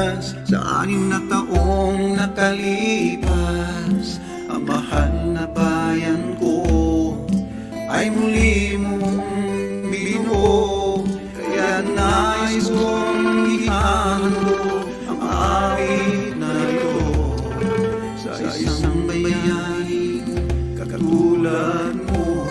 Pilipinas. Sa 6 na taong nakalipas, ang mahal na bayan ko ay muli mong binuo. Kaya nais kong ihahalo ang awit na ito sa isang bayaning katulad mo.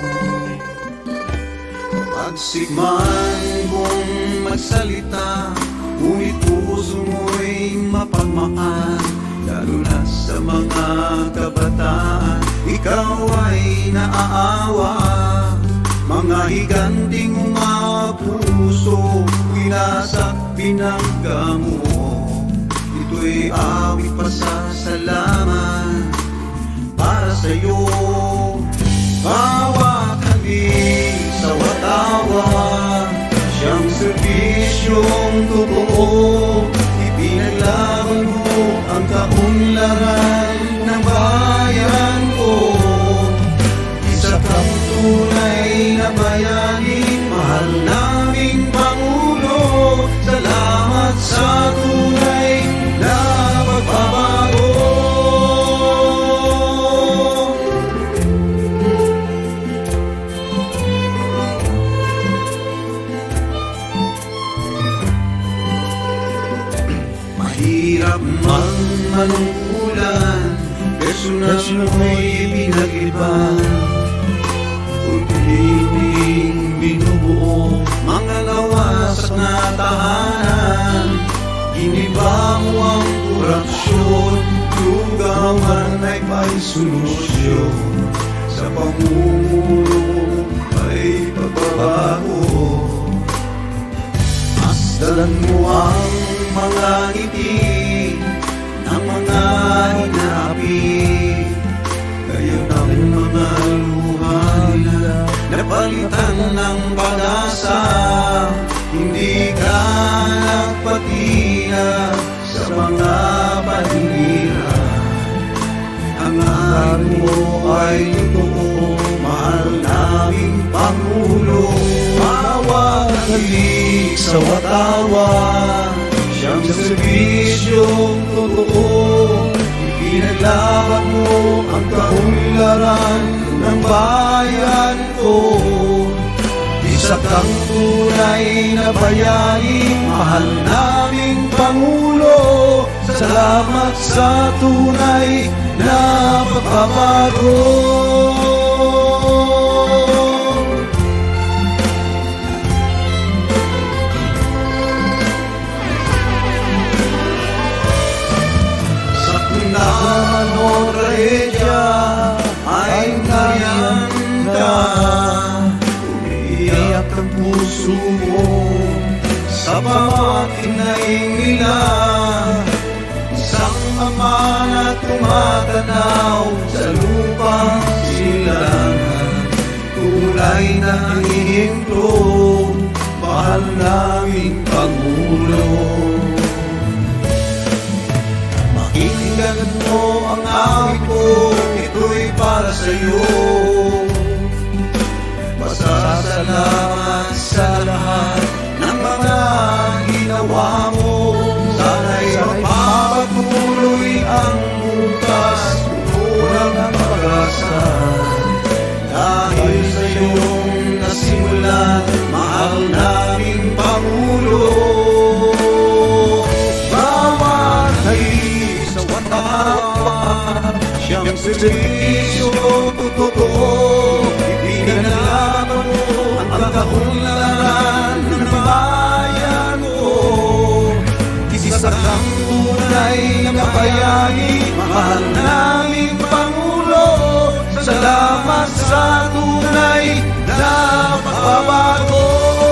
Pagsigman kong magsalita, ngunit puso mo'y mapagmahal. Lalo na sa mga kabataan, ikaw ay naaawa. Mga higanting mga puso, winasak binangga mo. Ito'y awit pasasalamat para sa'yo. Bawat halik sa watawa, siyang serbisyong totoo. Ipinaglaban mo ang kaunlaran ng bayan ko. Isa kang tunay na bayani, mahal naming Pangulo. Salamat sa tunay na pagbabago. Mahirap mang manungkulan, personal mo'y pinag-iba. Unti-unting binubuo mga lawasak na tahanan. Giniba mo ang korupsyon, lugawan ay may solusyon. Sa pamumuno ay pagbabago. Masdalan mo ang mga ngiti ng mga hinapi. Kayo ng mga luha nila napalitan ng pag-asa. Hindi ka nagpatila sa mga paninira. Ang aral mo ay totoo, mahal naming Pangulo. Bawat halik sa watawa, siyang serbisyong totoo. Ipinaglaban mo ang kaunlaran ng bayan ko. Isa kang tunay na bayani, mahal naming Pangulo. Salamat sa tunay na pagbabago. Sa kunaman o trahedya ay nariyan ka. Umiiyak ang puso mo sa bawat hinaing nila. Isang ama na tumatanaw sa lupang silangan, tunay na ehemplo, mahal naming Pangulo. Pakinggan mo ang awit ko, ito'y para sa'yo. Pasasalamat sa lahat ng mga ginawa mo. Sana'y mapapatuloy ang bukas, pupunan ng pag-asa. Dahil sa iyong nasimulan, mahal naming Pangulo. Bawat halik sa watawa, siyang serbisyong totoo. Ipinaglaban mo ang kaunlaran ng bayan ko. Isa kang tunay na bayani, mahal naming Pangulo. Salamat sa tunay na pagbabago.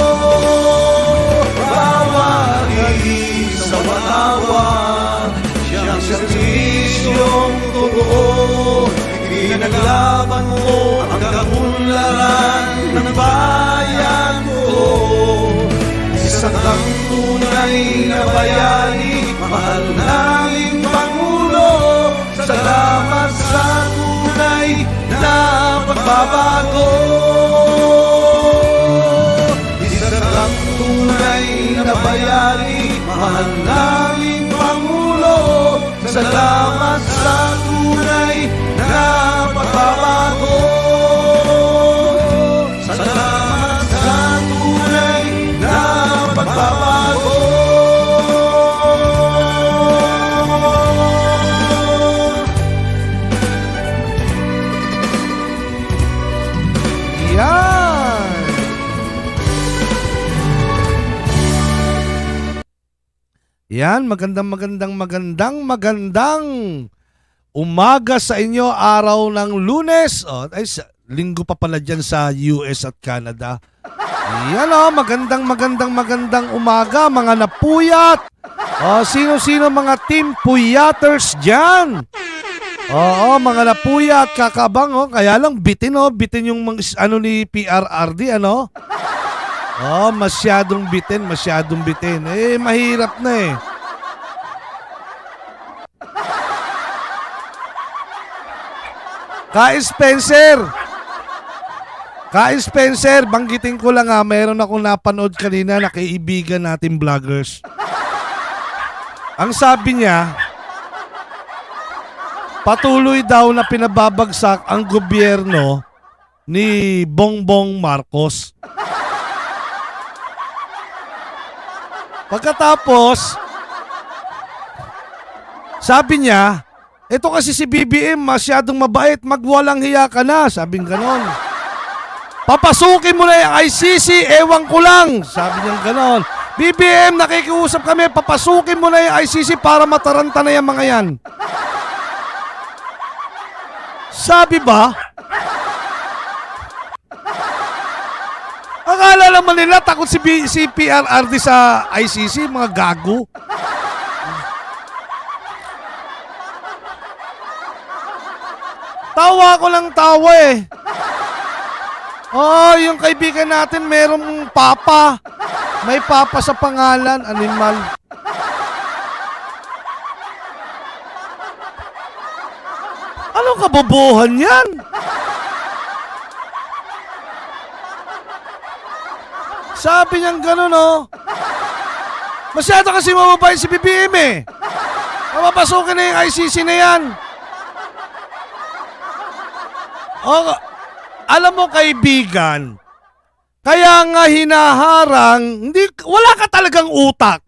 Bawat halik sa watawa, siyang serbisyong totoo. Ipinaglaban mo ang kaunlaran ng bayan ko. Isa kang tunay na bayani, mahal naming Pangulo. Salamat sa tunay na pagbabago. Isa kang tunay na bayani, mahal naming Pangulo. Salamat sa tunay na pagbabago. Salamat sa tunay na pagbabago. Yan, magandang umaga sa inyo, araw ng Lunes. Linggo pa pala dyan sa US at Canada. Yan magandang umaga mga napuyat. Sino-sino mga team puyaters dyan? Oo, mga napuyat, kakabang. Kaya lang bitin yung ni PRRD, ano? Masyadong bitin. Mahirap na eh. Ka Spencer, banggitin ko lang mayroon akong napanood kanina na kaibigan natin vloggers. Ang sabi niya, patuloy daw na pinababagsak ang gobyerno ni Bongbong Marcos. Pagkatapos, sabi niya, ito kasi si BBM masyadong mabait, magwalang hiya ka na, sabing ganon. Papasukin mo na yung ICC, ewan ko lang, sabi niya ganon. BBM, nakikiusap kami, papasukin mo na yung ICC para mataranta na yung mga yan. Sabi ba? Akala naman nila takot si PRRD sa ICC, mga gago. Tawa ko lang tawa eh. Yung kaibigan natin merong papa. May papa sa pangalan, animal. Anong kabobohan yan? Sabi niyang gano'n, masyado kasi mababait si BBM eh. Mapapasukin na yung ICC na yan. Alam mo kaibigan, kaya nga hinaharang, wala ka talagang utak.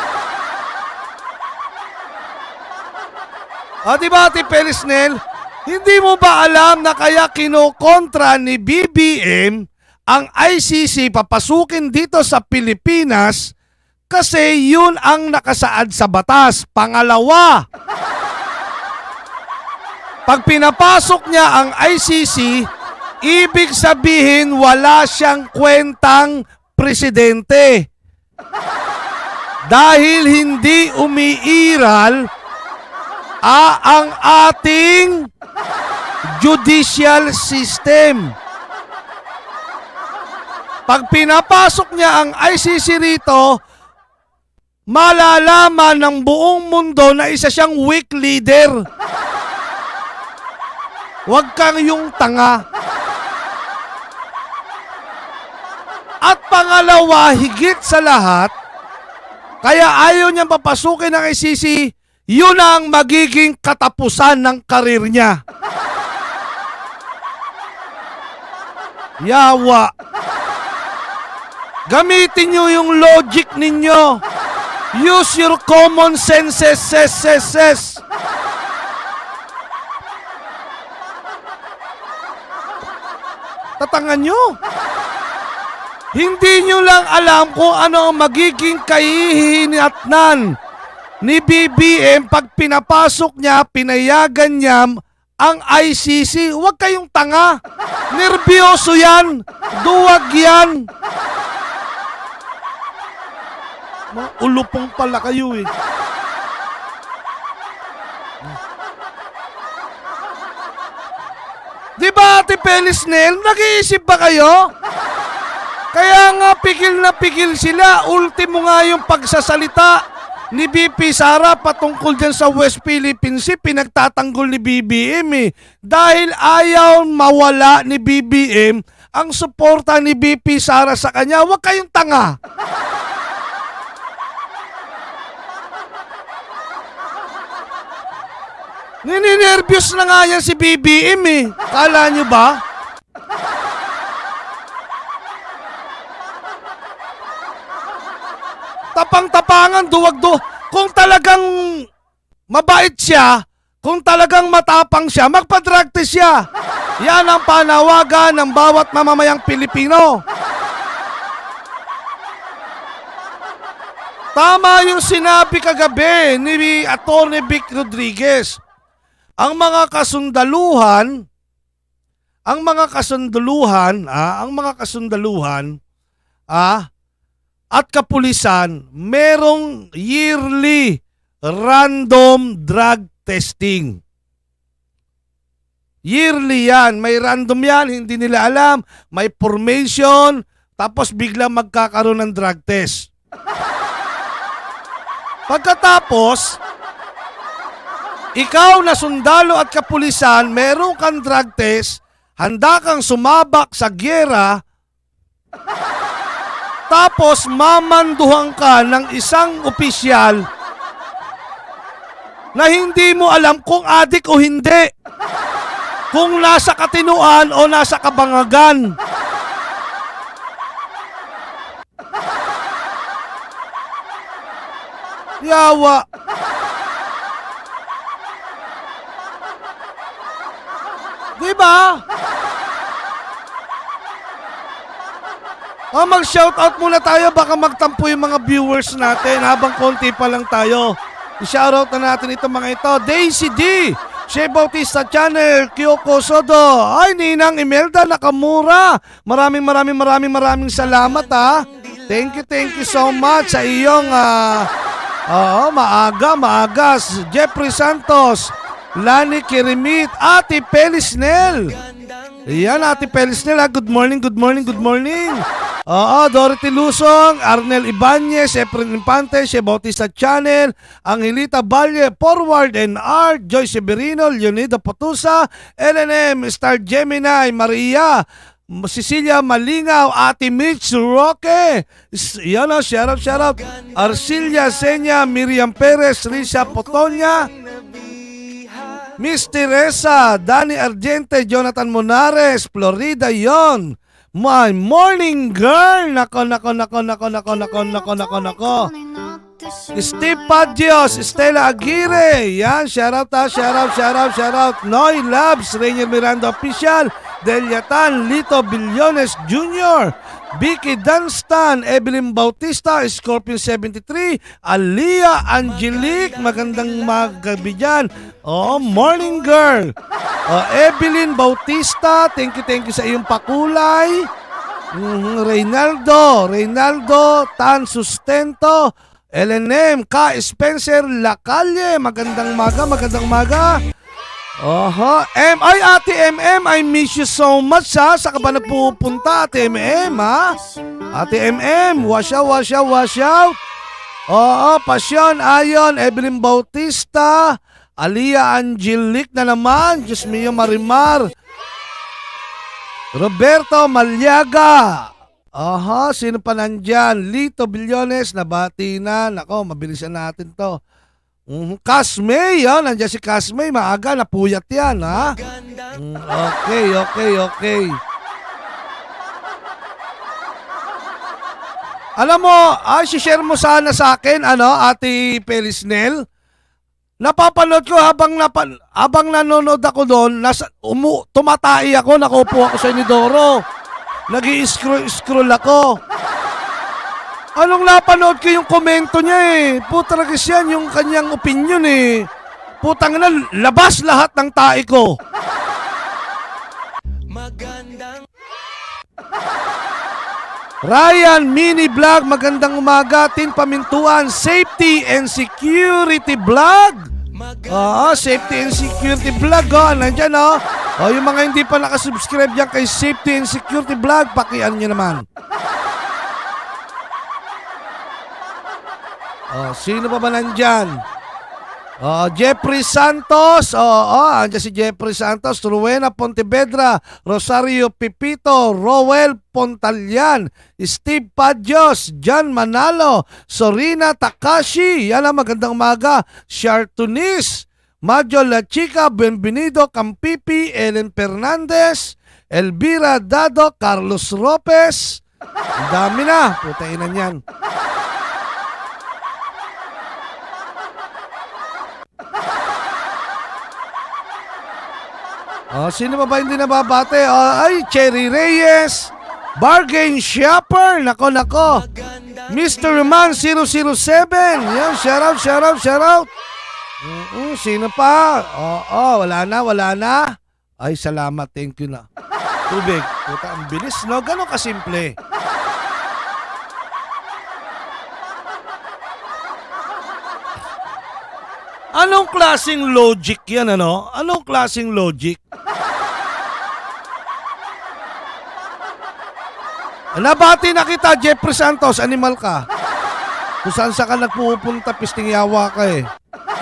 Diba, Ate Pelisnel? Hindi mo ba alam na kaya kinokontra ni BBM ang ICC papasukin dito sa Pilipinas kasi yun ang nakasaad sa batas. Pangalawa, pag pinapasok niya ang ICC, ibig sabihin wala siyang kwentang presidente. Dahil hindi umiiral ang ating judicial system. Pag pinapasok niya ang ICC rito, malalaman ng buong mundo na isa siyang weak leader. Huwag kang yung tanga. At pangalawa, higit sa lahat, kaya ayaw niyang papasukin ng ICC, yun ang magiging katapusan ng karir niya. Yawa. Gamitin nyo yung logic ninyo. Use your common senses. Tatangan nyo. Hindi nyo lang alam kung ano ang magiging kahihinatnan ni BBM pag pinapasok niya, pinayagan niya ang ICC. Huwag kayong tanga. Nerbiyoso yan. Duwag yan. Mga ulupong pala kayo eh. Diba, Ate Pelisnel? Nag-iisip ba kayo? Kaya nga pigil na pigil sila. Ultimo nga yung pagsasalita ni BP Sara patungkol dyan sa West Philippine Sea. Pinagtatanggol ni BBM eh. Dahil ayaw mawala ni BBM ang suporta ni BP Sara sa kanya. Huwag kayong tanga. Nininervyos na nga yan si BBM eh. Kala nyo ba? Tapang-tapangan, duwag-do. Kung talagang mabait siya, kung talagang matapang siya, magpa-drug test siya. Yan ang panawagan ng bawat mamamayang Pilipino. Tama yung sinabi kagabi ni Atty. Vic Rodriguez. Ang mga kasundaluhan at kapulisan merong yearly random drug testing. Yearly yan. May random yan. Hindi nila alam. May formation. Tapos biglang magkakaroon ng drug test. Pagkatapos, ikaw na sundalo at kapulisan, meron kang drug test, handa kang sumabak sa gyera, tapos mamanduhan ka ng isang opisyal na hindi mo alam kung adik o hindi, kung nasa katinuan o nasa kabangagan. Yawa. Diba? Mag-shoutout muna tayo. Baka magtampo yung mga viewers natin habang konti pa lang tayo. I-shoutout na natin itong mga ito. Daisy D, Shea Bautista Channel, Kyoko Sodo, ay Ninang Imelda Nakamura. Maraming salamat ha. Thank you so much sa iyong maaga. Jeffrey Santos, Lani Kirimit, Ate Pelisnel. Yan, Ate Pelisnel. Good morning. Dorothy Lusong, Arnel Ibanez, Efren Infante, Shea Bautista Channel, Angelita Valle, Forward and Art, Joy Severino, Leonido Potusa, LNM, Star Gemini, Maria, Cecilia Malingaw, Ate Mitch Roque, yan o, shout out, Arcilia Senya, Miriam Perez, Risha Potonya, Miss Teresa, Dani Argente, Jonathan Monares, Florida yon. My morning girl, nako. Steve Padios, Stella Aguirre, yan, shout out. Noy Labs, Rainier Miranda Official, Delia Tan, Lito Billones Jr., Vicky Dunstan, Evelyn Bautista, Scorpion 73, Alia Angelique, magandang magabi dyan. Morning girl. Evelyn Bautista, thank you sa iyong pakulay. Reynaldo Tan Sustento, LNM, Ka Spencer Lacalle, magandang maga. Ate MM, I miss you so much ha. Saka ba nagpupunta Ate MM ha? Ate MM, wash out. Pasyon, Ayon, Evelyn Bautista, Alia Angelique na naman, Diyos mio Marimar, Roberto Malyaga. Sino pa nandyan? Lito Billones, nabati na. Nako, mabilisan natin to. Kasmay, nandiyan si Kasmay, maaga, napuyat yan, ha? Okay. Alam mo, share mo sana sa akin, Ate Pelisnel. Napapanood ko habang nanonood ako doon, tumatai ako, nakaupo ako sa inidoro. Nag-i-scroll ako. Anong napanood ko yung komento niya eh. Putragis yan yung kanyang opinion eh. Putang na, labas lahat ng tae ko. Ryan Mini Vlog, magandang umaga. Tin Pamintuan, Safety and Security Vlog. Safety and Security Vlog. Nandyan yung mga hindi pa nakasubscribe dyan kay Safety and Security Vlog, pakian nyo naman. Sino pa ba nandyan? Jeffrey Santos. Andyan si Jeffrey Santos. Rowena Pontevedra, Rosario Pipito, Rowel Pontalyan, Steve Padios, John Manalo, Sorina Takashi. Yan ang magandang umaga. Shartunis, Majo La Chica, Bienvenido, Campipi, Ellen Fernandez, Elvira Dado, Carlos Ropes. Ang dami na. Putainan yan. Sino pa ba hindi nababate? Ay, Cherry Reyes, Bargain Shopper, nako. Mr. Man 007, yan, shoutout. Sino pa? Wala na. Ay, salamat, thank you na. Tubig, puta, ang bilis, no? Ganon kasimple. Anong klaseng logic yan, ano? Anong klaseng logic? Nabati na kita, Jeffrey Santos, animal ka. Kung saan ka nagpupunta, pisting yawa ka eh.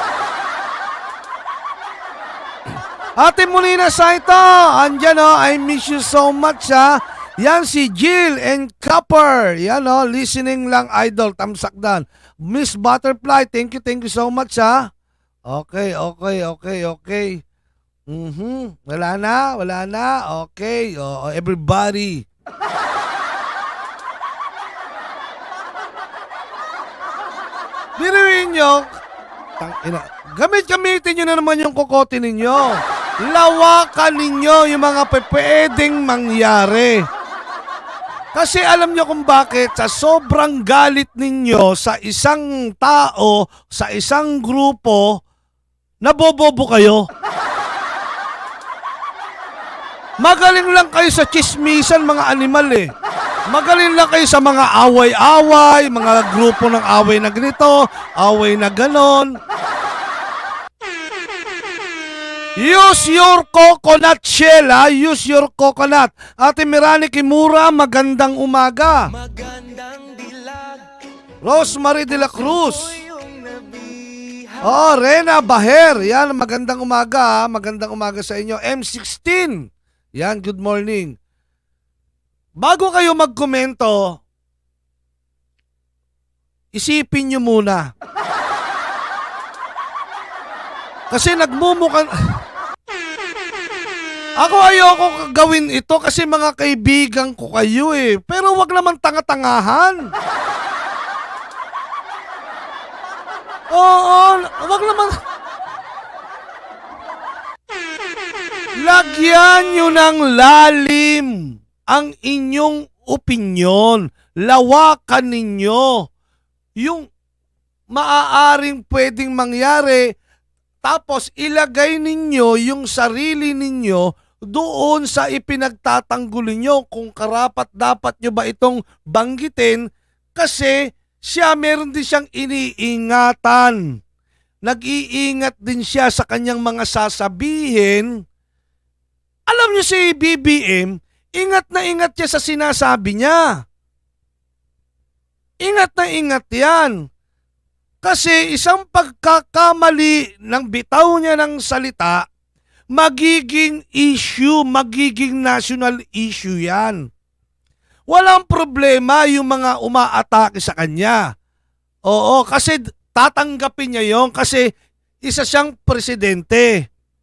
Ate Molina Saito, andyan I miss you so much Yan si Jill and Copper. Yan listening lang idol, tamsakdan. Miss Butterfly, thank you so much Okay. Wala na. Okay, everybody. Biruin nyo, gamitin nyo na naman yung kokote ninyo. Lawakan ninyo yung mga pwedeng mangyari. Kasi alam nyo kung bakit, sa sobrang galit ninyo sa isang tao, sa isang grupo, nabobobo kayo. Magaling lang kayo sa chismisan, mga animal eh. Magaling lang kayo sa mga away-away, mga grupo ng away na ganito, away na ganon. Use your coconut shell, use your coconut. Ate Mirani Kimura, magandang umaga. Rosemary de la Cruz. Rena Baher, yan, magandang umaga. Magandang umaga sa inyo. M16, yan, good morning. Bago kayo magkomento, isipin nyo muna. Kasi nagmumukan... Ako ayoko gawin ito kasi mga kaibigan ko kayo eh. Pero wag naman tanga-tangahan. Oo, wag naman... Lagyan nyo ng lalim ang inyong opinyon. Lawakan ninyo yung maaaring pwedeng mangyari, tapos ilagay ninyo yung sarili ninyo doon sa ipinagtatanggol ninyo kung karapat-dapat nyo ba itong banggitin, kasi siya meron din siyang iniingatan. Nag-iingat din siya sa kanyang mga sasabihin. Alam nyo si BBM, ingat na ingat siya sa sinasabi niya. Ingat na ingat yan. Kasi isang pagkakamali ng bitaw niya ng salita, magiging issue, magiging national issue yan. Walang problema yung mga umaatake sa kanya. Oo, kasi tatanggapin niya yon kasi isa siyang presidente.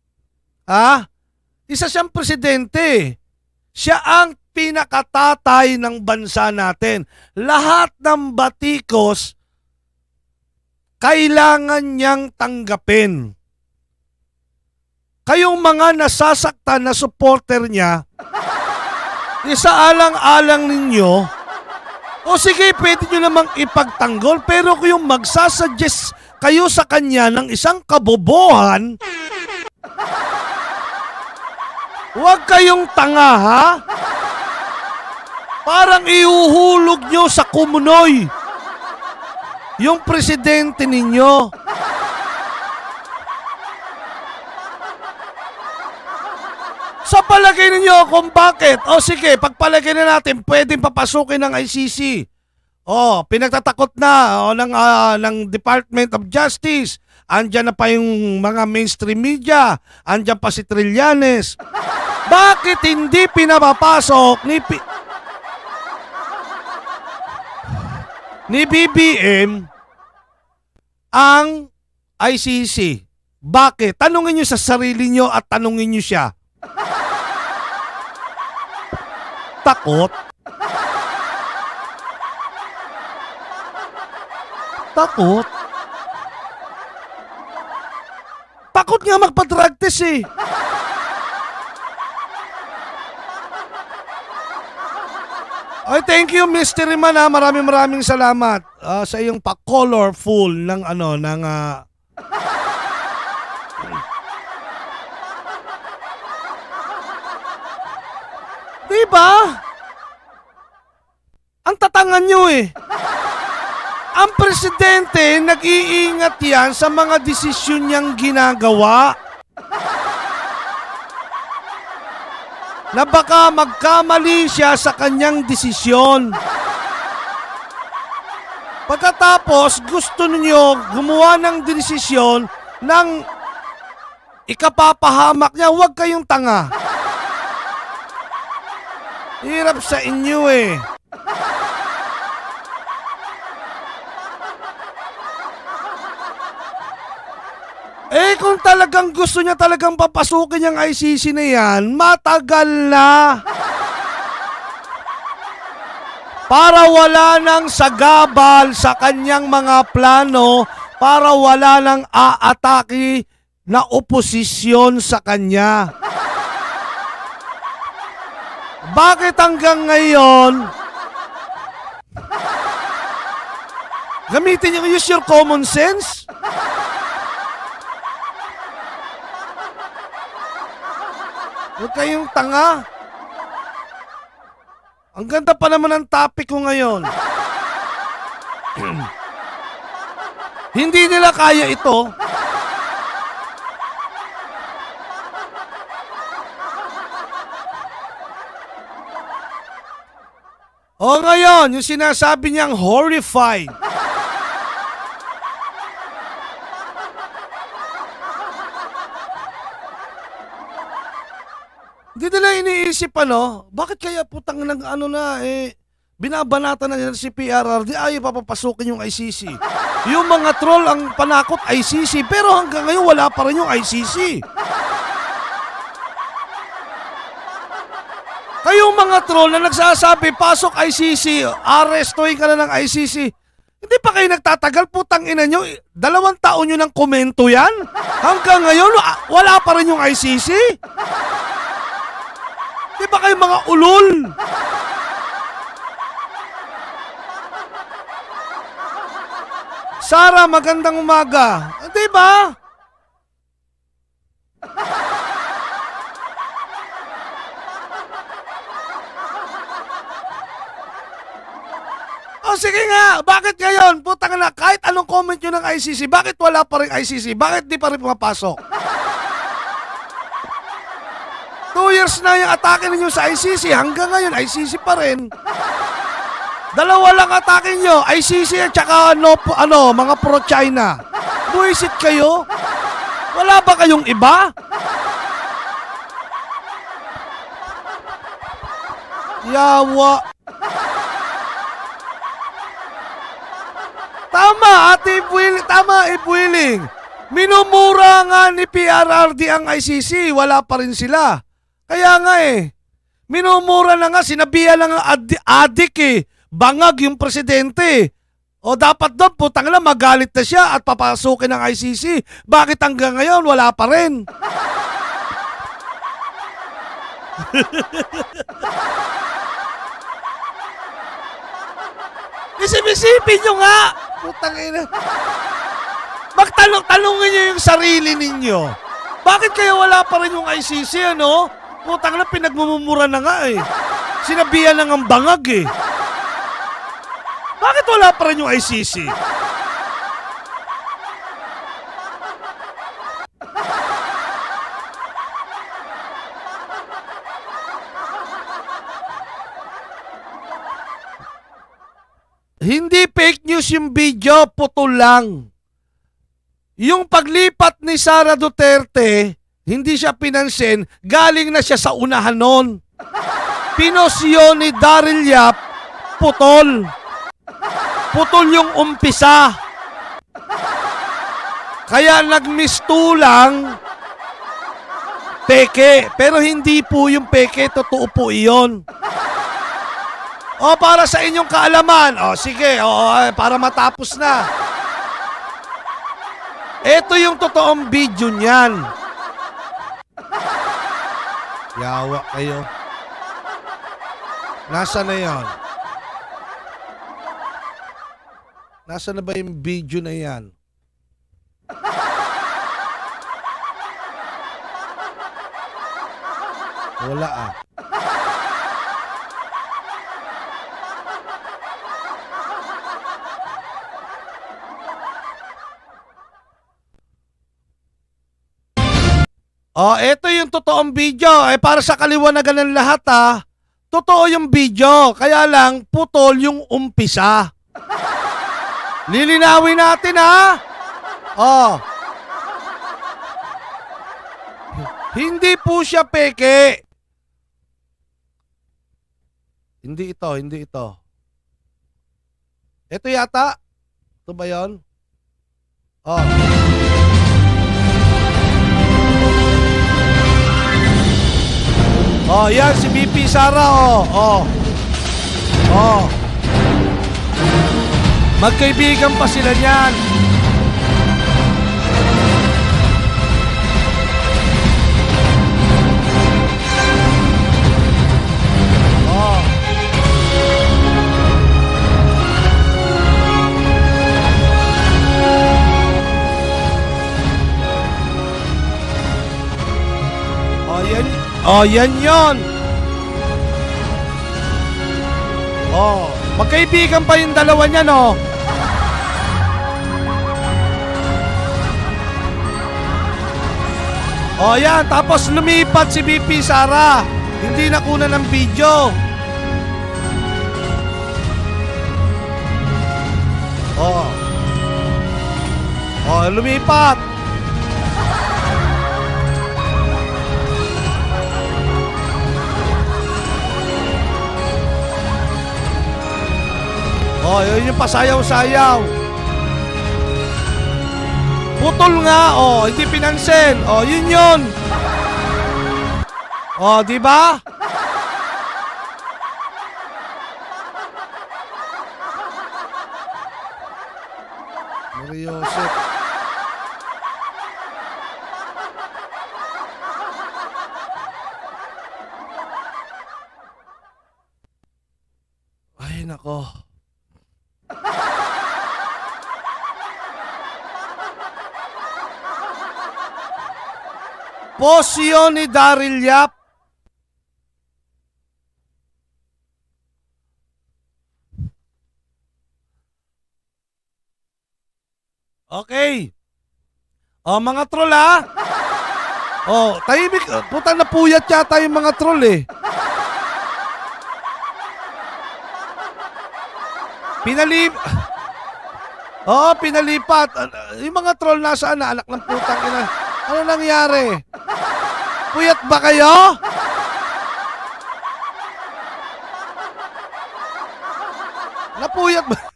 Isa siyang presidente. Siya ang pinakatatay ng bansa natin. Lahat ng batikos, kailangan niyang tanggapin. Kayong mga nasasaktan na supporter niya, isaalang-alang ninyo, o sige, pwede nyo namang ipagtanggol, pero kung yung magsasuggest kayo sa kanya ng isang kabobohan, huwag kayong tanga, ha? Parang ihuhulog nyo sa kumunoy yung presidente ninyo. Sa palagay ninyo kung bakit? O sige, pagpalagay na natin, pwedeng papasukin ng ICC. Pinagtatakot na ng Department of Justice. Andyan na pa yung mga mainstream media. Andyan pa si Trillanes. Bakit hindi pinapapasok ni BBM ang ICC? Bakit? Tanungin nyo sa sarili nyo at tanungin nyo siya. Takot? Takot? Takot nga magpa-drug test eh. Ay, thank you, Mystery Man, ha. Maraming salamat sa iyong pa-colorful ng diba? Ang tatangan nyo eh. Ang presidente, nag-iingat yan sa mga desisyon niyang ginagawa. Na baka magkamali siya sa kanyang desisyon. Pagkatapos, gusto niyo gumawa ng desisyon ng ikapapahamak niya, huwag kayong tanga. Hirap sa inyo eh. Eh kung talagang gusto niya talagang papasukin yung ICC na yan, matagal na. Para wala nang sagabal sa kanyang mga plano, para wala nang aatake na oposisyon sa kanya. Bakit hanggang ngayon? Gamitin niyo, use your common sense. Huwag kayong tanga. Ang ganda pa naman ng topic ko ngayon. Hindi nila kaya ito. O ngayon, yung sinasabi niyang horrified. Hindi nila iniisip bakit kaya putang ng binabanatan na nila si PRRD, ayaw papapasukin yung ICC. Yung mga troll ang panakot ICC, pero hanggang ngayon wala pa rin yung ICC. Kayong mga troll na nagsasabi, pasok ICC, arestuhin ka na ng ICC. Hindi pa kayo nagtatagal, putang ina nyo. 2 taon nyo ng komento yan. Hanggang ngayon, wala pa rin yung ICC. Di ba kayo mga ulol? Sara, magandang umaga. Di ba? O sige nga, bakit ngayon? Putang na, kahit anong comment nyo ng ICC, bakit wala pa rin ICC? Bakit di pa rin pumapasok? 2 years na yung atake ninyo sa ICC. Hanggang ngayon, ICC pa rin. 2 lang atake nyo. ICC at saka mga pro-China. Buisit kayo? Wala ba kayong iba? Yawa. Tama, Ate Ibuiling. Tama, Ibuiling. Minumura nga ni PRRD ang ICC. Wala pa rin sila. Kaya nga minumura na nga, sinabihan na nga adik bangag yung presidente. O dapat doon, putang na, magalit na siya at papasukin ng ICC. Bakit hanggang ngayon, wala pa rin? Isip-isipin nyo nga! Putang ina. Magtanong-tanongin nyo yung sarili ninyo. Bakit kaya wala pa rin yung ICC, Putang na, pinagmumura na nga Sinabihan na ng bangag Bakit wala pa rin yung ICC? Hindi fake news yung video, putol lang. Yung paglipat ni Sara Duterte, hindi siya pinansin, galing na siya sa unahan nun. Pinosyon ni Daryl Yap, putol. Putol yung umpisa. Kaya nagmistulang peke. Pero hindi po yung peke, totoo po iyon. O, para sa inyong kaalaman. O, sige, para matapos na. Ito yung totoong video niyan. Yawa kayo. Nasaan na yan? Nasaan na ba yung video na yan? Wala ah. Ito yung totoong video. Para sa kaliwanagan ng lahat totoo yung video. Kaya lang, putol yung umpisa. Lilinawin natin Hindi po siya peke. Hindi ito. Ito yata. Ito ba yun? Yan si BP Sara Magkaibigan pa sila niyan. Yan yun. Magkaibigan pa yung dalawa niyan, yan. Tapos lumipat si BP Sara. Hindi nakuna ng video. Lumipat. Yun yung pasayaw-sayaw. Putol nga, hindi pinansin. Yun. Di ba? Mariosep. Ay, nako. Posyo ni Daryl Yap. Okay. Mga troll tahimik. Putang napuyat yata yung mga troll Pinalipat. Yung mga troll nasaan na? Anak ng putang ina. Ano nangyari? Puyat ba kayo? Napuyat ba?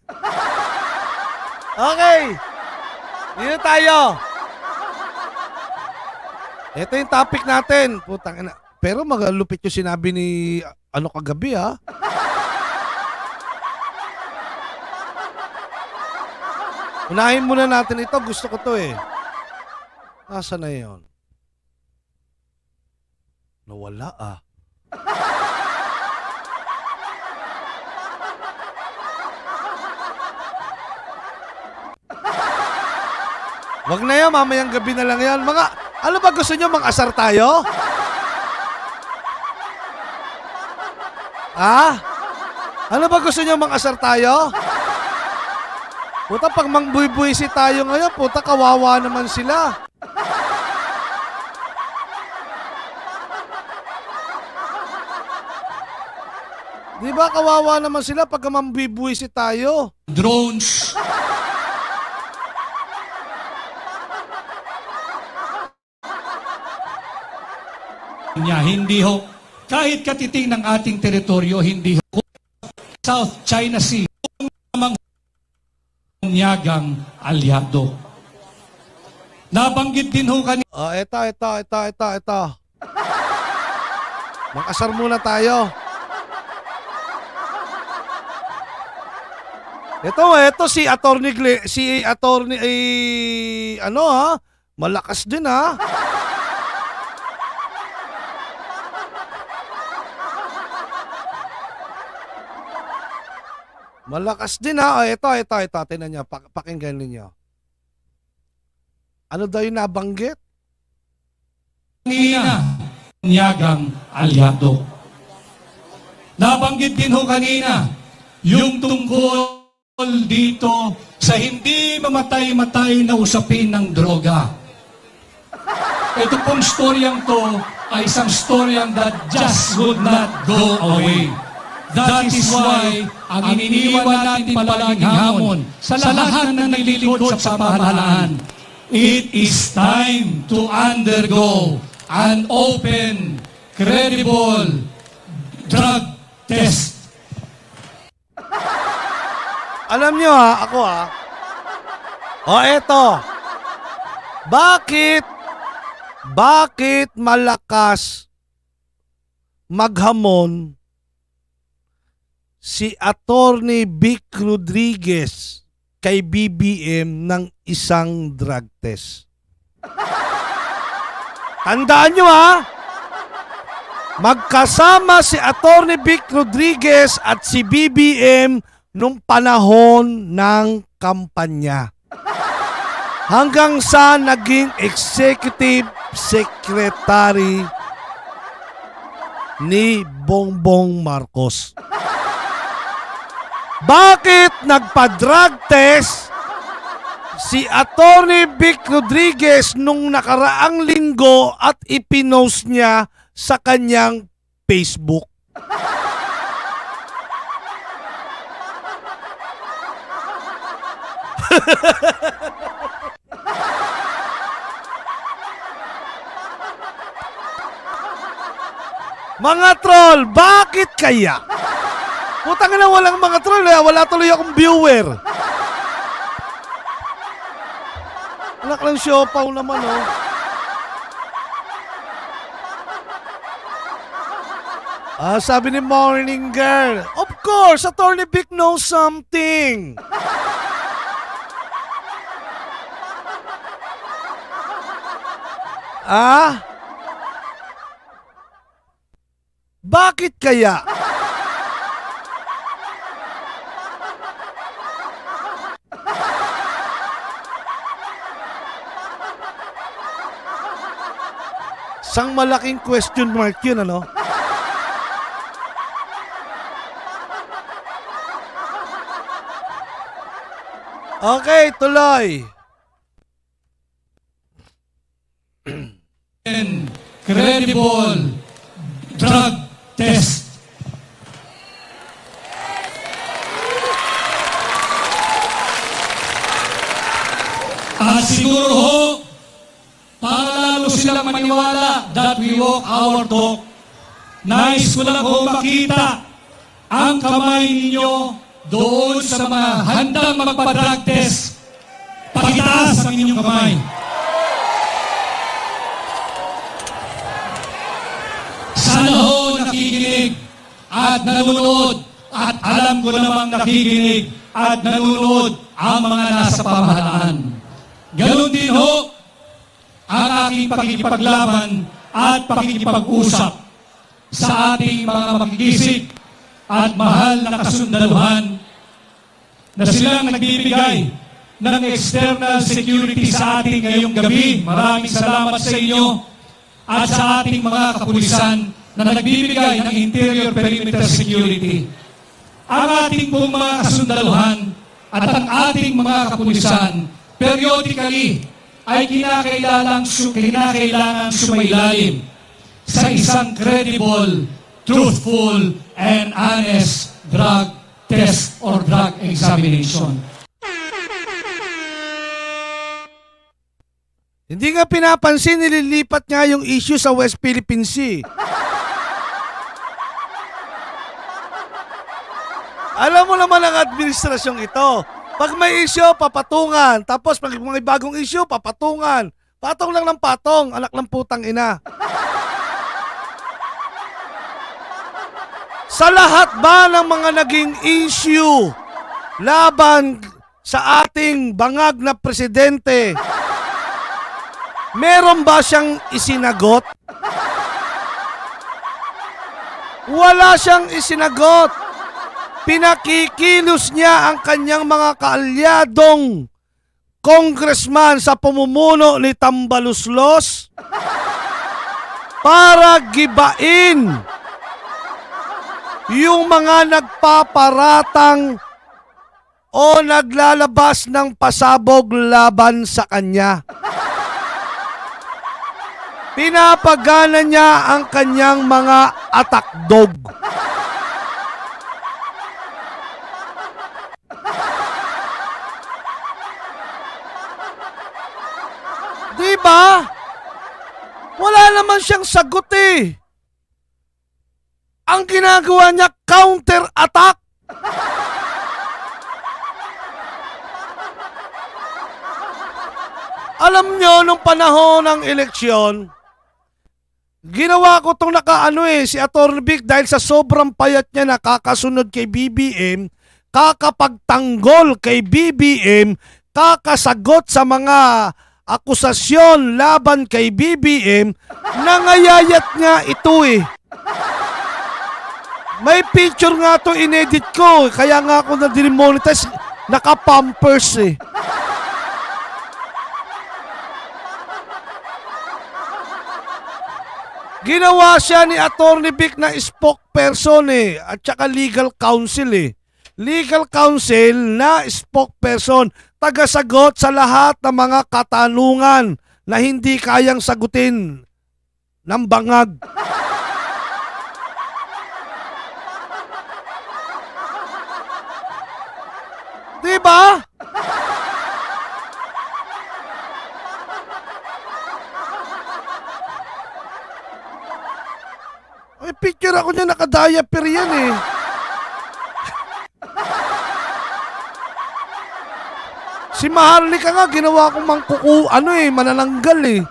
Okay. Dito tayo. Ito yung topic natin. Putang ina. Pero magalupit yung sinabi ni kagabi Unahin muna natin ito. Gusto ko to Nasaan na yun? Nawala Wag na yan, mamayang gabi na lang yan. Ano ba gusto nyo, mang-asar tayo? Ano ba gusto nyo, mang-asar tayo? Puta, pag mangbuy-buisi tayo ngayon, puta, kawawa naman sila. Di ba kawawa naman sila pag mangbuy-buisi tayo? Drones. Hindi kahit katiting ng ating teritoryo, hindi South China Sea, nyagang aliado. Nabanggit din ho kanina. Oh, ito. Mag-asar muna tayo. Ito si Attorney malakas din ha. Malakas din ha. Oh, ito. Tingnan niyo, pakinggan niyo. Ano daw yung nabanggit? Kanina, Nyagang Aliado. Nabanggit din ho kanina, yung tungkol dito sa hindi mamatay-matay na usapin ng droga. Ito pong storyang to ay isang storyang that just would not go away. That is why ang iniiwan natin palaging hamon sa lahat na naglilingkod sa pamahalaan, it is time to undergo an open, credible drug test. Alam nyo ha, ako ha. O eto. Bakit malakas maghamon si Attorney Vic Rodriguez kay BBM ng isang drug test? Tandaan nyo ha. Magkasama si Attorney Vic Rodriguez at si BBM nung panahon ng kampanya. Hanggang sa naging executive secretary ni Bongbong Marcos. Bakit nagpa-drug test si Attorney Vic Rodriguez nung nakaraang linggo at ipinost niya sa kanyang Facebook? Mga troll, bakit kaya? Putang na, walang mga troll eh. Wala tuloy akong viewer. Anak lang siopaw naman oh. Sabi ni Morning Girl, of course, Attorney Vic knows something. Bakit kaya? Sang malaking question mark yun, ano? Okay, tuloy. Credible drug test. At siguro ho, para lalo silang maniwala that we walk our talk, nais ko lang ho makita ang kamay ninyo doon sa mga handang magpa-drug test. Pakitaas ang inyong kamay. Sana ho nakikinig at nanonood at alam ko namang nakikinig at nanonood ang mga nasa pamahalaan. Ganon din ho ang aking pakikipaglaban at pakikipag-usap sa ating mga makikisig at mahal na kasundaluhan na silang nagbibigay ng external security sa ating ngayong gabi. Maraming salamat sa inyo at sa ating mga kapulisan na nagbibigay ng interior perimeter security. Ang ating pong mga kasundaluhan at ang ating mga kapulisan periodically ay kinakailangang sumailalim sa isang credible, truthful, and honest drug test or drug examination. Hindi nga pinapansin, nililipat nga yung issue sa West Philippine Sea. Alam mo naman ang administrasyong ito. Pag may issue, papatungan. Tapos pag may bagong issue, papatungan. Patong lang ng patong, anak ng putang ina. Sa lahat ba ng mga naging issue laban sa ating bangag na presidente, meron ba siyang isinagot? Wala siyang isinagot. Pinakikilos niya ang kanyang mga kaalyadong congressman sa pamumuno ni Tambaluslos para gibain yung mga nagpaparatang o naglalabas ng pasabog laban sa kanya. Pinapagana niya ang kanyang mga atakdog. Diba? Wala naman siyang sagot eh. Ang ginagawa niya, counter-attack. Alam nyo, nung panahon ng eleksyon, ginawa ko itong si Atty. Vic, dahil sa sobrang payat niya na kakasunod kay BBM, kakapagtanggol kay BBM, kakasagot sa mga akusasyon laban kay BBM, nangayayat nga ito eh. May picture nga to inedit ko, kaya nga ako na-demonetize, naka-pampers eh. Ginawa siya ni Atty. Vic na spokesperson eh, at saka legal counsel eh. Legal counsel na spokesperson, tagasagot sa lahat ng mga katanungan na hindi kayang sagutin ng bangag. Diba? May picture ako niya, naka-diaper yan eh. Si Maharlika nga, ginawa kong manananggal eh.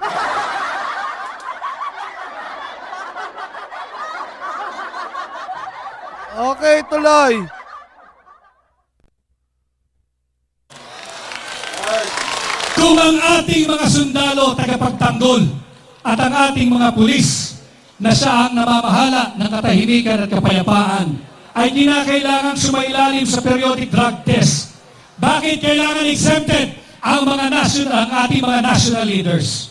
Okay, tuloy. Kung ang ating mga sundalo tagapagtanggol at ang ating mga pulis na siya ang namamahala ng katahimikan at kapayapaan ay kinakailangan sumailalim sa periodic drug test, bakit kailangan exempted ang ating mga national leaders?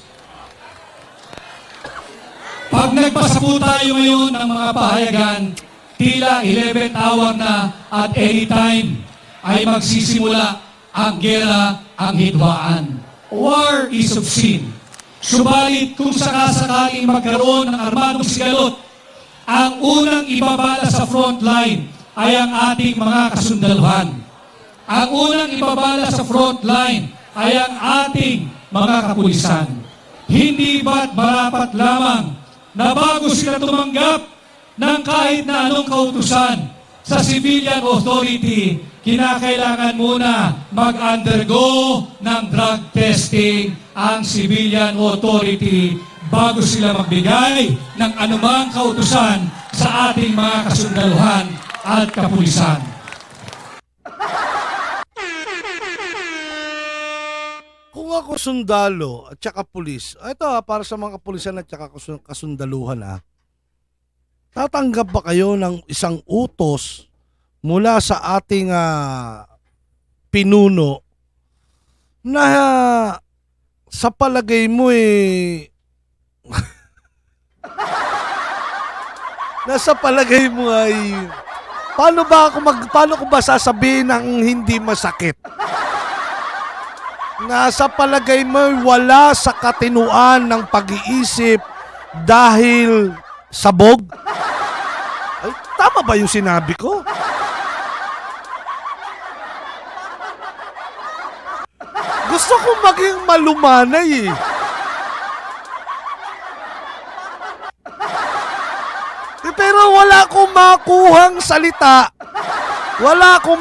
Pag nagpasa po tayo ngayon ng mga pahayagan, tila 11th hour na at anytime ay magsisimula ang gera, ang hidwaan. War is obscene. Subalit kung sakasakaling magkaroon ng armadong sigalot, ang unang ibabala sa front line ay ang ating mga kasundaluhan. Ang unang ibabala sa front line ay ang ating mga kapulisan. Hindi ba't marapat lamang na bago sila tumanggap ng kahit na anong kautusan sa civilian authority, kinakailangan muna mag-undergo ng drug testing ang civilian authority bago sila magbigay ng anumang kautusan sa ating mga kasundaluhan at kapulisan. Kung ako sundalo at saka pulis, ito para sa mga kapulisan at saka kasundaluhan tatanggap ba kayo ng isang utos mula sa ating pinuno na sa palagay mo nasa palagay mo ay paano ko ba sasabihin ng hindi masakit? Nasa palagay mo wala sa katinuan ng pag-iisip dahil sabog? Ay, tama ba yung sinabi ko? Gusto ko maging malumanay eh. Pero wala akong makuhang salita. Wala akong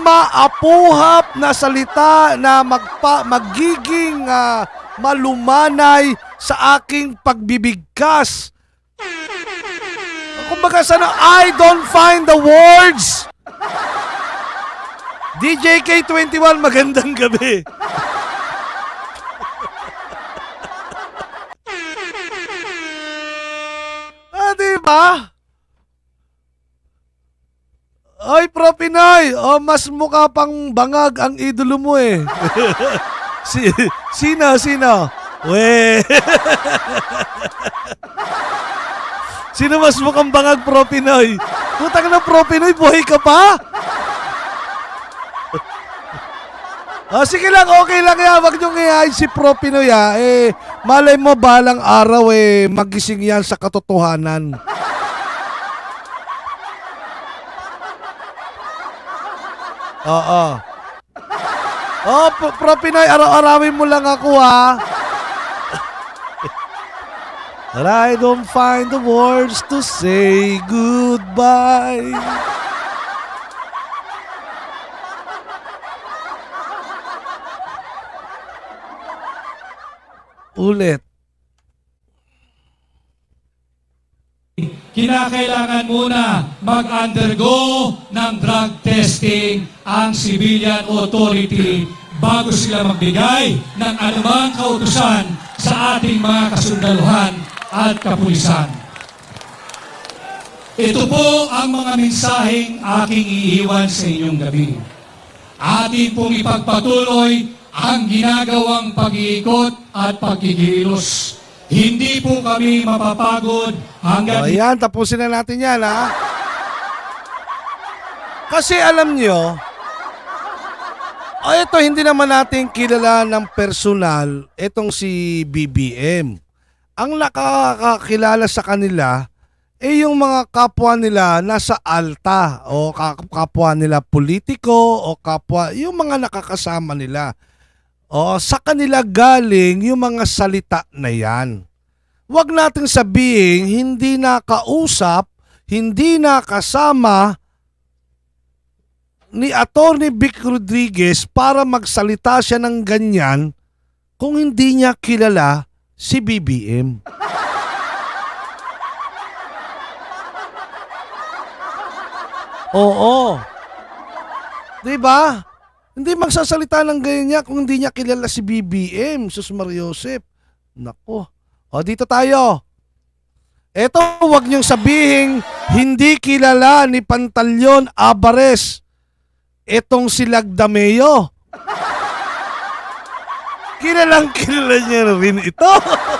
maapuhap na salita na magiging malumanay sa aking pagbibigkas. Kumbaga sana, I don't find the words. DJ K21, magandang gabi. Diba? Ay, Pro Pinoy, mas mukha pang bangag ang idolo mo eh. Sino? We. Sino mas mukhang bangag, Pro Pinoy? Putang na, Pro Pinoy, buhay ka pa? Sige lang, okay lang yan. Wag niyong ihain si Pro Pinoy ha. Malay mo balang araw magising yan sa katotohanan. Oo. Pro Pinoy, araw-arawin mo lang ako ha. But I don't find the words to say goodbye. Ulit. Kinakailangan muna mag-undergo ng drug testing ang civilian authority bago sila magbigay ng anumang kautusan sa ating mga kasundaluhan at kapulisan. Ito po ang mga mensaheng aking iiwan sa inyong gabi. Atin pong ipagpatuloy ang ginagawang pag-iikot at pagkikilos. Hindi po kami mapapagod hanggang... Ayan, tapusin na natin yan, ha? Kasi alam nyo, ito hindi naman natin kilala ng personal, itong si BBM. Ang nakakakilala sa kanila, yung mga kapwa nila nasa alta, o kapwa nila politiko, o kapwa, yung mga nakakasama nila. Sa kanila galing yung mga salita na yan. Huwag nating sabihin hindi nakausap, hindi nakasama ni Atty. Vic Rodriguez para magsalita siya ng ganyan kung hindi niya kilala si BBM. Oo. Diba? Hindi magsasalita ng ganyan niya kung hindi niya kilala si BBM, Sus Mariosep. Nako. Dito tayo. Eto, huwag niyong sabihin, hindi kilala ni Pantaleon Alvarez etong si Lagdameo. Kilalang kilala niya rin ito.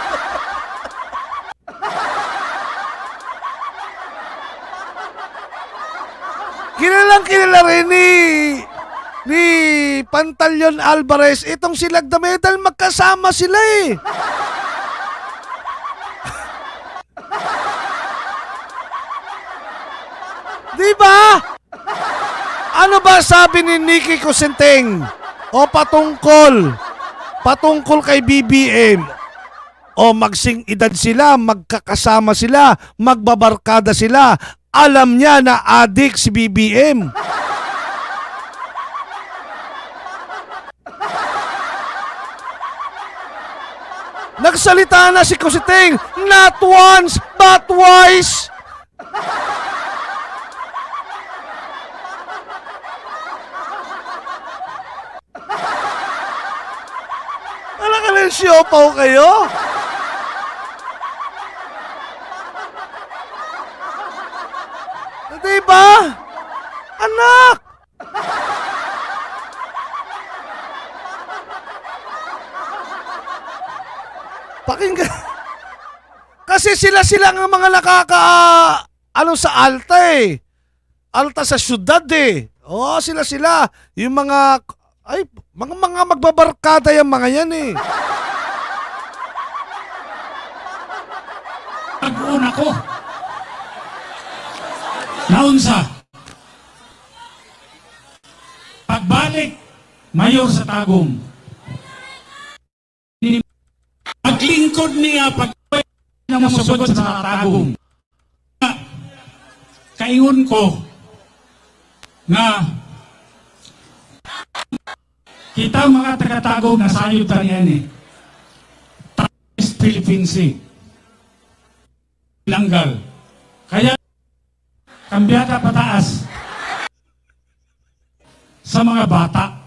Kilalang kilala rin ni Pantaleon Alvarez itong si Lagdameo dahil magkasama sila eh. Diba? Ano ba sabi ni Nikki Cosenteng? Patungkol kay BBM. Magsing edad sila, magkakasama sila, magbabarkada sila. Alam niya na adik si BBM. Nagsalita na si Cosenteng, not once but twice. Siopaw kayo? Diba? Anak! Pakinggan. Kasi sila ang mga sa alta eh. Alta sa syudad eh. Sila. Yung mga magbabarkada yung mga yan eh. Pag-una ko, naunsa, pagbalik, mayor sa Tagum. Paglingkod niya, pagbalik niya masugod sa Tagum. Kaingon ko, nga, kita mga taga-Tagum na sayod taniyan eh. Philippine Sea. Tinanggal. Kaya, kambyada pataas sa mga bata.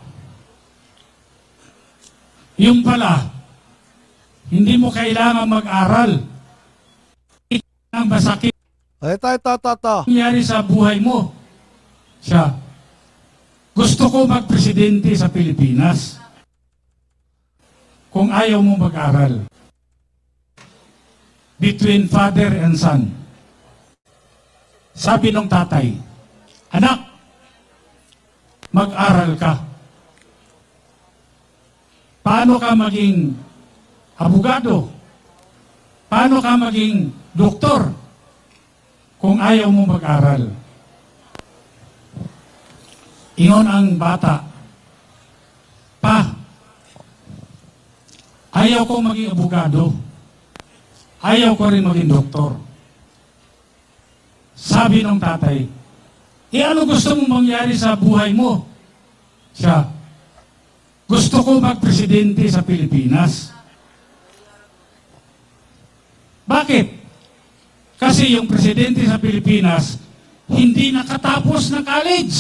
Yung pala, hindi mo kailangan mag-aral. Ito ang masakit nangyari sa buhay mo. Siya, gusto ko magpresidente sa Pilipinas. Kung ayaw mo mag-aral. Between father and son. Sabi ng tatay, anak, mag-aral ka. Paano ka maging abogado? Paano ka maging doktor kung ayaw mo mag-aral? Ingon ang bata, pa, ayaw ko maging abogado. Ayaw ko rin maging doktor. Sabi ng tatay, ano gusto mong mangyari sa buhay mo? Siya, gusto ko magpresidente sa Pilipinas. Bakit? Kasi yung presidente sa Pilipinas, hindi nakatapos ng college.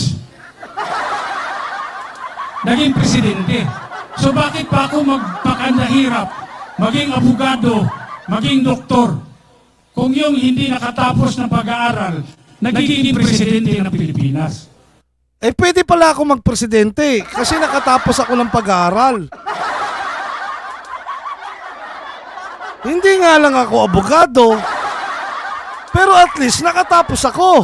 Naging presidente. So bakit pa ako magpakandahirap, maging abogado, maging doktor, kung yung hindi nakatapos ng pag-aaral, nagiging presidente ng Pilipinas? Eh, pwede pala ako magpresidente kasi nakatapos ako ng pag-aaral. Hindi nga lang ako abogado, pero at least nakatapos ako.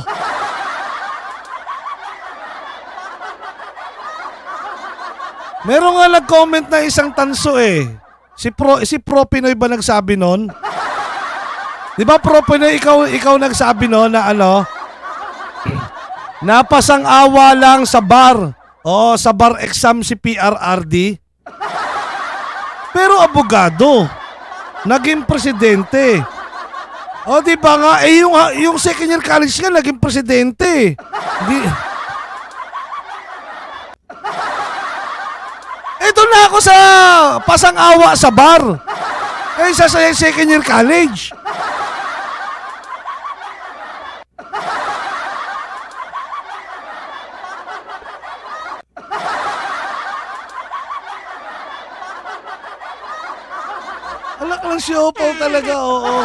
Meron nga nag-comment na isang tanso eh. Si Pro Pinoy ba nagsabi nun? Di ba Pro Pinoy, ikaw nagsabi nun na ano? Napasang-awa lang sa bar. O, sa bar exam si PRRD. Pero abogado. Naging presidente. O, di ba nga? Eh, yung second year college nga, naging presidente. Ito na ako sa pasang-awa sa bar. Kaysa sa second year college. Alak lang siopaw talaga, oo.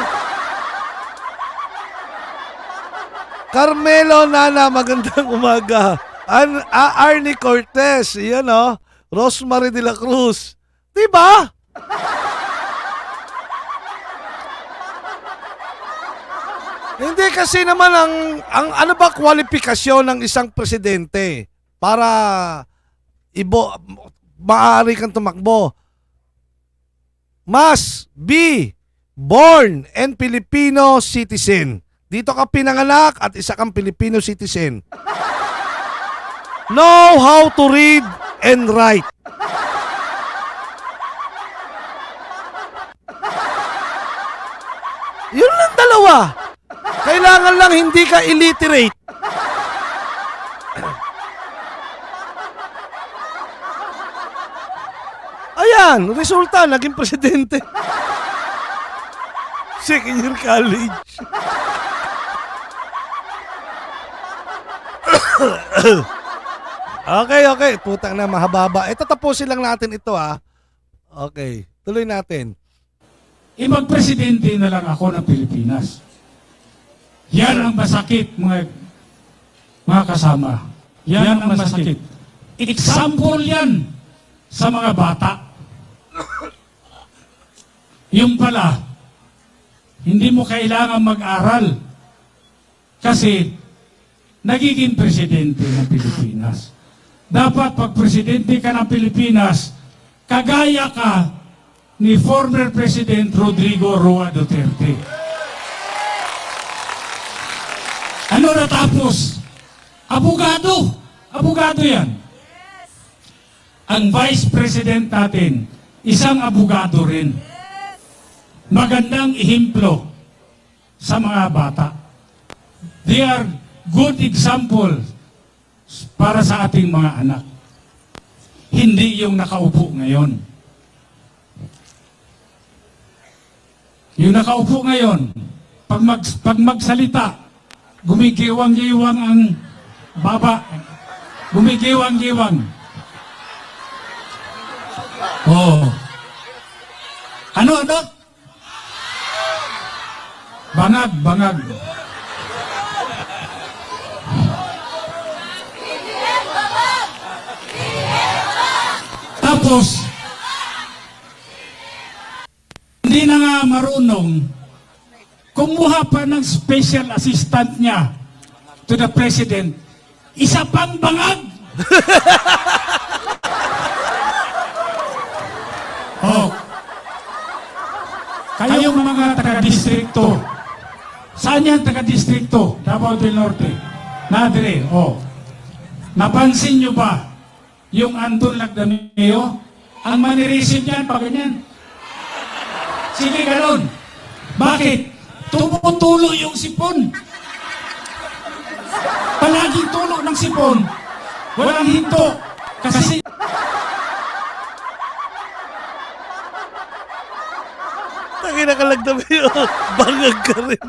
Carmelo Nana, magandang umaga. Arnie Cortez, yan o. Rosemary de la Cruz. Diba? Hindi kasi naman ang ano ba kwalifikasyon ng isang presidente para maaari kang tumakbo? Must be born and Filipino citizen. Dito ka pinanganak at isa kang Filipino citizen. Know how to read and write. Yun lang dalawa. Kailangan lang hindi ka illiterate. Ayan, resulta, naging presidente. Second year college. Okay. Putang na, mahababa. Ito, tapusin lang natin ito, ha. Okay, tuloy natin. Magpresidente na lang ako ng Pilipinas. Yan ang masakit, mga kasama. Yan ang masakit. Example yan sa mga bata. Yung pala, hindi mo kailangan mag-aral kasi nagiging presidente ng Pilipinas. Dapat pag presidente ka ng Pilipinas, kagaya ka ni former President Rodrigo Roa Duterte. Ano natapos? Abogado. Abogado yan. Ang Vice President natin, isang abogado rin. Magandang ehemplo sa mga bata. They are good example para sa ating mga anak. Hindi yung nakaupo ngayon. Yung nakaupo ngayon, pag magsalita, gumigiwang-giwang ang baba. Gumigiwang-giwang. Oh. Ano? Bangag. Tapos, hindi na nga marunong, kumuha pa ng special assistant niya to the president, isa pang bangag. Oh. Kayong mga taga-distrikto, saan yan taga-distrikto? Davao del Norte. Nadire, oh. Napansin nyo ba yung Anton Lagdameo? Ang manireceive niyan, pa ganyan. Sige, ganun. Bakit? Tumutulo yung sipon. Palaging tulo ng sipon. Walang hinto. Kasi Taki nakalagdami yun. Bangag ka rin.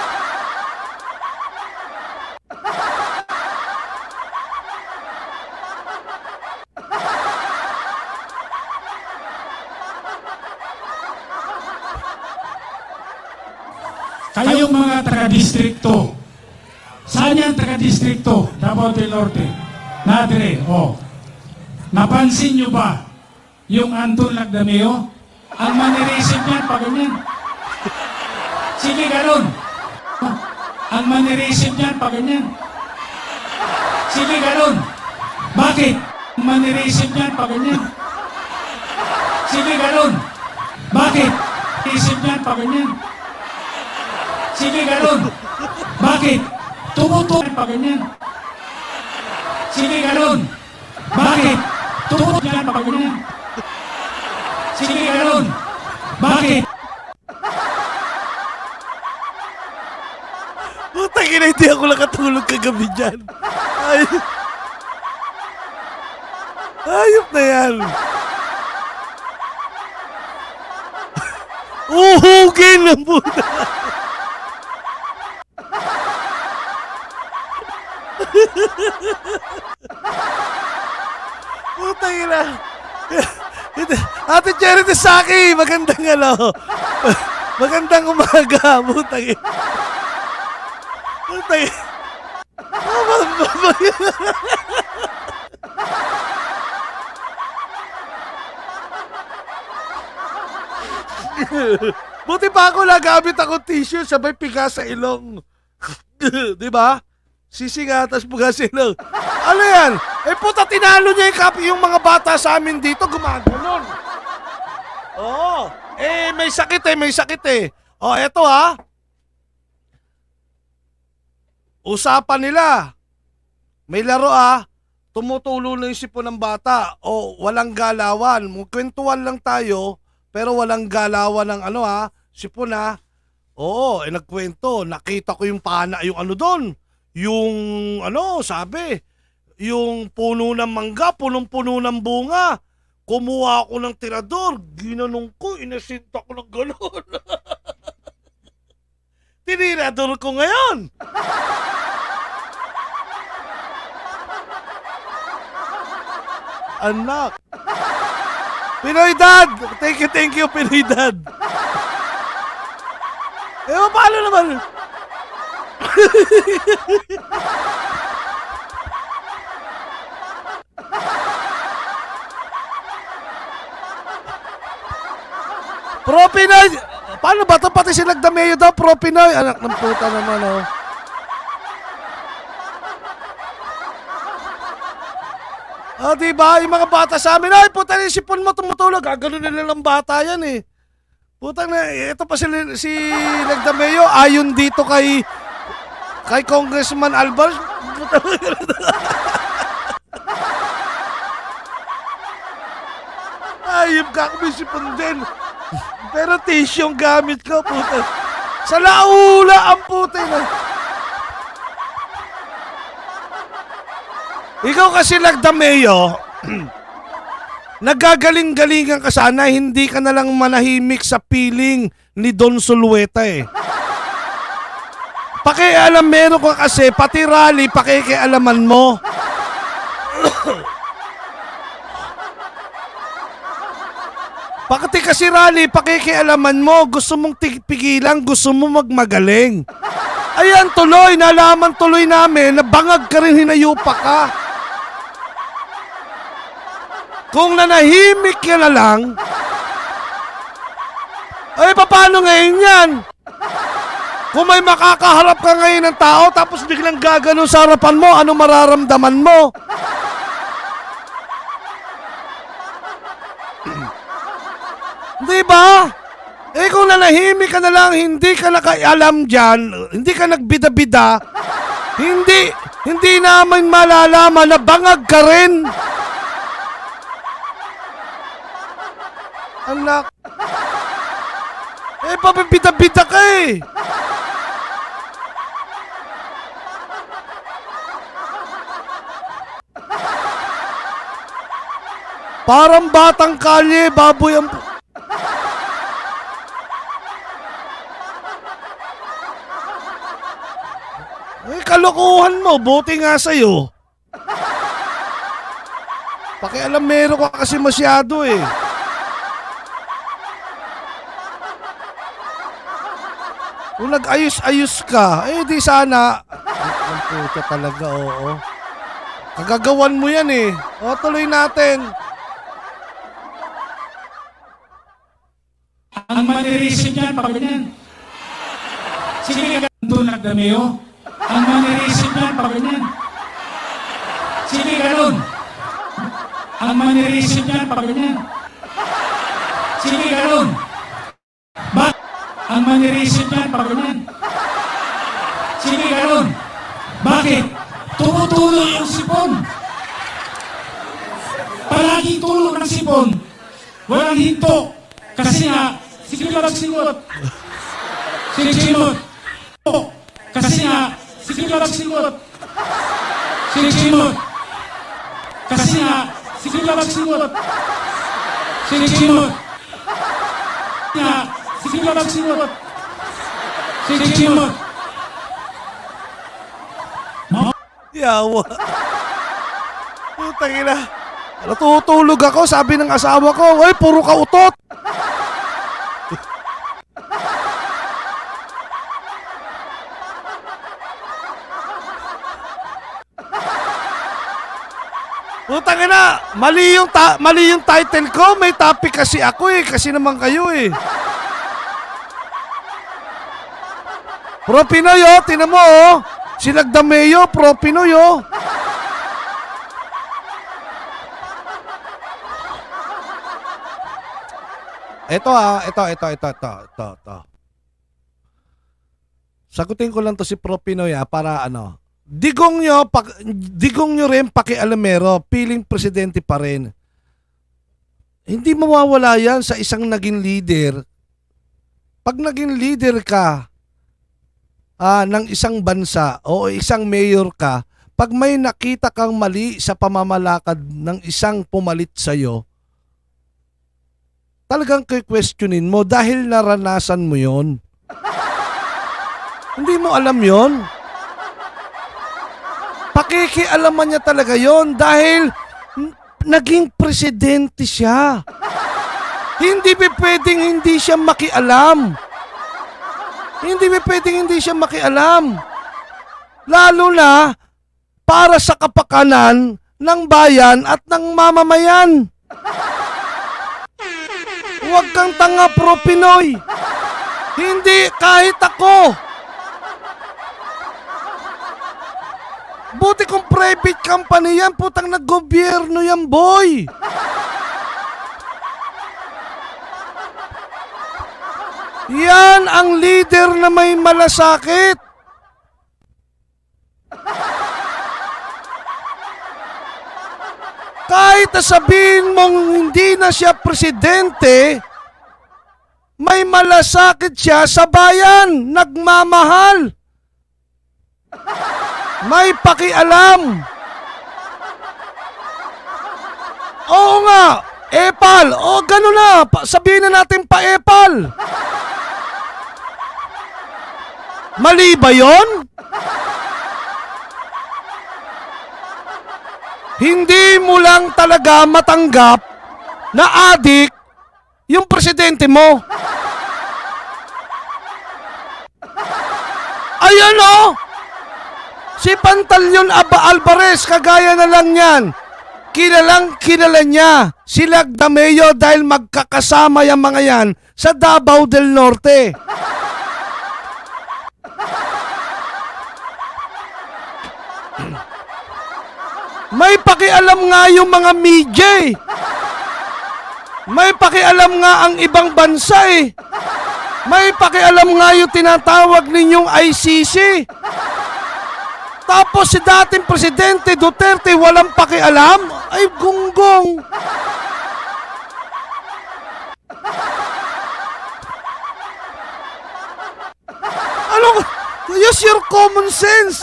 kayong mga taga-distrikto, saan yan taga-distrikto? Davao del Norte. Nadire, oh. Napansin nyo ba yung Anton Lagdameo? Ang manireceive niyan, pa ganyan. Sige, ganun. Ang manireceive niyan, pa ganyan. Sige, ganun. Bakit? Ang manireceive niyan, pa ganyan. Sige, ganun. Bakit? Receive niyan, pa ganyan. Sige, ganun. Bakit? Tumutuloy, pa ganyan. Sige, ganun. Bakit? Tumutuloy, pa ganyan. Sige, ganun. Bakit? Putang ina, hindi ako nakatulog kagabi dyan. Ayop na yan. Uhugin ng puta. Putang ina. Ate Charity Saki, magandang magandang umaga. Putang ina. Putang ina. Buti pa ako nagamit ako tissue sabay piga sa ilong. Di ba? Sisinga, tas puga sa ilong. Ano yan? Eh puta, tinalo niya yung mga bata sa amin dito, gumaganon. Oo. Eh, may sakit eh. Oh, eto ha. Usapan nila. May laro tumutulo na yung sipon ng bata. O, walang galawan. Kwentuhan lang tayo, pero walang galawan ng sipon Oo, nagkwento. Nakita ko yung pana, yung doon. Yung sabi, yung puno ng mangga, punong-puno ng bunga. Kumuha ako ng tirador, ginanong ko, inasinta ko ng gano'n. Tinirador ko ngayon. Anak. Pinoy Dad! Thank you, Pinoy Dad. Paano naman? Pro Pinoy! Paano ba ito? Pati si Lagdameo daw, Pro Pinoy. Anak ng puta naman, diba? Yung mga bata sa amin, ay, puta na yung sipon mo tumutulog. Gano'n nila ng bata yan, eh. Putang na, ito pa si Lagdameo, ayon dito kay Congressman Alvar. Ayop ka, may sipon din. Pero tissue yung gamit ko, puta. Sa laula ang puta na. Ikaw kasi Lagdameo, nagagaling-galingan ka sana, hindi ka nalang manahimik sa piling ni Don Sulueta eh. Pakialamero ka kasi, pati rally, pakikialaman mo. Pati kasi rally, pakikialaman mo. Gusto mong pigilan, gusto mo magmagaling. Ayan, tuloy, nalaman tuloy namin na bangag ka rin, hinayupa ka. Kung nanahimik ka na lang, ay paano ngayon yan? Kung may makakaharap ka ngayon ng tao tapos biglang gaganon sa harapan mo, ano mararamdaman mo? Diba? Eh kung nanahimik ka na lang, hindi ka nakaalam dyan, hindi ka nagbida-bida, hindi naman malalaman na bangag ka rin. Anak. Eh, papabida-bida ka eh. Parang batang kalye, baboy ang... Eh, kalokohan mo. Buti nga sa'yo. Pakialamero ka kasi masyado eh. Kung nag-ayos-ayos ka, eh di sana. Ang puta talaga, oo. Kagagawan mo yan eh. O, tuloy natin. Ang manirisip niyan, pagganyan. Sige, ganun nagdameo. Ang manirisip niyan, pagganyan. Sige, ganun. Ang manirisip niyan, pagganyan. Sige, ganun. Ang manirisip niyan, pagganyan. Sige, ganun. Bakit? Tumutulo yung sipon. Palaging tulo ng sipon. Walang hinto. Kasi nga, sige magsingot. Sige-singot. Kasi nga, sige magsingot. Sige-singot. Kasi nga, sige magsingot. Sige-singot. Sige magsingot. Sige-singot. Yawa. Putang ina. Natutulog ako, sabi ng asawa ko, ay, puro ka utot. Putang ina, mali yung title ko, may topic kasi ako eh, kasi naman kayo eh. Pro Pinoy oh, tinan mo oh. Si Nagdameo, Pro Pinoy oh. Ito. Sagutin ko lang to si Pro Pinoy para ano. Digong nyo rin pakialamero, piling presidente pa rin. Hindi mawawala yan sa isang naging leader. Pag naging leader ka ng isang bansa o isang mayor ka, pag may nakita kang mali sa pamamalakad ng isang pumalit sa'yo, talagang questionin mo dahil naranasan mo yon. Hindi mo alam yon. Pakikialaman niya talaga yon dahil naging presidente siya. Hindi pwedeng hindi siya makialam. Hindi pwedeng hindi siya makialam. Lalo na para sa kapakanan ng bayan at ng mamamayan. Huwag kang tanga, Pro Pinoy. Hindi, kahit ako. Buti kung private company yan, putang nag-gobyerno yan, boy. Yan ang leader na may malasakit. Kahit sabihin mong hindi na siya presidente, may malasakit siya sa bayan, nagmamahal. May pakialam. Oo nga, epal. O gano'n na, sabihin na natin pa epal. Mali ba yun? Hindi mo lang talaga matanggap na adik yung presidente mo. Ayan o! Si Pantaleon Alvarez, kagaya na lang yan. Kilala niya si Lagdameo dahil magkakasama yung mga yan sa Davao del Norte. May pakialam nga yung mga media eh. May pakialam nga ang ibang bansa eh. May pakialam nga yung tinatawag ninyong ICC. Tapos si dating Presidente Duterte walang pakialam? Ay, gunggong. Ano? Use your common sense.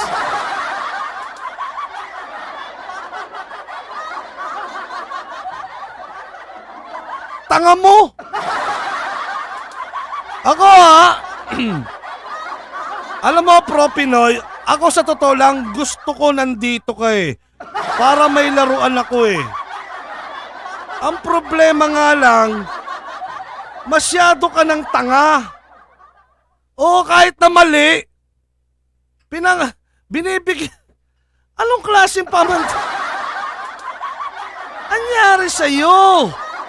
Tanga mo. Ako alam mo, Pro Pinoy, ako sa totoo lang, gusto ko nandito ka eh. Para may laruan ako eh. Ang problema nga lang, masyado ka ng tanga. Oo, kahit na mali, binibigyan. Anong klaseng anyari sa'yo?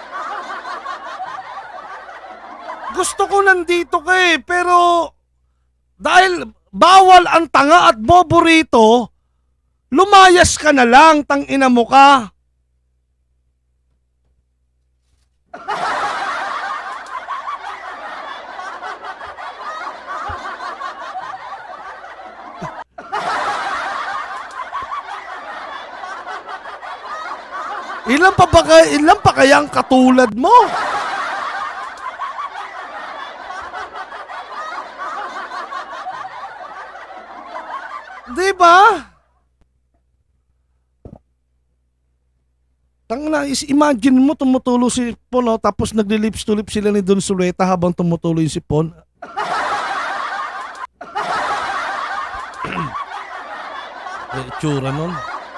Gusto ko nandito ka eh, pero dahil bawal ang tanga at bobo rito, lumayas ka na lang, tangina mo ka. Ilan pa kaya ang katulad mo? Diba? Imagine mo tumutulo si Pon, oh, tapos nagli-lips to lips sila ni Don Suleta habang tumutulo yung si Pon. Itsura nun.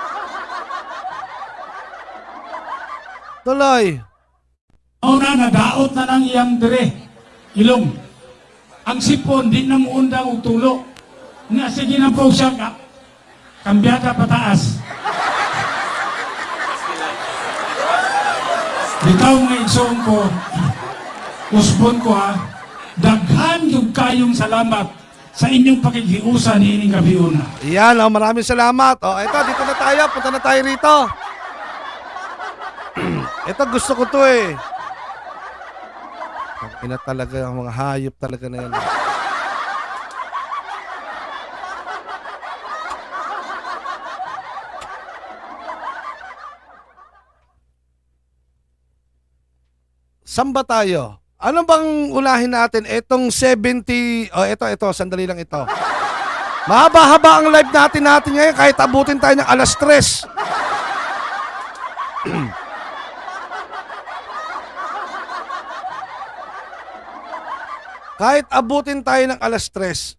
Tuloy. Una, nadaot na ng iyang dire. Ilong. Ang sipon, di na muundang og tulo. Nga, sige na po siya ka. Kambyada pataas. Bitaw nga igsoon ko, usbon ko ha, daghan yung kayong salamat sa inyong pakikiusa ni ining gabiuna. Yan, oh, maraming salamat. Oh, eto, dito na tayo. Punta na tayo rito. Ito, gusto ko to eh. Ina talaga, ang mga hayop talaga na yan. Saan ba tayo? Ano bang unahin natin? Etong 70... Oh, ito, sandali lang ito. Mahaba-haba ang live natin ngayon kahit abutin tayo ng alas 3. Kahit abutin tayo ng alas 3.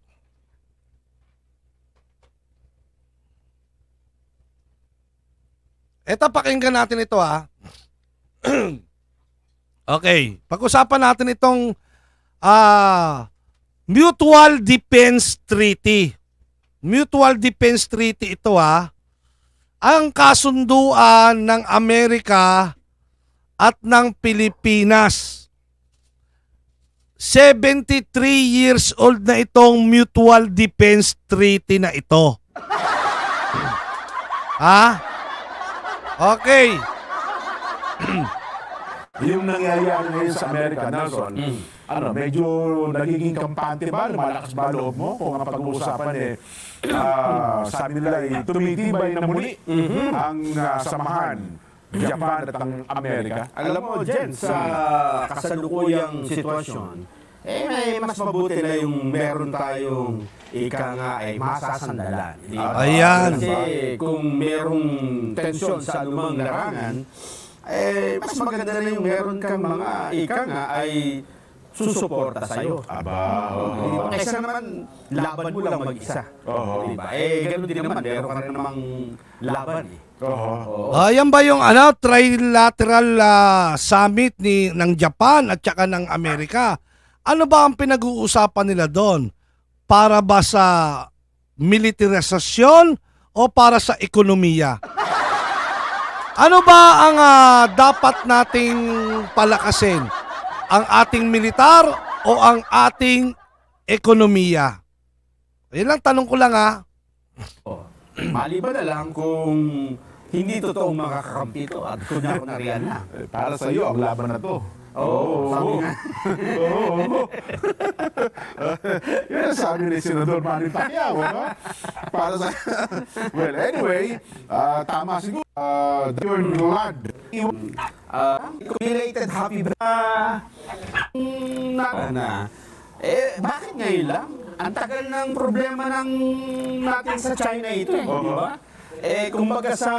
Ito, pakinggan natin ito ha. Okay, pag-usapan natin itong Mutual Defense Treaty. Mutual Defense Treaty ito ang kasunduan ng Amerika at ng Pilipinas. 73 years old na itong Mutual Defense Treaty na ito. Ha? Okay. Yung nangyayari ngayon sa Amerika, Nelson, medyo nagiging kampante ba? Lumalakas ba loob mo? Kung ang pag-uusapan sabi nila tumitibay na muli ang samahan Japan at ang Amerika. Alam mo, Jen, sa kasalukuyang sitwasyon, may mas mabuti na yung meron tayong masasandalan. Ayan. Kasi kung merong tensyon sa anumang larangan, mas maganda na yung meron kang mga ay susuporta sa'yo. Aba, oo. Kaysa naman, laban mo lang mag-isa. Oo. Diba? Gano'n din naman, meron ka rin namang laban. Oo. Yan ba yung trilateral summit ng Japan at saka ng Amerika? Ano ba ang pinag-uusapan nila doon? Para ba sa militarisasyon o para sa ekonomiya? Ano ba ang dapat nating palakasin? Ang ating militar o ang ating ekonomiya? Yan lang, tanong ko lang Maliban na lang kung hindi totoong makakakampi ito at kunyari na. Para sa iyo, ang laban na to. Sabi nga. Yan ang sabi ni Senador Manny Pacquiao, no? Para sa... Well, anyway, tama siguro. You're glad. Belated happy bakit ngayon lang? Ang tagal ng problema natin sa China ito, di ba? Kumbaga sa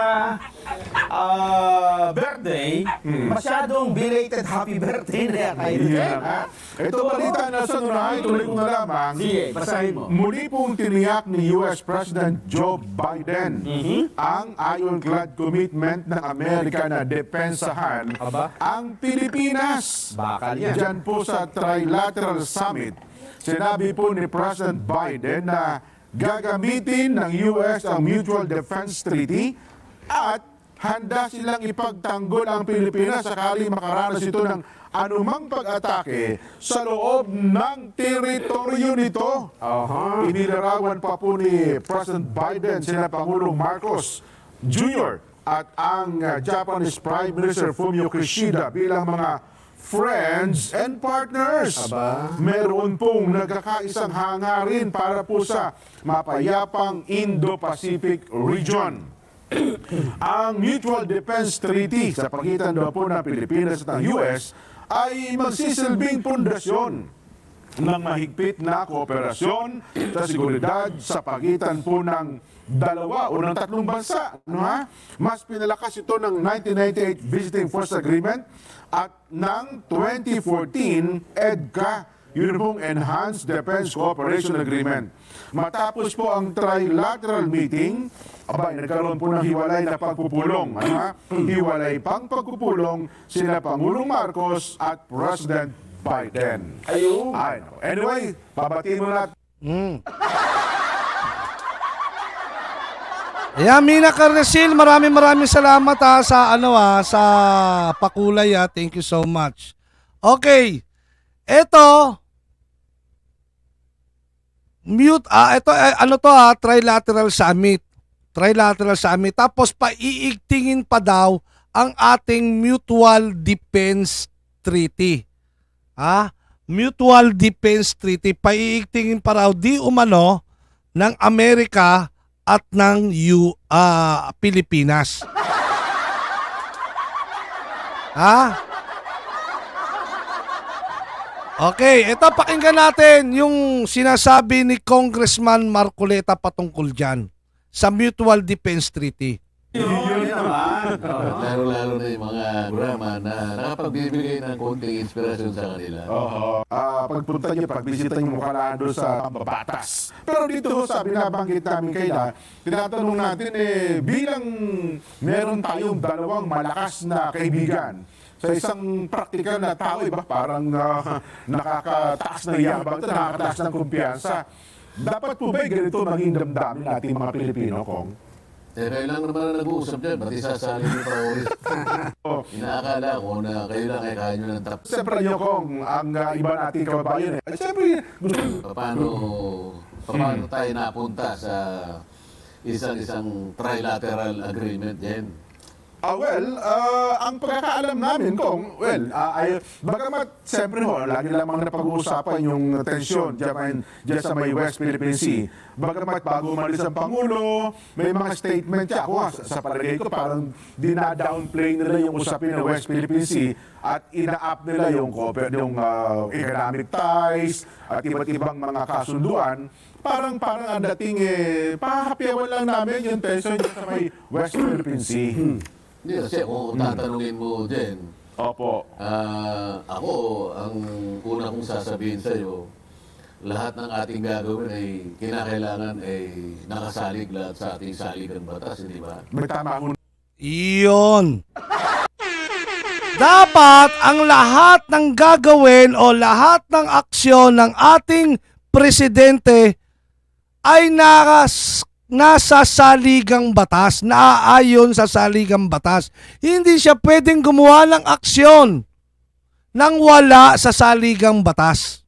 birthday, masyadong belated happy birthday na yan. Ito balita na sa nunay, tuloy ko na lamang. Sige, basahin mo. Muli pong tiniyak ni US President Joe Biden ang ironclad commitment ng Amerika na depensahan ang Pilipinas. Bakal yan. Diyan po sa Trilateral Summit, sinabi po ni President Biden na gagamitin ng US ang Mutual Defense Treaty at handa silang ipagtanggol ang Pilipinas sakali makaranas ito ng anumang pag-atake sa loob ng teritoryo nito. Inilarawan pa po ni President Biden sina Pangulong Marcos Jr. at ang Japanese Prime Minister Fumio Kishida bilang mga friends and partners. Meron pong nagkakaisang hangarin para po sa mapayapang Indo-Pacific region. Ang Mutual Defense Treaty sa pagitan daw po ng Pilipinas at ng US ay magsisilbing pundasyon ng mahigpit na kooperasyon sa seguridad sa pagitan po ng dalawa o ng tatlong bansa. Mas pinalakas ito ng 1998 Visiting Force Agreement at ng 2014 EDCA, yun pong Enhanced Defense Cooperation Agreement. Matapos po ang trilateral meeting, nagkaroon po ng hiwalay na pagpupulong. Hiwalay pang pagpupulong sina Pangulong Marcos at President Biden. Anyway, pabatiin mo natin. Mina Carnesil, maraming salamat sa sa pakulay Thank you so much. Okay. Ito Trilateral Summit. Trilateral Summit. Tapos paiigtingin pa daw ang ating Mutual Defense Treaty. Mutual Defense Treaty. Paiigtingin pa raw di umano ng Amerika at ng Pilipinas. Okay, ito pakinggan natin yung sinasabi ni Congressman Marcoleta patungkol dyan sa Mutual Defense Treaty. Yun naman. Lalo-lalo na yung mga programa na nakapagbibigay ng konting inspirasyon sa kanila. Pagpunta niyo, pagbisita niyo mukha doon sa pambabatas. Pero dito sa binabanggit namin kaila, tinatanong natin bilang meron tayong dalawang malakas na kaibigan sa isang praktikal na tao, parang nakakataas ng yabang, nakakataas ng kumpiyansa. Dapat po ba ganito maging damdamin natin mga Pilipino, Kong? Kayo lang naman na nag-uusap dyan, ba't isasali niyo pa ulit? Inaakala ko na kayo lang ay kaya nyo ng tapos. Siyempre nyo, Kong, ang iba nating kababayan Siyempre, paano tayo napunta sa isang trilateral agreement yan? Ang pagkakaalam namin, Kong, bagamat siyempre lagi lamang napag-uusapan yung tensyon dyan sa may West Philippine Sea. Bagamat bago umalis ang Pangulo, may mga statement siya. Ako sa palagay ko, parang dina-downplay nila yung usapin ng West Philippine Sea at ina-up nila yung economic ties at iba't ibang mga kasunduan. Parang ang dating pahapyawan lang namin yung tensyon sa may West Philippine Sea. Hindi kasi kung tatanungin mo din, Opo. Ako, ang una kong sasabihin sa iyo, lahat ng ating gagawin ay kinakailangan ay nakasalig lahat sa ating saligang batas, hindi ba? May tama ho. Iyon. Dapat ang lahat ng gagawin o lahat ng aksyon ng ating presidente ay nasa saligang batas, naaayon sa saligang batas. Hindi siya pwedeng gumawa ng aksyon nang wala sa saligang batas.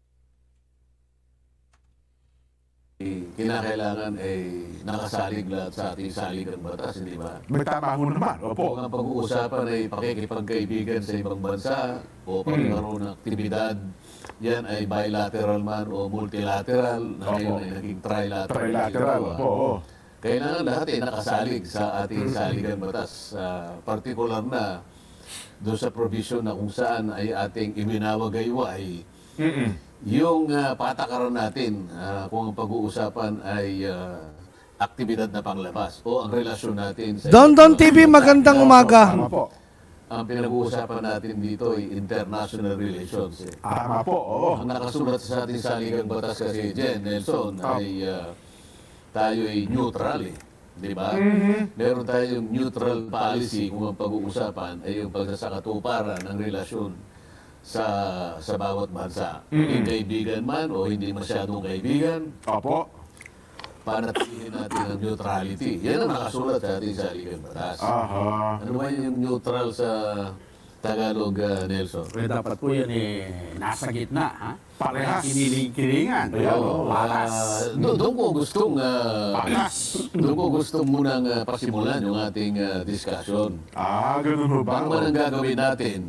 Kinakailangan ay nakasalig lahat sa ating saligang batas, hindi ba? May tama ho naman. Opo. Kung ang pag-uusapan ay pakikipagkaibigan sa ibang bansa o pagkaroon ng aktibidad, yan ay bilateral man o multilateral, na ngayon ay naging trilateral. Trilateral. Opo. Kailangan lahat ay nakasalig sa ating saligang batas. Partikular na doon sa provision na kung saan ay ating iminawagayway yung patakaran natin kung ang pag-uusapan ay aktibidad na panglabas o ang relasyon natin sa Don TV, magandang umaga. Tama po. ang pinag-uusapan natin dito ay international relations. Tama po. Oo. Ang nakasulat sa ating saligang batas kasi, Jen, Nelson, ay tayo ay neutral eh. Di ba? Meron tayong neutral policy kung ang pag-uusapan ay yung pagsasakatuparan ng relasyon sa bawat bansa. Hindi kaibigan man o hindi masyadong kaibigan, Opo. panatilihin natin ang neutrality. Yan ang nakasulat sa ating saligang batas. Aha. Ano ba yung neutral sa Tagalog, Nelson? Pero dapat po yan nasa gitna, ha? Parehas. Kiniling-kilingan. Ayan, Oo, palas. Doon ko gustong Palas. doon ko gustong munang pasimulan yung ating discussion. Ganun ho ba? Paano man ang gagawin natin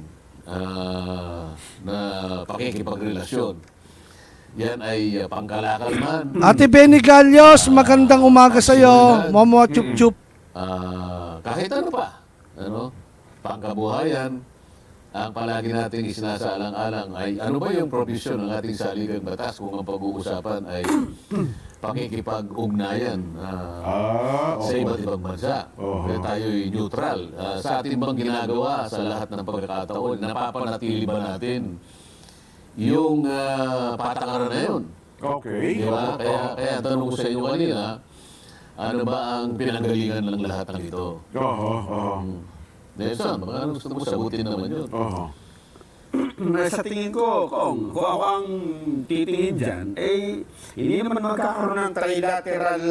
na pakikipagrelasyon? Yan ay pangkalakal man. Ate Benny Gallos, magandang umaga sa iyo. Momo chup chup. Kahit ano pa, pangkabuhayan, ang palagi nating isinasaalang-alang ay ano ba yung provision ng ating saligang batas kung ang pag-uusapan ay pakikipag-ugnayan sa iba't ibang bansa. Kaya tayo'y neutral. Sa ating bang ginagawa sa lahat ng pagkakataon, napapanatili ba natin yung patakaran na yun? Okay. Di ba? Kaya tanong ko sa inyo kanina, ano ba ang pinanggalingan ng lahat ng ito? Nelson, baka gusto mo sagutin naman yun. Sa tingin ko, kung ako ang titingin dyan, hindi naman magkakaroon ng trilateral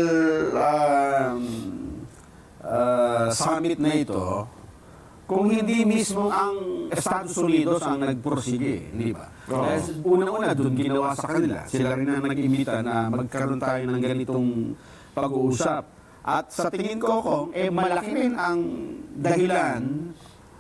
summit na ito kung hindi mismo ang Estados Unidos ang nagpursige, di ba? Dahil unang-una doon ginawa sa kanila. Sila rin ang nag-imbita na magkaroon tayo ng ganitong pag-uusap. At sa tingin ko, malaki rin ang dahilan,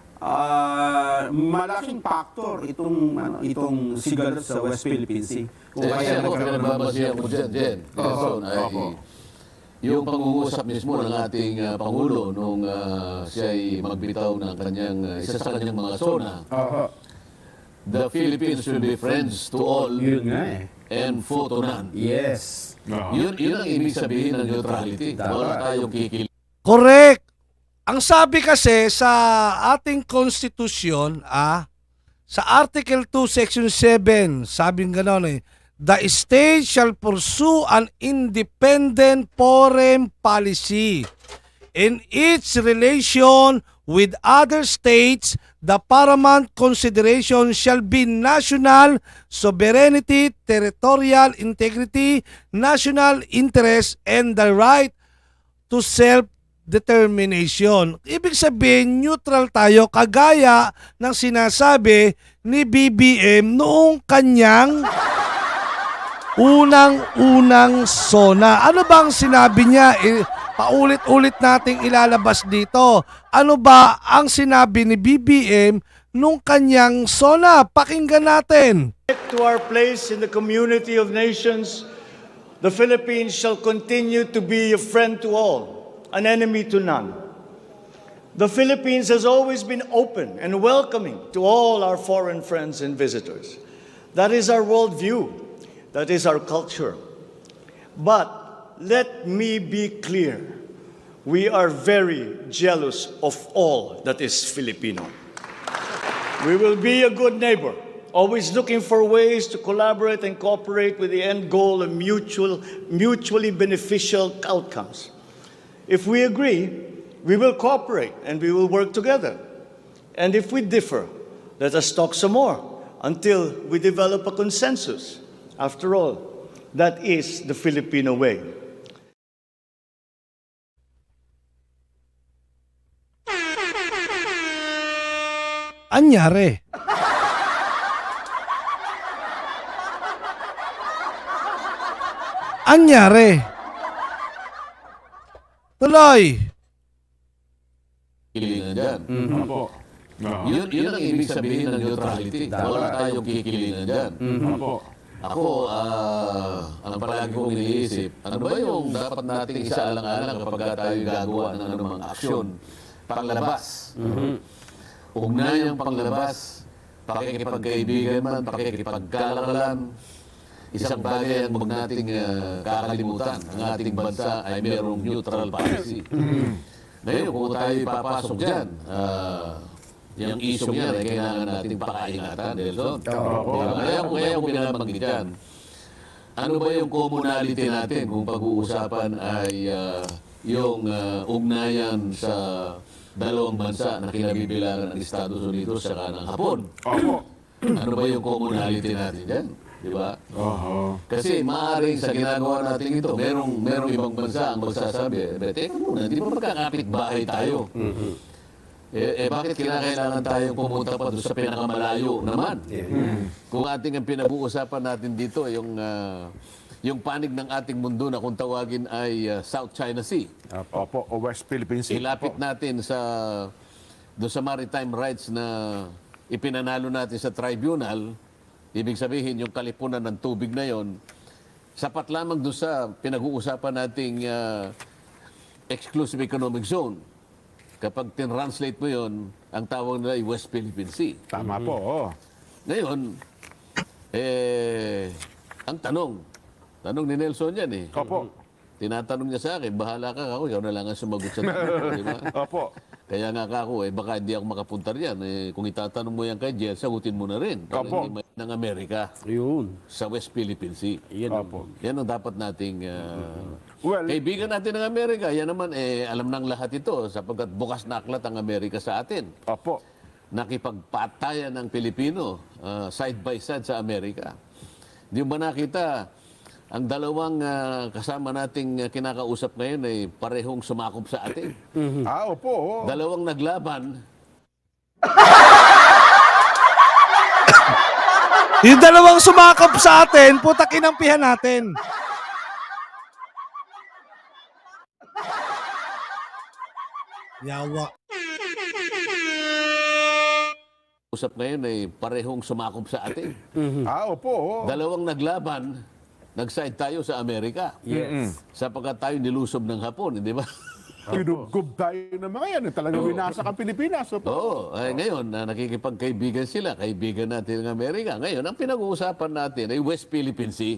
malaking factor itong sigaret sa West Philippine Sea. Kung kaya nagbabasihan ko dyan, Jen. Nelson, yung pangungusap mismo ng ating Pangulo nung siya ay magbitaw ng isa sa kanyang mga zona. The Philippines will be friends to all and foe to none. Yes. Yun ang ibig sabihin ng neutrality. Wala tayong kikilig. Correct. Ang sabi kasi sa ating konstitusyon, sa Article 2, Section 7, sabing gano'n the state shall pursue an independent foreign policy. In its relation with other states, the paramount consideration shall be national sovereignty, territorial integrity, national interest, and the right to self-determination. Ibig sabihin, neutral tayo kagaya ng sinasabi ni BBM noong kanyang unang-unang SONA. Ano bang sinabi niya? Paulit-ulit nating ilalabas dito. Ano ba ang sinabi ni BBM nung kanyang SONA? Pakinggan natin. To our place in the community of nations, the Philippines shall continue to be a friend to all, an enemy to none. The Philippines has always been open and welcoming to all our foreign friends and visitors. That is our worldview. That is our culture. But let me be clear. We are very jealous of all that is Filipino. We will be a good neighbor, always looking for ways to collaborate and cooperate with the end goal of mutually beneficial outcomes. If we agree, we will cooperate and we will work together. And if we differ, let us talk some more until we develop a consensus. After all, that is the Filipino way. Anyari. Anyari. Tuloy. Kikilingan dyan. Opo. Yun ang ibig sabihin ng neutrality. Wala tayong kikilingan dyan. Opo. Ako, ang palagi kong iniisip, ano ba yung dapat nating isaalang-alang kapag tayo gagawa ng anumang aksyon? Panglabas. Ugnayang panglabas, pakikipagkaibigan man, pakikipagkalakalan. Isang bagay ang huwag nating kakalimutan. Ang ating bansa ay mayroong neutral policy. Ngayon, kung tayo ipapasok dyan, yung issue yan ay kailangan nating pakaingatan, Delson. Kaya kung binabanggit dyan, ano ba yung commonality natin kung pag-uusapan ay yung ugnayan sa dalawang bansa na kinabibilangan ng Estados Unidos sa ng Hapon? Opo. Ano ba yung commonality natin dyan? Di ba? Kasi maaaring sa ginagawa natin ito, merong ibang bansa ang magsasabi, teka muna, di ba magkakapit bahay tayo? Bakit kailangan tayong pumunta pa doon sa pinakamalayo naman? Kung ating ang pinag-uusapan natin dito, yung panig ng ating mundo na kung tawagin ay South China Sea. Opo, o West Philippine Sea. Ilapit natin doon sa maritime rights na ipinanalo natin sa tribunal. Ibig sabihin, yung kalipunan ng tubig na yon, sapat lamang doon sa pinag-uusapan nating exclusive economic zone. Kapag tin-translate mo yon, ang tawag nila ay West Philippine Sea. Tama po, oo. Ngayon, ang tanong ni Nelson yan eh. Opo. Tinatanong niya sa akin, bahala ka ako, ikaw na lang ang sumagot sa tanong. Di ba? Opo. Kaya nga ako, baka hindi ako makapunta riyan. Kung itatanong mo yan kay Jel, sagutin mo na rin. Opo. Ng Amerika. Yun. Sa West Philippine Sea. Opo. Yan ang dapat nating Well, kaibigan natin ng Amerika. Yan naman, alam ng lahat ito sapagkat bukas na aklat ang Amerika sa atin. opo. Nakipagpatayan ng Pilipino side by side sa Amerika. Hindi mo ba nakita ang dalawang kasama nating kinakausap ngayon ay parehong sumakop sa atin. Opo. Oo. Dalawang naglaban. Yung dalawang sumakop sa atin, putak inampihan natin. Yawa. Usap ngayon ay parehong sumakop sa atin. Opo. Oo. Dalawang naglaban, nag-side tayo sa Amerika. Yes. Sapagkat tayo nilusob ng Hapon, di ba? Kinugub tayo ng mga yan. Talagang winasak ang Pilipinas. Opo. Oo. Ngayon, nakikipagkaibigan sila, kaibigan natin ng Amerika. Ngayon, ang pinag-uusapan natin ay West Philippine Sea.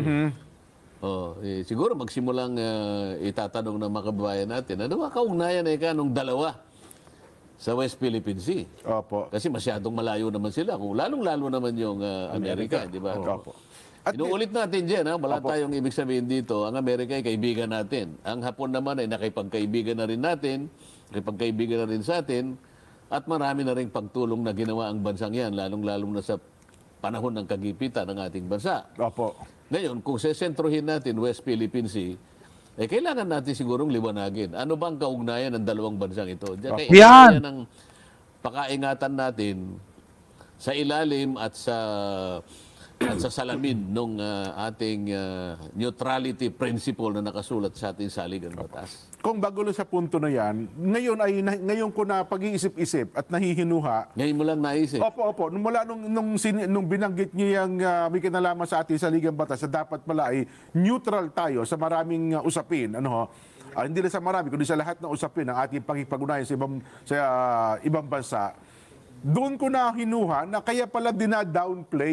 Siguro magsimulang itatanong ng mga kababayan natin, ano ba kaugnayan nung dalawa sa West Philippine Sea? Opo. Kasi masyadong malayo naman sila. Kung lalong-lalo naman yung Amerika, di ba? Opo. At Inuulit natin dyan, wala tayong ibig sabihin dito. Ang Amerika ay kaibigan natin. Ang Hapon naman ay nakipagkaibigan na rin natin, nakipagkaibigan na rin sa atin, at marami na rin pagtulong na ginawa ang bansang yan, lalong-lalo na sa panahon ng kagipitan ng ating bansa. Opo. Ngayon, kung sesentrohin natin West Philippine Sea, kailangan natin sigurong liwanagin. Ano bang kaugnayan ng dalawang bansang ito? Diyan, Yan! ng pakaingatan natin sa ilalim at sa salamin ng ating neutrality principle na nakasulat sa ating saligang batas. Kung bago sa punto na yan, ngayon ko na pag-iisip-isip at nahihinuha. Ngayon mo lang naisip. Opo. Nung binanggit niyo yung may kinalaman sa ating saligang batas na dapat pala ay neutral tayo sa maraming usapin. Hindi lang sa marami, kundi sa lahat ng usapin ng ating pagkipag-unayan sa ibang bansa. Doon ko na hinuha na kaya pala dina-downplay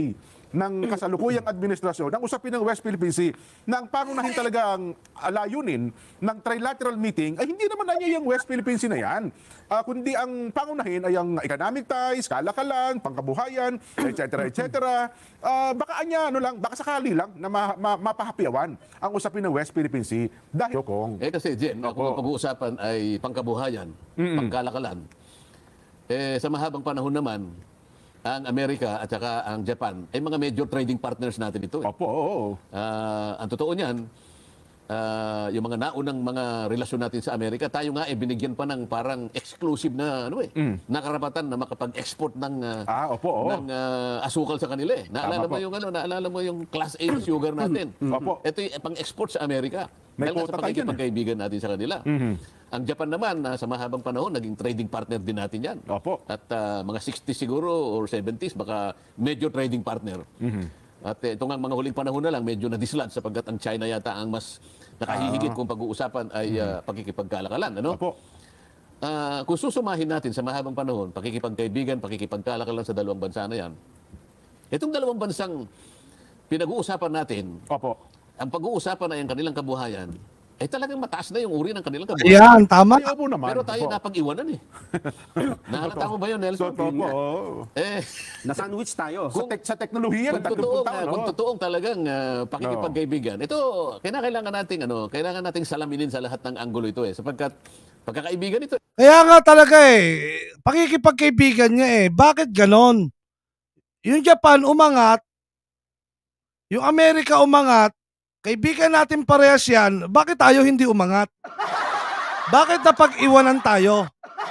ng kasalukuyang administrasyon ang usapin ng West Philippine Sea na ang pangunahin talaga ang layunin ng trilateral meeting ay hindi naman niya yung West Philippine Sea na yan. Kundi ang pangunahin ay ang economic ties, kalakalan, pangkabuhayan, etc. etc. Baka baka sakali lang na mapahapiawan ang usapin ng West Philippine Sea dahil kung Kasi Jen, kung ang pag-uusapan ay pangkabuhayan, pangkalakalan, sa mahabang panahon naman, ang Amerika at saka ang Japan ay mga major trading partners natin ito. Opo, oo. Ang totoo niyan, yung mga naunang mga relasyon natin sa Amerika, tayo nga binigyan pa ng parang exclusive na na karapatan na makapag-export ng ng asukal sa kanila. Naalala mo yung Class A sugar natin. Ito yung pang-export sa Amerika. Dahil sa pakikipagkaibigan natin sa kanila. Ang Japan naman, sa mahabang panahon, naging trading partner din natin yan. At mga 60s siguro or 70s, baka major trading partner. At ito nga mga huling panahon na lang, medyo na-dislodge sapagkat ang China yata ang mas nakahihigit kung pag-uusapan ay pakikipagkalakalan. Kung susumahin natin sa mahabang panahon, pakikipagkaibigan, pakikipagkalakalan sa dalawang bansa na yan, itong dalawang bansang pinag-uusapan natin, ang pag-uusapan ay ang kanilang kabuhayan, ay talagang mataas na yung uri ng kanilang kabuhayan. Yan, tama. Pero tayo napag-iwanan eh. Nahalata mo ba yun, Nelson? Na-sandwich tayo. Sa teknolohiya ng 30 taon. Kung totoong talagang pakikipagkaibigan, ito, kailangan nating salaminin sa lahat ng anggulo ito eh. Sapagkat pagkakaibigan ito. Kaya nga talaga pakikipagkaibigan niya Bakit ganon? Yung Japan umangat, yung Amerika umangat, kaibigan natin parehas yan, bakit tayo hindi umangat? Bakit napag-iwanan tayo?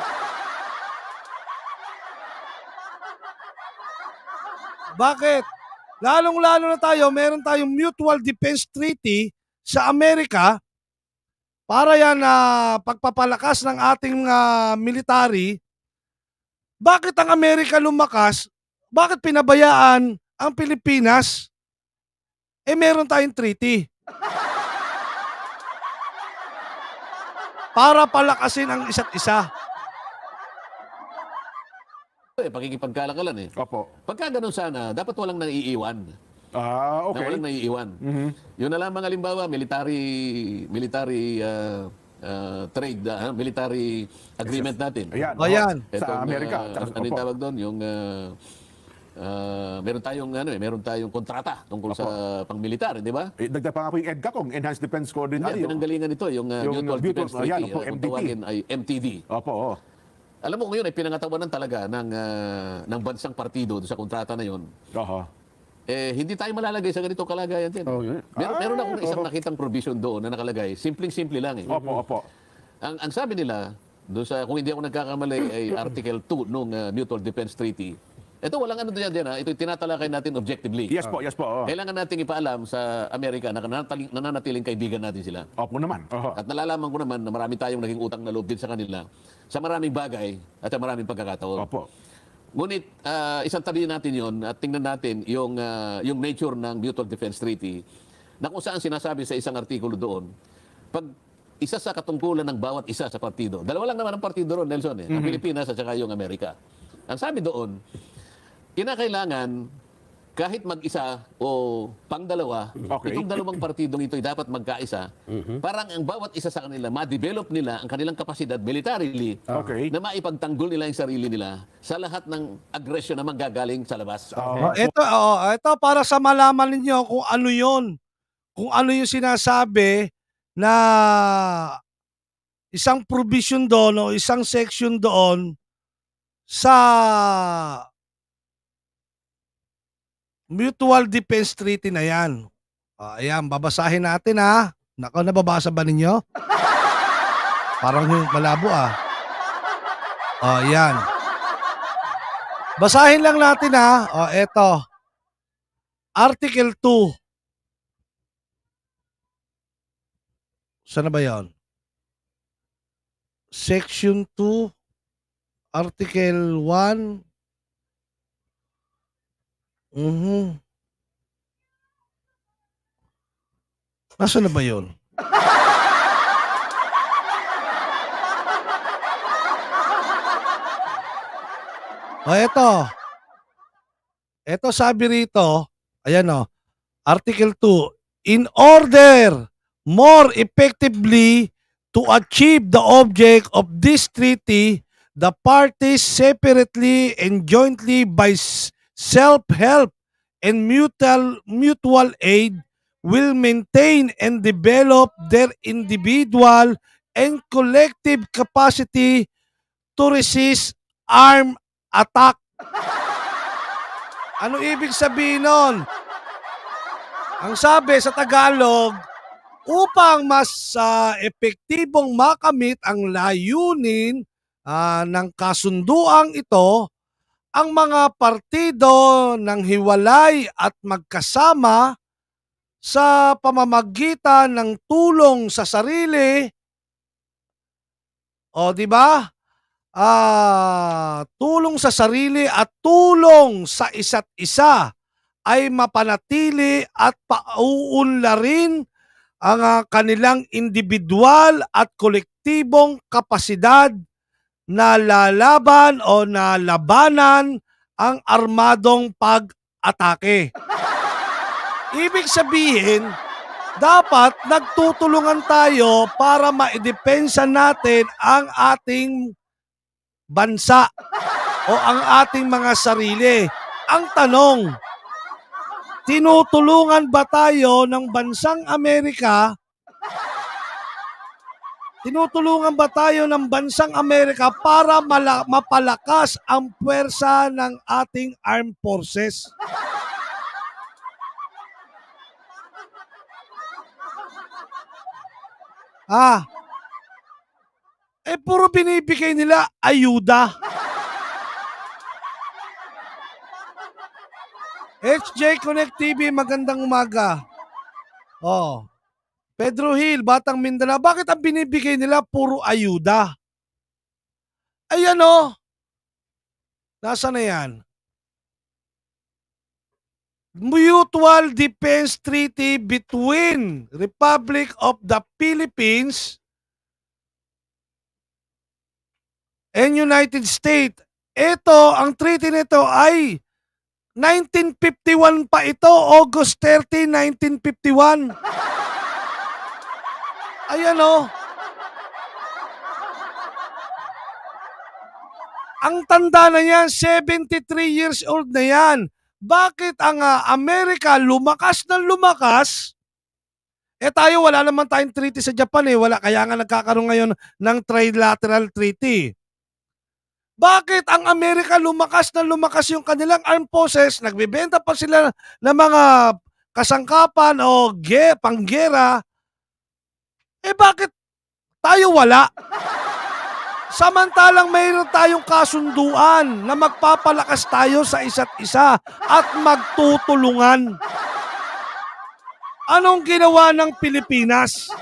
Bakit? Lalong-lalo na tayo, meron tayong Mutual Defense Treaty sa Amerika para yan pagpapalakas ng ating military. Bakit ang Amerika lumakas? Bakit pinabayaan ang Pilipinas? Meron tayong treaty. Para palakasin ang isa't isa. Pakikipagkalakalan Opo. Pagka ganun sana, dapat walang naiiwan. Okay. Walang naiiwan. Yun na lang mga halimbawa, military trade, military agreement natin. Ayan. Sa Amerika. Ano tawag doon? Yung meron tayong kontrata tungkol sa pangmilitar, di ba? Dagdag pa nga po yung EDCA kung Enhanced Defense Coordinator. Pinanggalingan ito, yung Mutual Defense Treaty, kung tawagin ay MTD. Opo. Alam mo ngayon ay pinangatawanan talaga ng bansang partido sa kontrata na yon. Hindi tayo malalagay sa ganitong kalagayan din. Meron akong isang nakitang provision doon na nakalagay, simpleng-simple lang Opo. Ang sabi nila, doon sa, kung hindi ako nagkakamali, ay Article 2 ng Mutual Defense Treaty. Ito, walang ano diyan. Ito tinatalakay natin objectively. Yes po. Kailangan nating ipaalam sa Amerika na nananatiling kaibigan natin sila. Opo naman. At nalalaman ko naman na marami tayong naging utang na loob din sa kanila sa maraming bagay at sa maraming pagkakataon. Opo. Ngunit, isang tabi natin yon at tingnan natin yung nature ng Mutual Defense Treaty na kung saan sinasabi sa isang artikulo doon, pag isa sa katungkulan ng bawat isa sa partido, dalawa lang naman ang partido roon, Nelson, ang Pilipinas at saka yung Amerika. Ang sabi doon, kinakailangan kahit mag-isa o pang-dalawa, itong dalawang partidong ito ay dapat magkaisa, parang ang bawat isa sa kanila, ma-develop nila ang kanilang kapasidad militarily na maipagtanggol nila yung sarili nila sa lahat ng aggression na manggagaling sa labas. Ito para sa malaman ninyo kung ano yun. Kung ano yung sinasabi na isang provision doon o isang section doon sa Mutual Defense Treaty na yan. Ayan, babasahin natin Nako, nababasa ba ninyo? Parang malabo Ayan. Basahin lang natin eto. Article 2. Saan na ba yan? Section 2, Article 1. Nasaan na ba yun? Ito. Ito sabi rito, Ayan o. Article 2. In order more effectively to achieve the object of this treaty, the parties separately and jointly by self-help and mutual aid will maintain and develop their individual and collective capacity to resist armed attack. Ano ibig sabihin nun? Ang sabi sa Tagalog, upang mas epektibong makamit ang layunin ng kasunduang ito, ang mga partido ng hiwalay at magkasama sa pamamagitan ng tulong sa sarili, o di ba? Tulong sa sarili at tulong sa isa't isa ay mapanatili at pauunlarin ang kanilang individual at kolektibong kapasidad na lalaban o na labanan ang armadong pag-atake. Ibig sabihin, dapat nagtutulungan tayo para maidepensa natin ang ating bansa o ang ating mga sarili. Ang tanong, tinutulungan ba tayo ng bansang Amerika? Tinutulungan ba tayo ng bansang Amerika para mapalakas ang puwersa ng ating armed forces? Puro binibigay nila ayuda. HJ Connect TV, magandang umaga. Pedro Hill, Batang Mindanao, bakit ang binibigay nila puro ayuda? Ayan o. Nasaan na yan? Mutual Defense Treaty between Republic of the Philippines and United States. Ito, ang treaty nito ay 1951 pa ito, August 30, 1951. Ayan o. Ang tanda na yan, 73 years old na yan. Bakit ang Amerika lumakas ng lumakas? Tayo, wala naman tayong treaty sa Japan wala, kaya nga nagkakaroon ngayon ng trilateral treaty. Bakit ang Amerika lumakas ng lumakas yung kanilang armed forces, nagbebenta pa sila ng mga kasangkapan o panggera? Bakit tayo wala? Samantalang mayroon tayong kasunduan na magpapalakas tayo sa isa't isa at magtutulungan. Anong ginawa ng Pilipinas?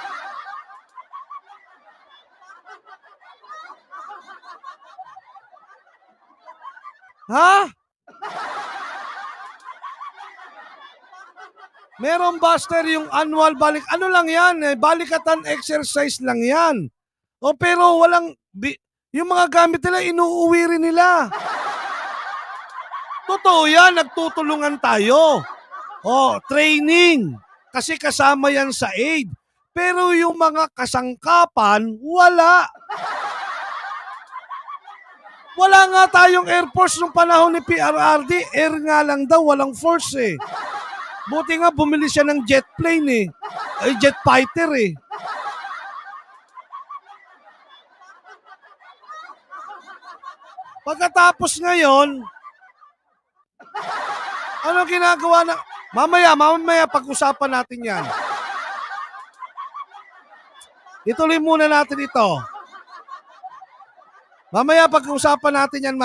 Meron, Buster, yung annual balik. Ano lang yan? Balikatan exercise lang yan. Pero walang, yung mga gamit nila, inuuwi rin nila. Totoo yan, nagtutulungan tayo. Training. Kasi kasama yan sa aid. Pero yung mga kasangkapan, wala. Wala nga tayong Air Force nung panahon ni PRRD. Air nga lang daw, walang force Buti nga bumili siya ng jet plane jet fighter Pagkatapos ngayon, ano ginagawa na? Mamaya pag-usapan natin yan. Ituloy muna natin ito. Mamaya pag-usapan natin yan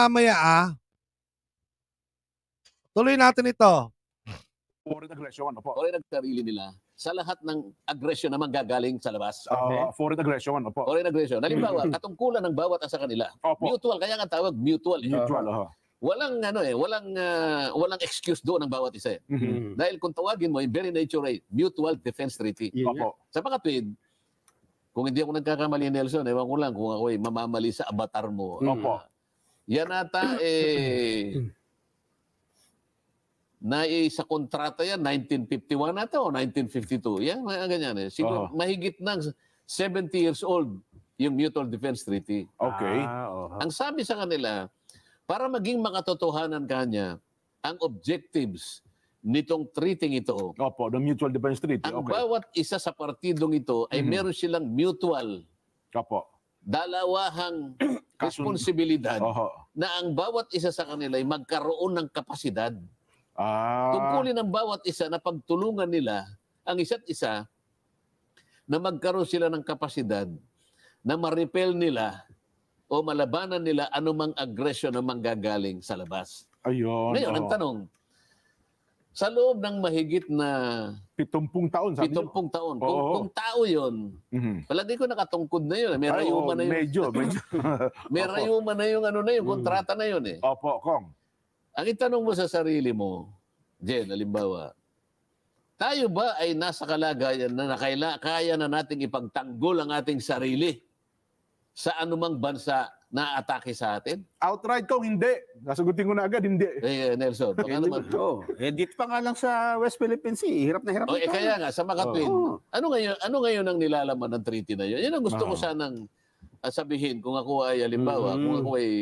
Tuloy natin ito. Foreign aggression, opo. Foreign sarili nila, sa lahat ng aggression naman gagaling sa labas. Foreign aggression, opo. Foreign aggression. Halimbawa, katungkulan ng bawat sa kanila. Opo. Mutual, kaya nga tawag mutual. Mutual, Walang walang excuse doon ng bawat isa. Dahil kung tawagin mo, yung very nature mutual defense treaty. Opo. Sa mga tweed, kung hindi ako nagkakamali, Nelson, ewan ko lang kung ako mamamali sa avatar mo. Opo. Yan ata na sa kontrata yan, 1951 na to o 1952. Yan, mga ganyan eh. Siguro, mahigit ng 70 years old yung Mutual Defense Treaty. Okay. Ang sabi sa kanila, para maging makatotohanan kanya ang objectives nitong treaty ito, Opo, the Mutual Defense Treaty. ang Okay. bawat isa sa partidong ito ay meron silang mutual, Opo. dalawahang responsibilidad Oho. na ang bawat isa sa kanila ay magkaroon ng kapasidad. Tungkulin ng bawat isa na pagtulungan nila ang isa't isa na magkaroon sila ng kapasidad na ma-repel nila o malabanan nila anumang aggression na manggagaling sa labas. Ayun. Ngayon, ang tanong, sa loob ng mahigit na 70 taon, sabi 70 niyo? taon, Oo. kung tao yun, Mhm. palagi ko nakatungkod na yun. May Ay, rayuma oo, na yun. Medyo. May Opo. rayuma na yung ano na yun, kontrata na yun eh. Opo, Kong. Ang itanong mo sa sarili mo, Jen, halimbawa, tayo ba ay nasa kalagayan na kaya na nating ipagtanggol ang ating sarili sa anumang bansa na atake sa atin? Outright, Kong, hindi. Nasagutin ko na agad, hindi. Nelson, baka naman. Dito pa nga lang sa West Philippine Sea, hirap na hirap. Kaya nga, sa makatwin, ano ngayon ang nilalaman ng treaty na yun? Yan ang gusto ko sanang sabihin kung ako ay, halimbawa, kung ako ay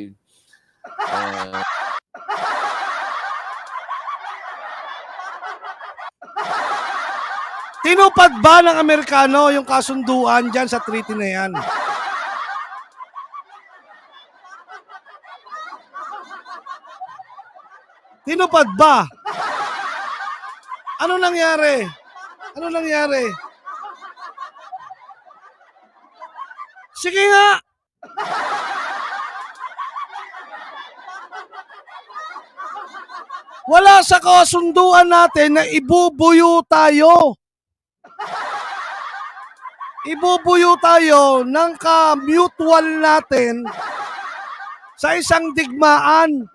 Tinupad ba ng Amerikano yung kasunduan dyan sa treaty na yan? Tinupad ba? Ano nangyari? Ano nangyari? Sige nga! Wala sa kasunduan natin na ibubuyo tayo. Ibubuyo tayo ng ka-mutual natin sa isang digmaan.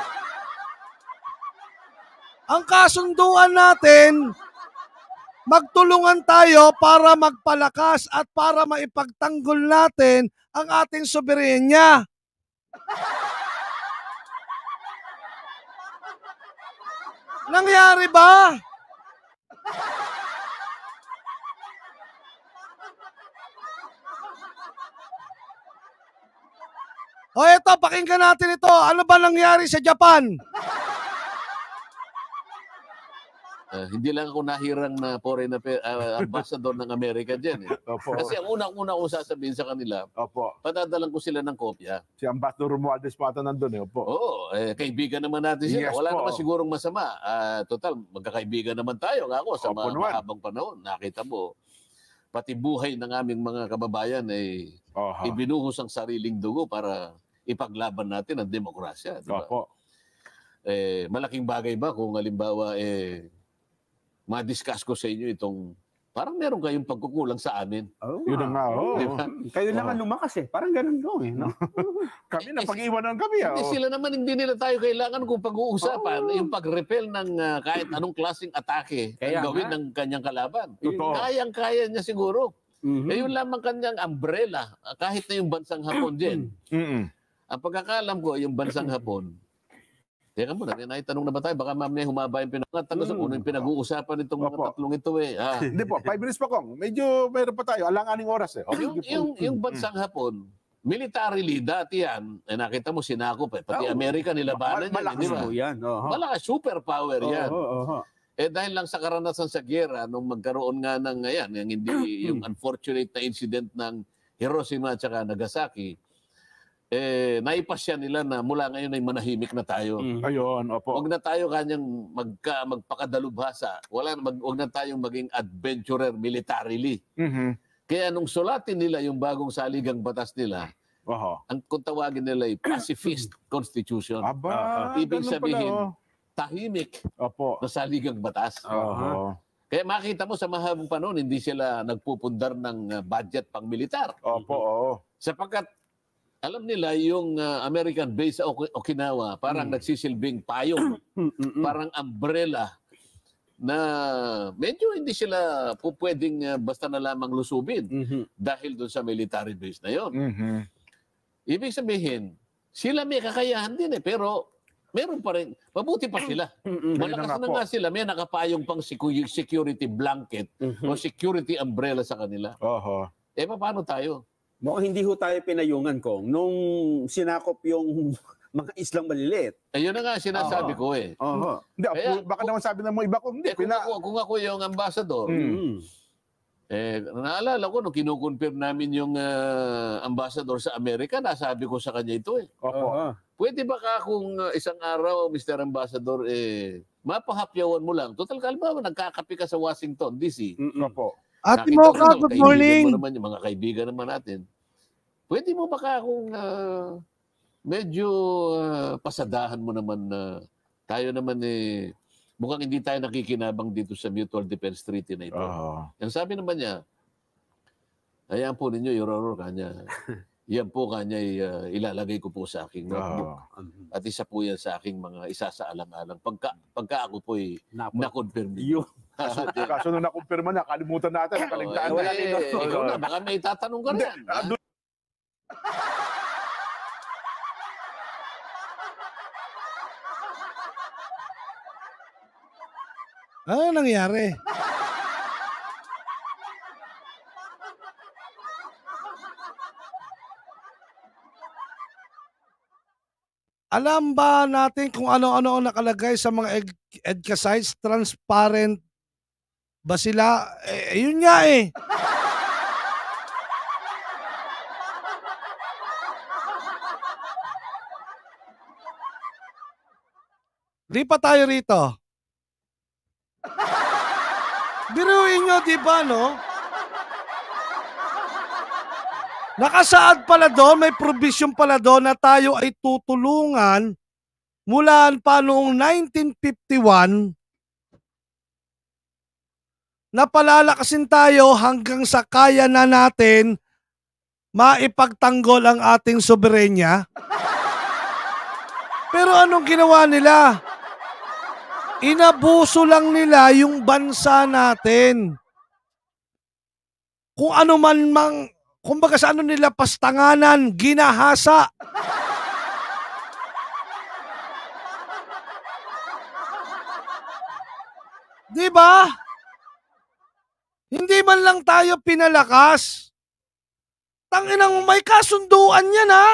Ang kasunduan natin, magtulungan tayo para magpalakas at para maipagtanggol natin ang ating soberenya. Nangyari ba? O eto, pakinggan natin ito. Ano ba nangyari sa Japan? hindi lang ako nahirang na foreign ambassador ng Amerika dyan. Eh. Opo. Kasi ang unang-una ko sasabihin sa kanila, Opo. padadalan ko sila ng kopya. Si Ambassador Romualdez Pata nandun eh. Opo. Oo, kaibigan naman natin sila. Yes Wala po. naman sigurong masama. Total, magkakaibigan naman tayo. Nga ako, sa Opo naman. mahabang panahon, nakita mo, pati buhay ng aming mga kababayan ay Oho. ibinuhos ang sariling dugo para ipaglaban natin ang demokrasya. Diba? Opo. Malaking bagay ba kung halimbawa ma-discuss ko sa inyo itong parang meron kayong pagkukulang sa amin. Yun na nga. Oh. Diba? Kayo lang ang lumakas eh. Parang ganun daw eh. No? Kami na pag-iwanan kami. Hindi sila naman, hindi nila tayo kailangan kung pag-uusapan yung pag-repel ng kahit anong klaseng atake Kaya ang gawin nga. ng kanyang kalaban. Totoo. Kayang-kaya niya siguro. Mhm. Yun lamang kanyang umbrella, kahit na yung bansang Hapon din. Mm-mm. Ang pagkakalam ko, yung bansang Hapon, teka muna, naitanong na ba tayo? Baka mamaya humaba yung pinag-tago sa yung pinag-uusapan itong mga Opo. tatlong ito eh. Hindi po, 5 minutes pa, Kong. Medyo mayroon pa tayo. Alang-aning oras eh. Okay, sige po. yung bansang Hapon, militarily dati yan, nakita mo sinakop eh. Pati Amerika nilabanan yan, malakas di ba? Oh, yan. Malakas, superpower yan. Oo. Dahil lang sa karanasan sa gera, nung magkaroon nga ng yung unfortunate na incident ng Hiroshima at saka Nagasaki, naipasya nila na mula ngayon ay manahimik na tayo. Ayun, opo. Huwag na tayo kanyang magpakadalubhasa. Huwag na tayong maging adventurer militarily. Mhm. Kaya nung sulatin nila yung bagong saligang batas nila, Oho. ang kung tawagin nila ay pacifist constitution. Aba, Ibig ganun sabihin, pala, tahimik Opo. na saligang batas. Oho. Kaya makita mo sa mahabang panahon, hindi sila nagpupundar ng budget pang militar. Opo, oo. Sapagkat alam nila yung American base sa Okinawa, parang nagsisilbing payong, parang umbrella na medyo hindi sila pwedeng basta na lamang lusubin dahil doon sa military base na yon. Mhm. Ibig sabihin, sila may kakayahan din pero meron pa rin. Mabuti pa sila. Malakas na nga sila. May nakapayong pang security blanket o security umbrella sa kanila. Paano tayo? Mukhang hindi ho tayo pinayungan, Kong, nung sinakop yung mga islang maliliit. Ayun na nga sinasabi ko eh. Hindi, baka naman sabi ng mga iba ko, hindi. Kung ako yung ambassador, naalala ko, nung kinukonfirm namin yung ambassador sa Amerika, nasabi ko sa kanya ito eh. Pwede ba ka kung isang araw, Mr. Ambassador, mapahapyawan mo lang. Total, kalma, nagkakapi ka sa Washington, D.C. Ate Mocha, good morning. Mo naman, yung mga kaibigan naman natin. Pwede mo ba ka kung medyo pasadahan mo naman na tayo naman mukhang hindi tayo nakikinabang dito sa Mutual Defense Treaty na ito. Ang sabi naman niya, hayaan po ninyo, Your Honor, kanya. Yan po kanya ilalagay ko po sa aking notebook. At isa po yan sa aking mga isasaalang-alang. Pagka ako po na-confirm niyo. Kaso nung na-confirm na, kalimutan natin, nakaligtaan na. Ikaw na, baka may tatanong ka na. Ano nangyari? Alam ba natin kung ano-ano ang nakalagay sa mga EDCA sites? Transparent ba sila? Yun nga eh. Di pa tayo rito. Biruin nyo, di ba, no? Nakasaad pala doon, may provision pala doon na tayo ay tutulungan mula pa noong 1951 na palalakasin tayo hanggang sa kaya na natin maipagtanggol ang ating soberenya. Pero anong ginawa nila? Inabuso lang nila yung bansa natin. Kung ano man kumbaga sa ano nila pastanganan, ginahasa. Di ba? Hindi man lang tayo pinalakas. Tanginang may kasunduan yan, ha?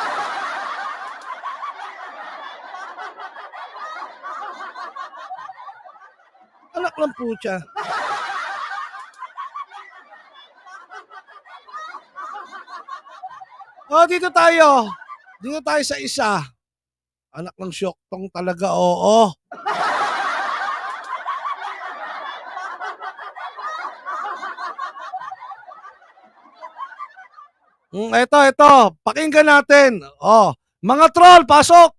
Anak lang po siya. Dito tayo. Dito tayo sa isa. Anak ng syoktong talaga, oo. Ito. Pakinggan natin. Mga troll, pasok!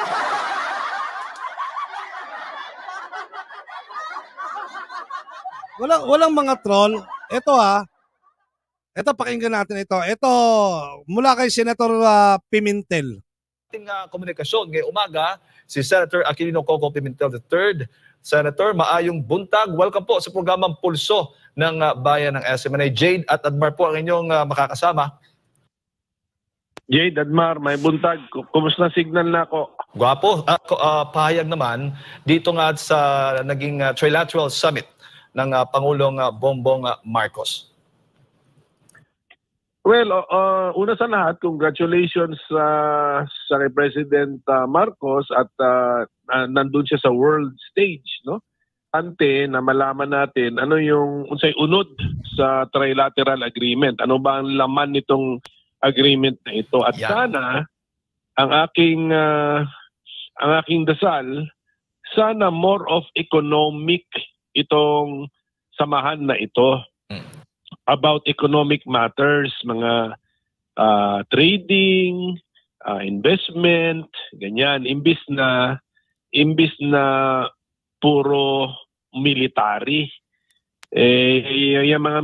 Walang mga troll. Ito Ito, pakinggan natin ito. Ito, mula kay Senator Pimentel. Ating komunikasyon ngayong umaga, si Senator Aquilino Coco Pimentel III. Senator, maayong buntag. Welcome po sa programang Pulso ng Bayan ng SMNI. Jade at Admar po ang inyong makakasama. Jade, Admar, may buntag. Kumusta signal na ako? Gwapo. Pahayag naman dito nga sa naging trilateral summit ng Pangulong Bongbong Marcos. Well, una sa lahat, congratulations sa President Marcos at nandun siya sa world stage, no? Ante na malaman natin ano yung unsay unod sa trilateral agreement. Ano ba ang laman nitong agreement na ito? At sana ang aking dasal, sana more of economic itong samahan na ito. About economic matters, mga trading, investment, ganyan. Imbis na puro military. Yung mga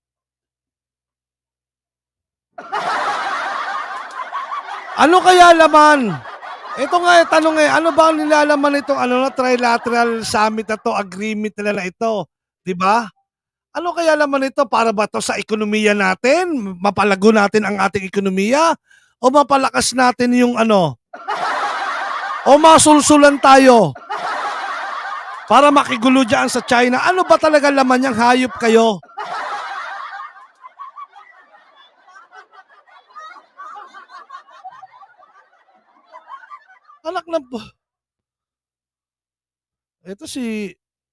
Ano kaya laman? Ito nga tanong ano ba ang nilalaman itong trilateral summit na to, agreement nila na ito, 'di ba? Ano kaya laman ito? Para ba to sa ekonomiya natin? Mapalago natin ang ating ekonomiya? O mapalakas natin yung O O masulsulan tayo para makigulo dyan sa China? Ano ba talaga laman niyang hayop kayo? Anak ng po. Ito si...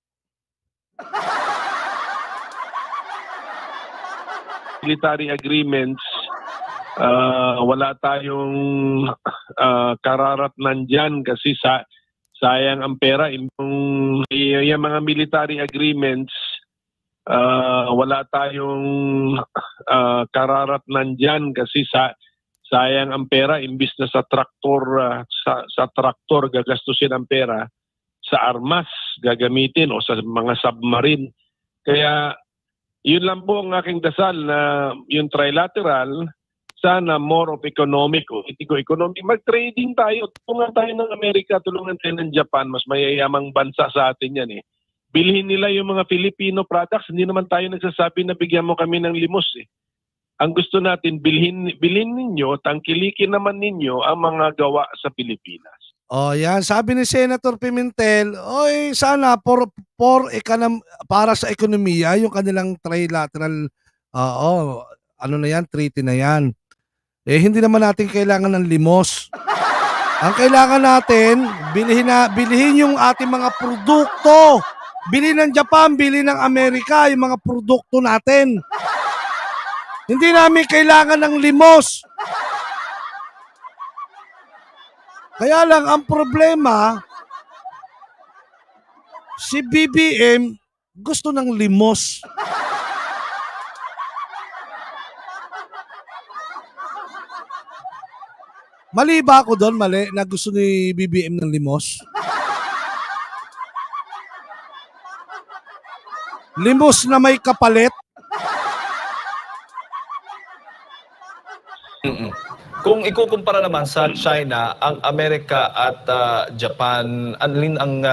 Military agreements, wala tayong kararatnan dyan kasi sayang ang pera. Yung mga military agreements, wala tayong kararatnan dyan kasi sayang ang pera. Imbis na sa traktor gagastusin ang pera, sa armas gagamitin o sa mga submarine. Kaya yun lang po ang aking dasal na yung trilateral, sana more of economic o economic. Mag-trading tayo. Tulungan tayo ng Amerika, tulungan tayo ng Japan. Mas mayayamang bansa sa atin yan eh. Bilhin nila yung mga Filipino products. Hindi naman tayo nagsasabi na bigyan mo kami ng limos eh. Ang gusto natin, bilhin ninyo, tangkilikin naman ninyo ang mga gawa sa Pilipinas. Oh, yan. Sabi ni Senator Pimentel, oy, sana para sa ekonomiya, yung kanilang trilateral, ano na yan, treaty na yan. Eh, hindi naman natin kailangan ng limos. Ang kailangan natin, bilhin yung ating mga produkto. Bilhin ng Japan, bilhin ng Amerika, yung mga produkto natin. Hindi namin kailangan ng limos. Kaya lang ang problema, si BBM gusto ng limos. Mali ba ako doon? Mali na gusto ni BBM ng limos? Limos na may kapalit? Kung ikukumpara naman sa China, ang Amerika at Japan, alin ang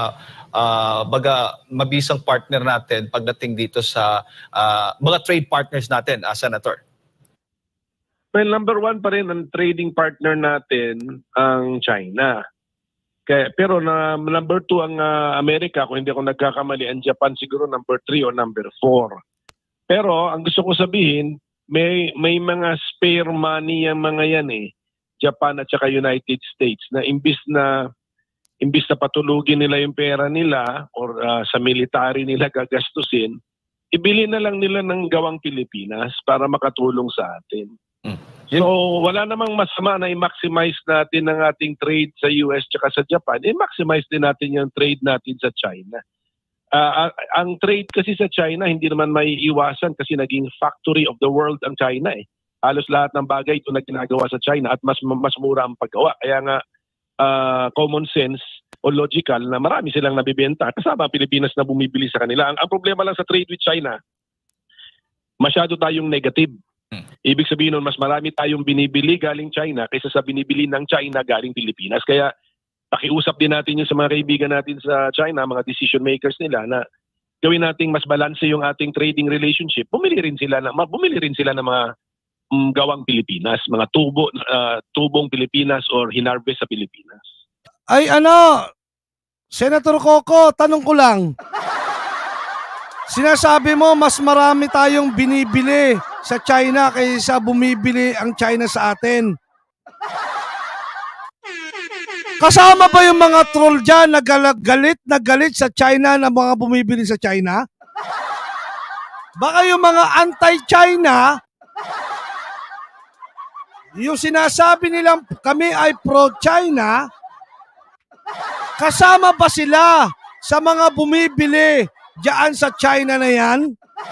mabisang partner natin pagdating dito sa mga trade partners natin, Senator? Well, number one pa rin ang trading partner natin ang China. Pero number two ang Amerika, kung hindi ako nagkakamali, ang Japan siguro number 3 o number 4. Pero ang gusto ko sabihin, may mga spare money ang mga yan eh, Japan at saka United States, na imbis na patulugin nila yung pera nila or sa military nila gagastusin, ibili na lang nila ng gawang Pilipinas para makatulong sa atin. So wala namang masama na i-maximize natin ang ating trade sa US at sa Japan. I-maximize din natin yung trade natin sa China. Ang trade kasi sa China hindi naman may iwasan kasi naging factory of the world ang China eh. Halos lahat ng bagay ito na ginagawa sa China at mas mura ang paggawa. Kaya nga common sense o logical na marami silang nabibenta kasama ang Pilipinas na bumibili sa kanila. Ang problema lang sa trade with China, masyado tayong negative. Ibig sabihin nun, mas marami tayong binibili galing China kaysa sa binibili ng China galing Pilipinas. Kaya pakiusap din natin yung sa mga kaibigan natin sa China, mga decision makers nila, na gawin nating mas balanse yung ating trading relationship. Bumili rin sila ng mga gawang Pilipinas, mga tubong Pilipinas or hinarvest sa Pilipinas. Ay Senator Coco, tanong ko lang. Sinasabi mo mas marami tayong binibili sa China kaysa bumibili ang China sa atin. Kasama ba yung mga troll dyan na galit sa China na mga bumibili sa China? Baka yung mga anti-China, yung sinasabi nilang kami ay pro-China, kasama ba sila sa mga bumibili diyan sa China na yan?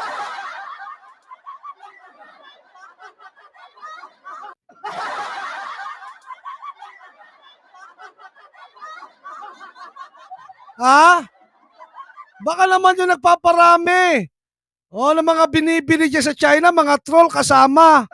Ha? Baka naman yung nagpaparami. O, ng mga binibili dyan sa China, mga troll kasama.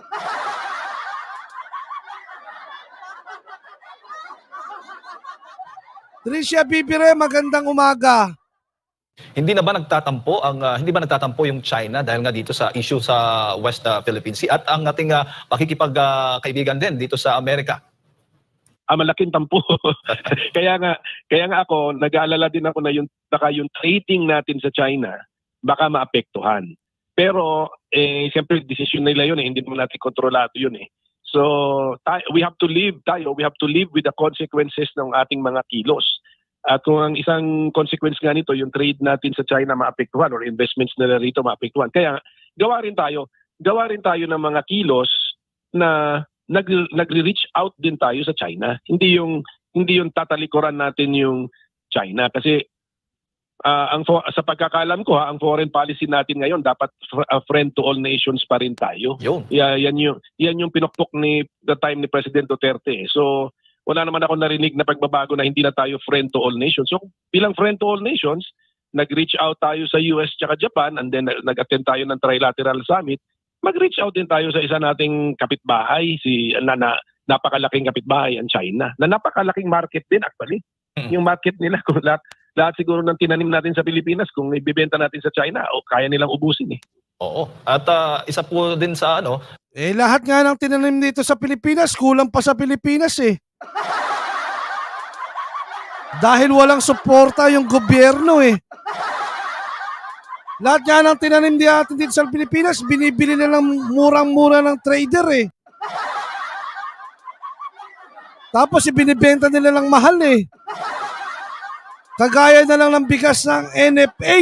Tricia Bibire, magandang umaga. Hindi ba nagtatampo yung China dahil nga dito sa issue sa West Philippine Sea at ang ating pakikipagkaibigan din dito sa Amerika? malaking tampo. kaya nga ako, nag-aalala din ako na yung trading natin sa China, baka maapektuhan. Pero, siyempre, decision nila yun hindi naman natin kontrolado yun So, we have to live with the consequences ng ating mga kilos. At kung ang isang consequence nga nito, yung trade natin sa China maapektuhan or investments nila rito maapektuhan. Kaya, gawa rin tayo ng mga kilos na nagre-reach out din tayo sa China. Hindi yung tatalikuran natin yung China kasi sa pagkakalam ko ang foreign policy natin ngayon dapat friend to all nations pa rin tayo. Yan yung pinukpok the time ni President Duterte. So wala naman ako narinig na pagbabago na hindi na tayo friend to all nations. So bilang friend to all nations, nag-reach out tayo sa US at Japan and then nag-attend tayo ng trilateral summit. Mag-reach out din tayo sa isa nating kapitbahay, napakalaking kapitbahay ang China, na napakalaking market din actually. Yung market nila, kung lahat siguro ng tinanim natin sa Pilipinas, kung ibibenta natin sa China, kaya nilang ubusin Oo. At isa po din sa lahat nga ng tinanim dito sa Pilipinas, kulang pa sa Pilipinas Dahil walang suporta yung gobyerno Lahat nga ng tinanim natin dito sa Pilipinas, binibili na lang murang-mura ng trader Tapos ibinibenta nila lang mahal Kagaya na lang ng bigas ng NFA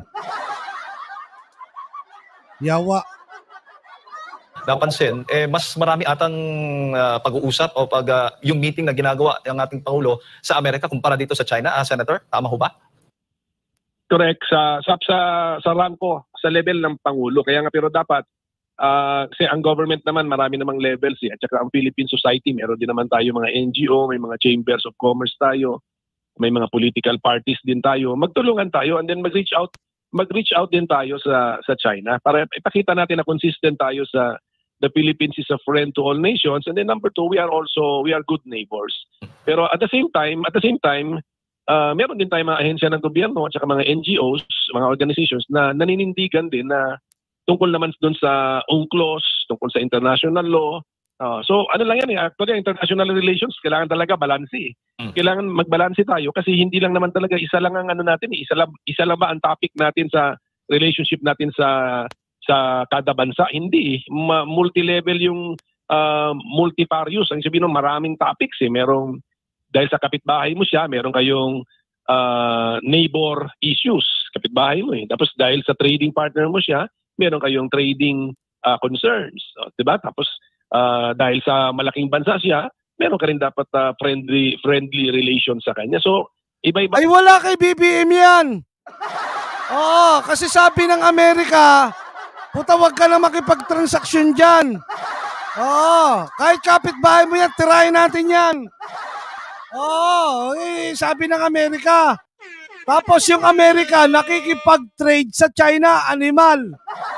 Yawa. Napansin, mas marami atang pag-uusap o yung meeting na ginagawa ng ating Pangulo sa Amerika kumpara dito sa China, Senator? Tama ho ba? Correct. Sa rangko, sa level ng Pangulo. Kaya nga pero dapat, kasi ang government naman marami namang levels at saka ang Philippine Society, meron din naman tayo mga NGO, may mga chambers of commerce tayo, may mga political parties din tayo. Magtulungan tayo and then mag-reach out din tayo sa China para ipakita natin na consistent tayo sa the Philippines is a friend to all nations, and then number two, we are good neighbors. Pero at the same time, meron din tayong mga ahensya ng gobyerno at saka mga NGOs, mga organizations na naninindigan din na tungkol naman doon sa UNCLOS, tungkol sa international law. So ano lang yan actually, international relations, kailangan talaga balanse Kailangan magbalanse tayo kasi hindi lang naman talaga isa lang ang natin isa lang ba ang topic natin sa relationship natin sa kada bansa. Hindi multi-level yung multifarious. Ang sabihin ng maraming topics merong dahil sa kapitbahay mo siya, meron kayong neighbor issues, kapitbahay mo Tapos dahil sa trading partner mo siya, meron kayong trading concerns, 'di ba? Tapos dahil sa malaking bansa siya, meron ka rin dapat friendly relations sa kanya. So, iba-iba. Ay, wala kay BBM yan. Oo, kasi sabi ng Amerika, puta, wag ka na makipagtransaksyon dyan. Oo, kahit kapitbahay mo yan, tirahin natin yan. Oo, sabi ng Amerika. Tapos yung Amerika, nakikipag-trade sa China, animal.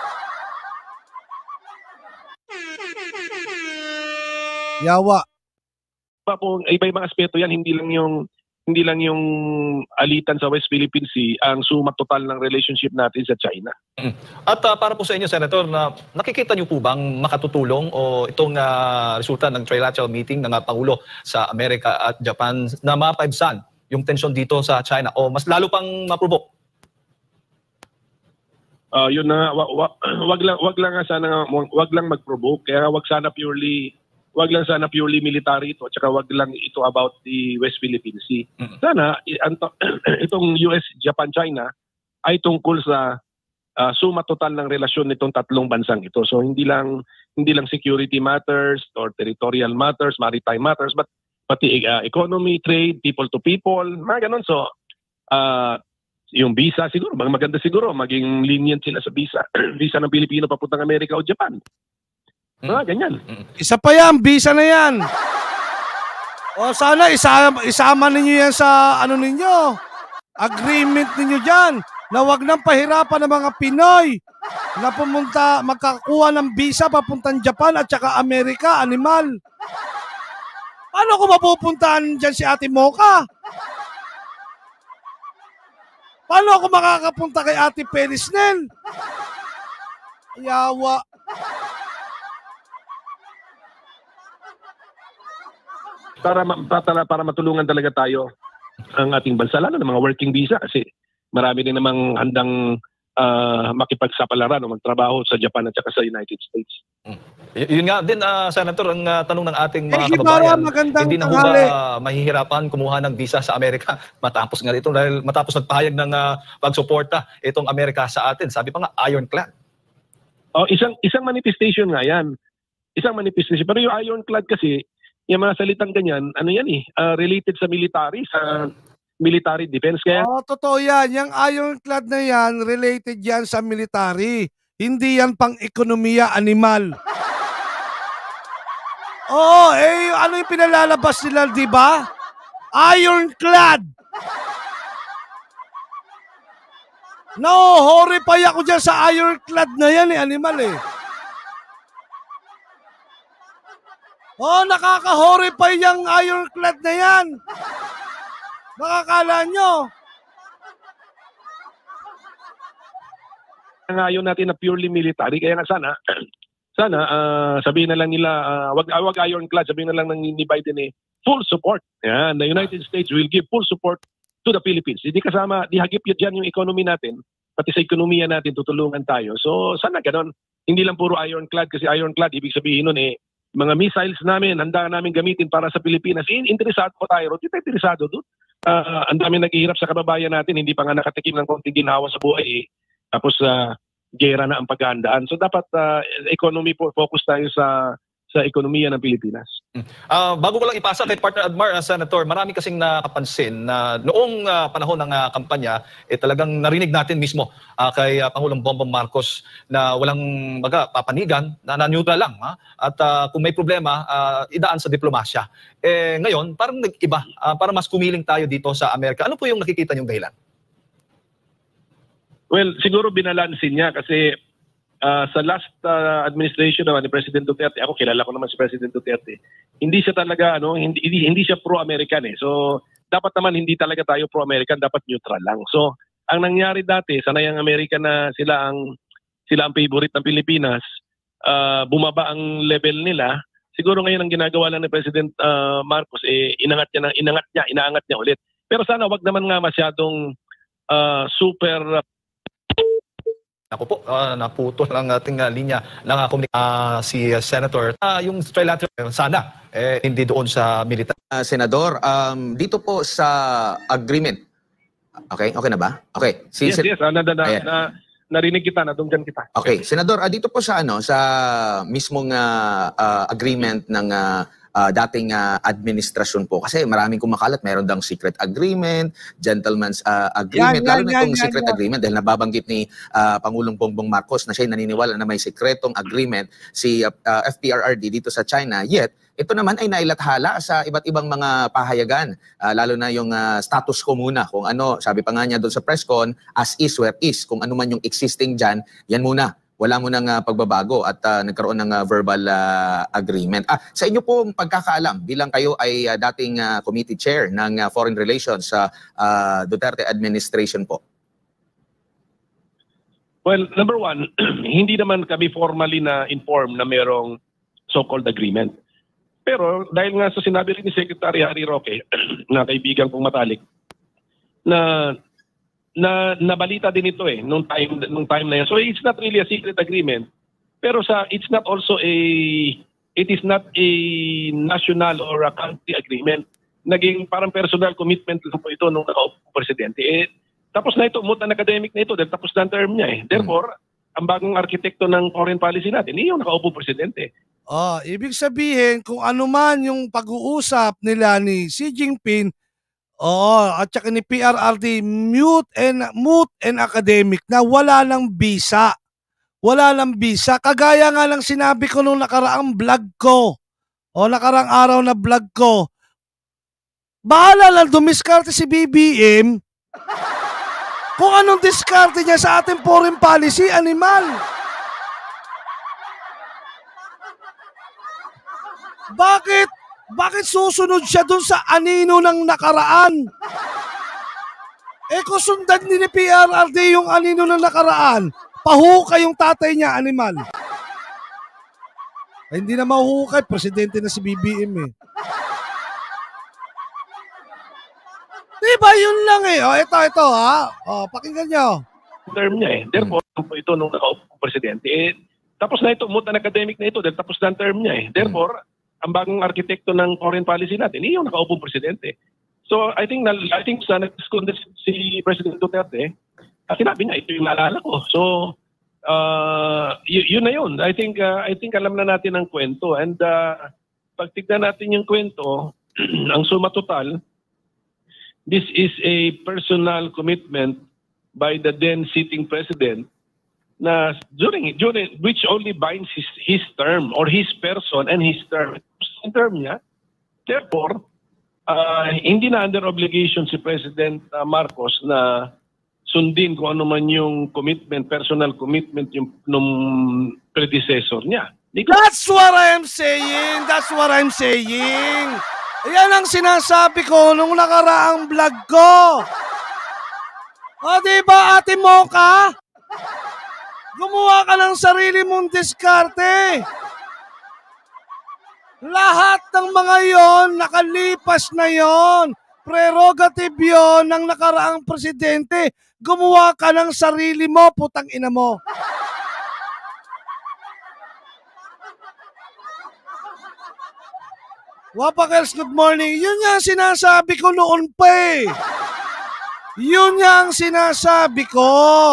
Yawa. Iba-ibang aspeto yan, hindi lang yung alitan sa West Philippine Sea ang suma total ng relationship natin sa China. At para po sa inyo, Senator, nakikita niyo po bang makatutulong o itong resulta ng trilateral meeting ng Pangulo sa Amerika at Japan na mapaibsan yung tensyon dito sa China o mas lalo pang maprovok? Yun na, wag lang mag-provoke, kaya wag lang sana purely military ito, at saka wag lang ito about the West Philippine Sea. Sana itong US, Japan, China ay tungkol sa suma total ng relasyon nitong tatlong bansang ito. So hindi lang security matters or territorial matters, maritime matters, but pati economy, trade, people to people, mga ganun. So yung visa siguro, maganda siguro maging lenient sila sa visa. Visa ng Pilipino papuntang Amerika o Japan. Ganyan. Isa pa yan, visa na yan. O sana isama ninyo yan sa agreement ninyo dyan na wag nang pahirapan ng mga Pinoy na magkakuha ng visa papuntang Japan at saka Amerika, animal. Paano ko mapupuntahan dyan si Ate Mocha? Paano ako makakapunta kay Ate Perisnel? Yawa. para matulungan talaga tayo ang ating bansa, lalo ng mga working visa kasi marami din namang handang makipagsapalaran o magtrabaho sa Japan at saka sa United States. Yun nga din, Senator, ang tanong ng ating mga Ibarra, kababayan. Hindi na ho ba mahihirapan kumuha ng visa sa Amerika matapos nga ito dahil matapos nagpahayag ng pagsuporta itong Amerika sa atin. Sabi pa nga, ironclad. Isang manifestation nga yan. Isang manifestation. Pero yung ironclad kasi, yung mga salitang ganyan, ano yan related sa military defense. Kaya totoo yan. Yung ironclad na yan, related yan sa military. Hindi yan pang ekonomiya animal. Ano yung pinalalabas nila, di ba? Ironclad! Horrify ako dyan sa ironclad na yan, animal Nakaka-horrify yung ironclad na yan. Nakakala nyo. Ngayon natin na purely military, kaya nga sana sabihin na lang nila, wag ironclad, sabihin na lang ni Biden full support. Yan, the United States will give full support to the Philippines. Hindi kasama, di hagip yun dyan yung economy natin, pati sa ekonomiya natin tutulungan tayo. So sana ganon, hindi lang puro ironclad, kasi ironclad, ibig sabihin nun mga missiles namin, handa namin gamitin para sa Pilipinas. Interesado ko tayo, di tayo interesado doon. Ang dami naghihirap sa kababayan natin, hindi pa nga nakatikim ng konting ginhawa sa buhay tapos gera na ang paghahandaan. So dapat economy focus tayo sa ekonomiya ng Pilipinas. Bago ko lang ipasa kay Partner Admar, Senator, marami kasing nakapansin na noong panahon ng kampanya, talagang narinig natin mismo kay Pangulong Bongbong Marcos na walang papanigan, na neutral lang. At kung may problema, idaan sa diplomasya. Ngayon, parang nag-iba, parang mas kumiling tayo dito sa Amerika. Ano po yung nakikita niyong dahilan? Well, siguro binalansin niya kasi sa last administration naman ni President Duterte, ako kilala ko naman si President Duterte, hindi siya talaga hindi siya pro-American So dapat naman hindi talaga tayo pro-American, dapat neutral lang. So ang nangyari dati, sanay ang Amerika na sila ang favorite ng Pilipinas, bumaba ang level nila. Siguro ngayon ang ginagawa lang ni President Marcos inaangat niya ulit. Pero sana wag naman nga masyadong super. Ako po, naputol ang ating linya ng si Senator. Yung trilateral, sana, hindi doon sa militar. Senador, dito po sa agreement. Okay na ba? Okay. Yes. Narinig kita, nadunggan kita. Okay, Senador, dito po sa sa mismong agreement ng dating administrasyon po. Kasi maraming kumakalat, meron daw secret agreement, gentleman's agreement, lalo na itong secret agreement dahil nababanggit ni Pangulong Bongbong Marcos na siya naniniwala na may sekretong agreement si FPRRD dito sa China. Yet, ito naman ay nailathala sa iba't ibang mga pahayagan, lalo na yung status quo muna. Kung ano, sabi pa nga niya doon sa press con, as is where is. Kung ano man yung existing dyan, yan muna. Wala mo nang pagbabago at nagkaroon ng verbal agreement. Sa inyo pong pagkakaalam, bilang kayo ay dating committee chair ng Foreign Relations sa Duterte administration po. Well, number one, hindi naman kami formally na inform na mayroong so-called agreement. Pero dahil nga sa sinabi rin ni Secretary Harry Roque, na kaibigan kong matalik, na nabalita din ito nung time na yan. So it's not really a secret agreement. Pero it is not a national or a country agreement. Naging parang personal commitment lang po ito nung nakaupong presidente. Tapos na ito, mutan academic na ito dahil tapos na ang term niya Therefore, ang bagong arkitekto ng foreign policy natin, yung nakaupong presidente. Ibig sabihin, kung ano man yung pag-uusap nila ni Xi Jinping, at saka ni PRRD, mute and academic na wala lang visa. Wala lang visa. Kagaya nga lang sinabi ko nung nakaraang vlog ko. Nakaraang araw na vlog ko. Bahala lang dumiskarte si BBM kung anong diskarte niya sa ating foreign policy, animal. Bakit susunod siya dun sa anino ng nakaraan? Kung sundan ni PRRD yung anino ng nakaraan, pahukay yung tatay niya, animal. Hindi na mahuhukay, presidente na si BBM lang eh. Ito ha. Pakinggan nyo. Term niya eh. Therefore, ito nung nakaupo presidente. Tapos na ito, moot na academic na ito dahil tapos na ang term niya eh. Therefore, ang bagong arkitekto ng foreign policy natin, yung nakaupo presidente. So, I think sa si President Duterte, sinabi niya, ito yung naalala ko. So, yun na yun. I think alam na natin ang kwento. And pag tignan natin yung kwento, ang suma total, this is a personal commitment by the then sitting president na during which only binds his term or his person and his term. Yung term niya. Therefore, hindi na under obligation si President Marcos na sundin kung ano man yung commitment, personal commitment yung nung predecessor niya. That's what I'm saying. That's what I'm saying. Yan ang sinasabi ko nung nakaraang vlog ko. O diba, Ate Mocha? Gumawa ka ng sarili mong diskarte. Lahat ng mga yon, nakalipas na yon. Prerogative yon ng nakaraang presidente. Gumawa ka ng sarili mo, putang ina mo. Wapakels, good morning. Yun nga ang sinasabi ko noon pa eh. Yun nga ang sinasabi ko.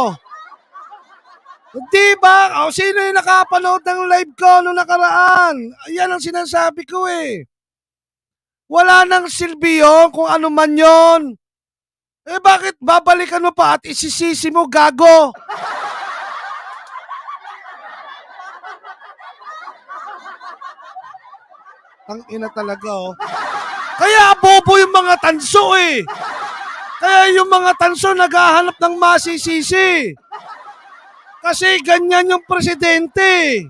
Diba? Sino yung nakapanood ng live ko noong nakaraan? Yan ang sinasabi ko eh. Wala nang silbi yun kung ano man yun. Eh bakit babalikan mo pa at isisisi mo, gago? Ang ina talaga oh. Kaya bobo yung mga tanso eh. Kaya yung mga tanso naghahanap ng masisisi. Kasi ganyan yung presidente.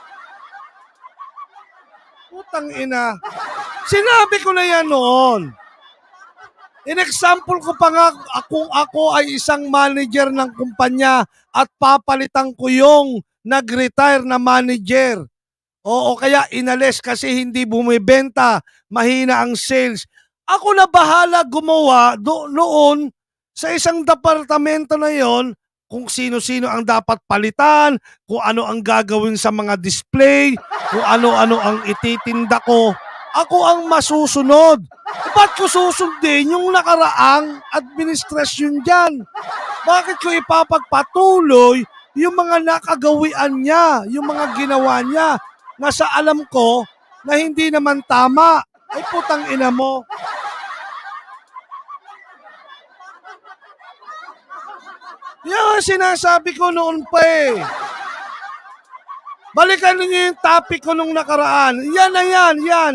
Putang ina. Sinabi ko na yan noon. In-example ko pa nga kung ako ay isang manager ng kumpanya at papalitan ko yung nag-retire na manager. O kaya inalis kasi hindi bumibenta, mahina ang sales. Ako na bahala gumawa noon sa isang departamento na yon kung sino-sino ang dapat palitan, kung ano ang gagawin sa mga display, kung ano-ano ang ititinda ko. Ako ang masusunod. Ba't ko susundin yung nakaraang administrasyon dyan? Bakit ko ipapagpatuloy yung mga nakagawian niya, yung mga ginawa niya, na sa alam ko na hindi naman tama? Ay putang ina mo. Yan sinasabi ko noon pa eh. Balikan niyo yung topic ko nung nakaraan. Yan na yan.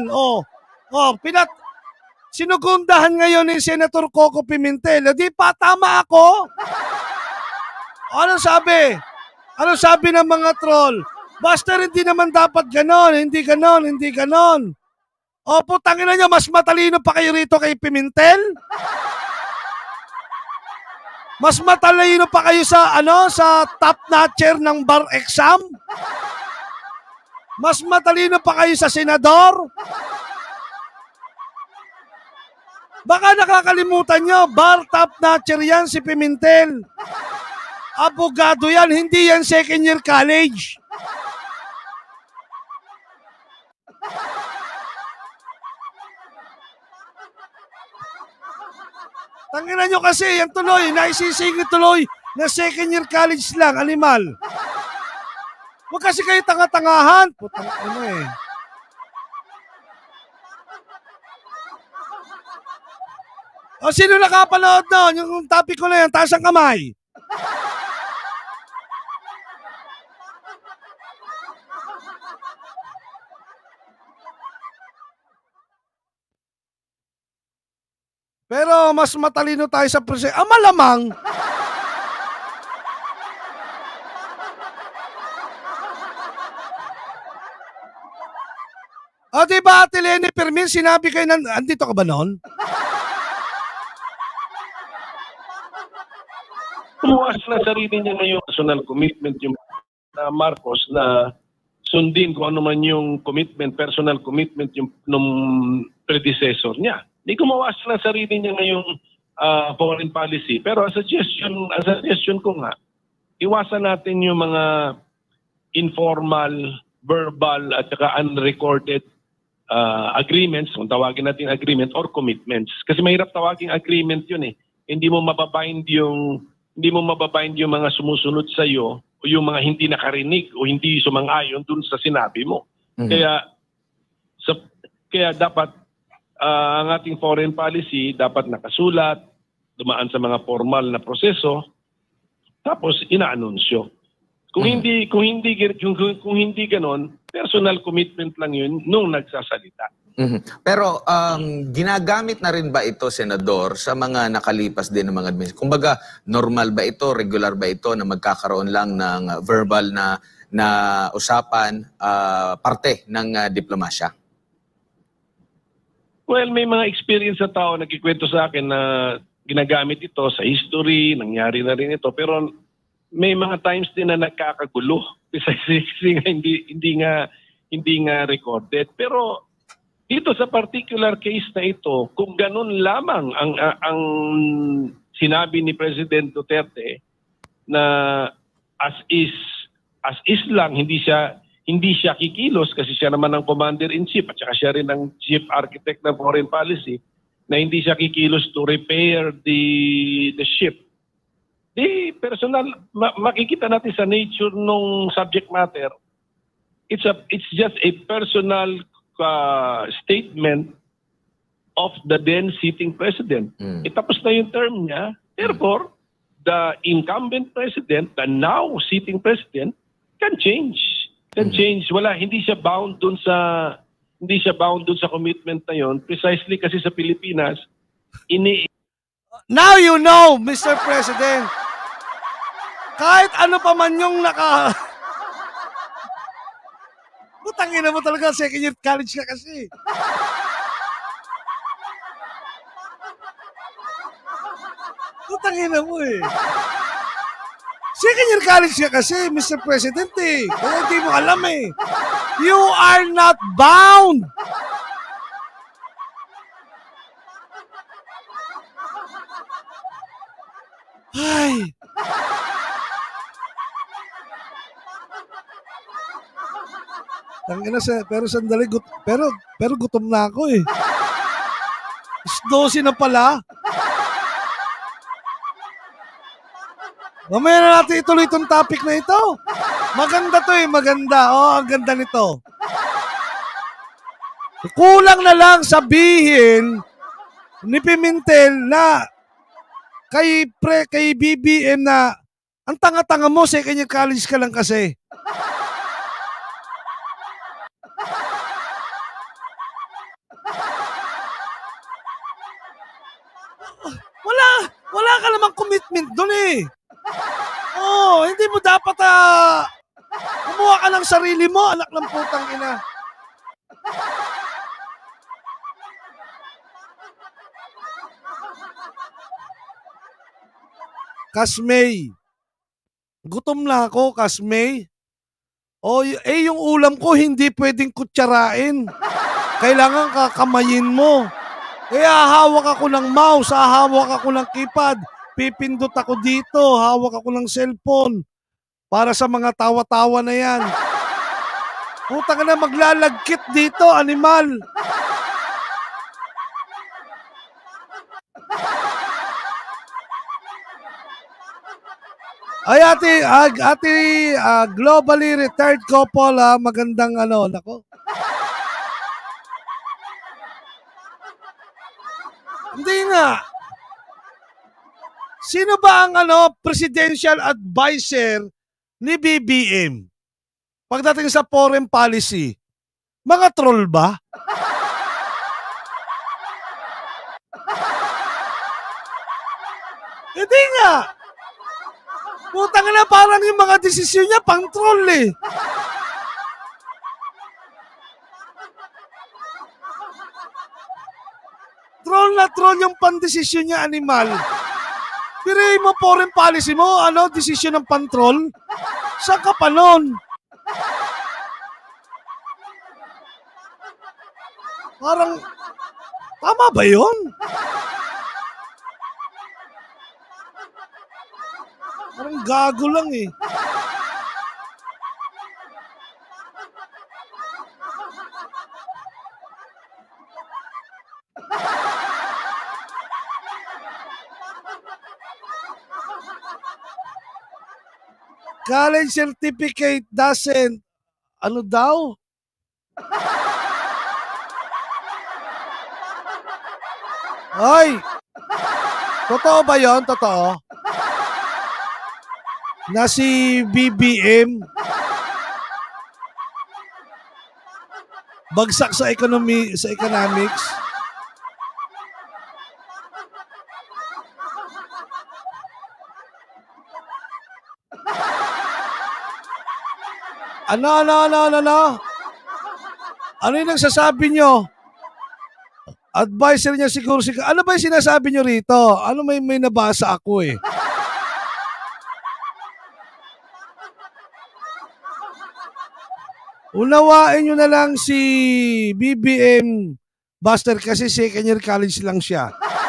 Sinugundahan ngayon ni Senator Coco Pimentel. Di pa tama ako? Ano sabi? Ano sabi ng mga troll? Basta hindi naman dapat ganon, hindi ganon. O putangin na nyo, mas matalino pa kayo rito kay Pimentel? Mas matalino pa kayo sa top notcher ng bar exam? Mas matalino pa kayo sa senador? Baka nakakalimutan nyo, bar top notcher yan si Pimentel. Abogado yan, hindi yan second year college. Tanginan nyo kasi, yan tuloy, naisisingit tuloy na second year college lang, animal. Huwag kasi kayo tanga-tangahan. Putang ina eh. O sino nakapanood nun? Yung topic ko na yan, taas ang kamay. Pero mas matalino tayo sa presidente. Malamang. O diba Ate Leni Fermin, sinabi kayo andito ka ba noon? Kumuha na sarili niya na yung personal commitment yung Marcos na sundin kung ano man yung commitment, personal commitment yung nung predecessor niya. Hindi gumawa na sarili niya ngayong foreign policy. Pero as suggestion ko nga, iwasan natin yung mga informal, verbal at saka unrecorded agreements, kung tawagin natin agreement or commitments. Kasi mahirap tawagin agreement yun eh. Hindi mo mababind yung mga sumusunod sa iyo o yung mga hindi nakarinig o hindi sumang-ayon dun sa sinabi mo. Kaya dapat ang ating foreign policy dapat nakasulat, dumaan sa mga formal na proseso, tapos inaanunsyo. Kung hindi ganon, personal commitment lang yun nung nagsasalita. Pero ginagamit na rin ba ito, Senador, sa mga nakalipas din ng mga administrasyon? Kumbaga, normal ba ito, regular ba ito na magkakaroon lang ng verbal na usapan parte ng diplomasya? Well, may mga experience sa tao nagkikwento sa akin na ginagamit ito sa history, nangyari na rin ito, pero may mga times din na nagkakagulo kasi hindi nga recorded. Pero dito sa particular case na ito, kung ganun lamang ang sinabi ni President Duterte na as is lang, hindi siya kikilos kasi siya naman ang commander-in-chief at saka siya rin ang chief architect ng foreign policy, na hindi siya kikilos to repair the ship. Di personal, makikita natin sa nature ng subject matter, it's just a personal statement of the then sitting president. Tapos na yung term niya. Therefore, the incumbent president, the now sitting president, can change. Hindi siya bound dun sa commitment na yon, precisely kasi sa Pilipinas Now you know, Mr. President. Kahit ano pa man yung Butangin na mo talaga, second year college ka kasi. Butangin na mo eh. Second year college ka kasi, Mr. President eh. Kaya hindi mo alam eh. You are not bound. Ay. Tangina pero sandali, pero gutom na ako eh. 12 na pala. Mamaya na natin ituloy itong topic na ito. Maganda to eh, maganda. Oh, ang ganda nito. Kulang na lang sabihin ni Pimentel na kay BBM na ang tanga-tanga mo, second year college ka lang kasi. Wala ka namang commitment doon eh. Oh, hindi mo dapat kumuha ka ng sarili mo, anak ng putang ina. Kasmay. Gutom na ako, Kasmay. Oh, yung ulam ko hindi pwedeng kutsarain. Kailangan kakamayin mo. Kaya hawak ako ng mouse, hawak ako ng keypad, pipindot ako dito, hawak ako ng cellphone. Para sa mga tawa-tawa na yan. Puta ka na, maglalagkit dito, animal. Ay, ate, globally retired couple, magandang nako. Hindi nga. Sino ba ang presidential advisor ni BBM pagdating sa foreign policy? Mga troll ba? Hindi nga. Putang na, parang yung mga desisyon niya pang troll eh. Troll na troll yung pandesisyon niya, animal. Pirayin mo foreign policy mo, desisyon ng pantrol? Saan ka pa nun? Parang, tama ba yun? gago lang eh. College certificate doesn't, ano daw? Ay! Totoo ba yon? Totoo? Na si BBM bagsak sa economics. Ano? Ano yung nagsasabi nyo? Advisor niya siguro ano ba yung sinasabi nyo rito? Ano may nabasa ako eh. Unawain nyo na lang si BBM Buster kasi second year college lang siya.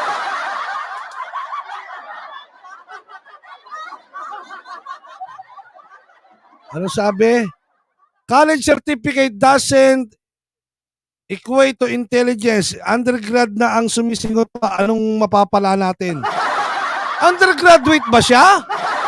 Ano sabi? College certificate doesn't equate to intelligence. Undergrad na ang sumisingot pa. Anong mapapala natin? Undergraduate ba siya?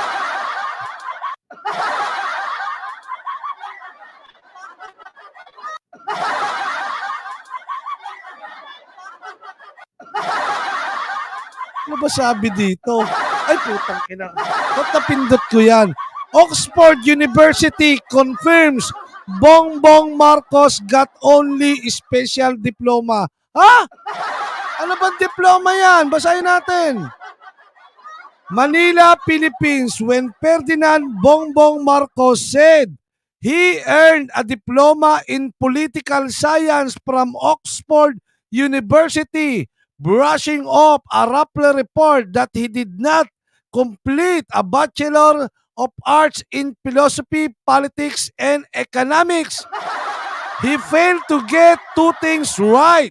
Ano ba sabi dito? Ay, putang ina. Ba't napindot ko yan? Oxford University confirms Bongbong Marcos got only special diploma. Ha? Ano bang diploma yan? Basahin natin. Manila, Philippines, when Ferdinand Bongbong Marcos said he earned a diploma in political science from Oxford University, brushing off a Rappler report that he did not complete a Bachelor of Arts in Philosophy, Politics, and Economics. He failed to get two things right.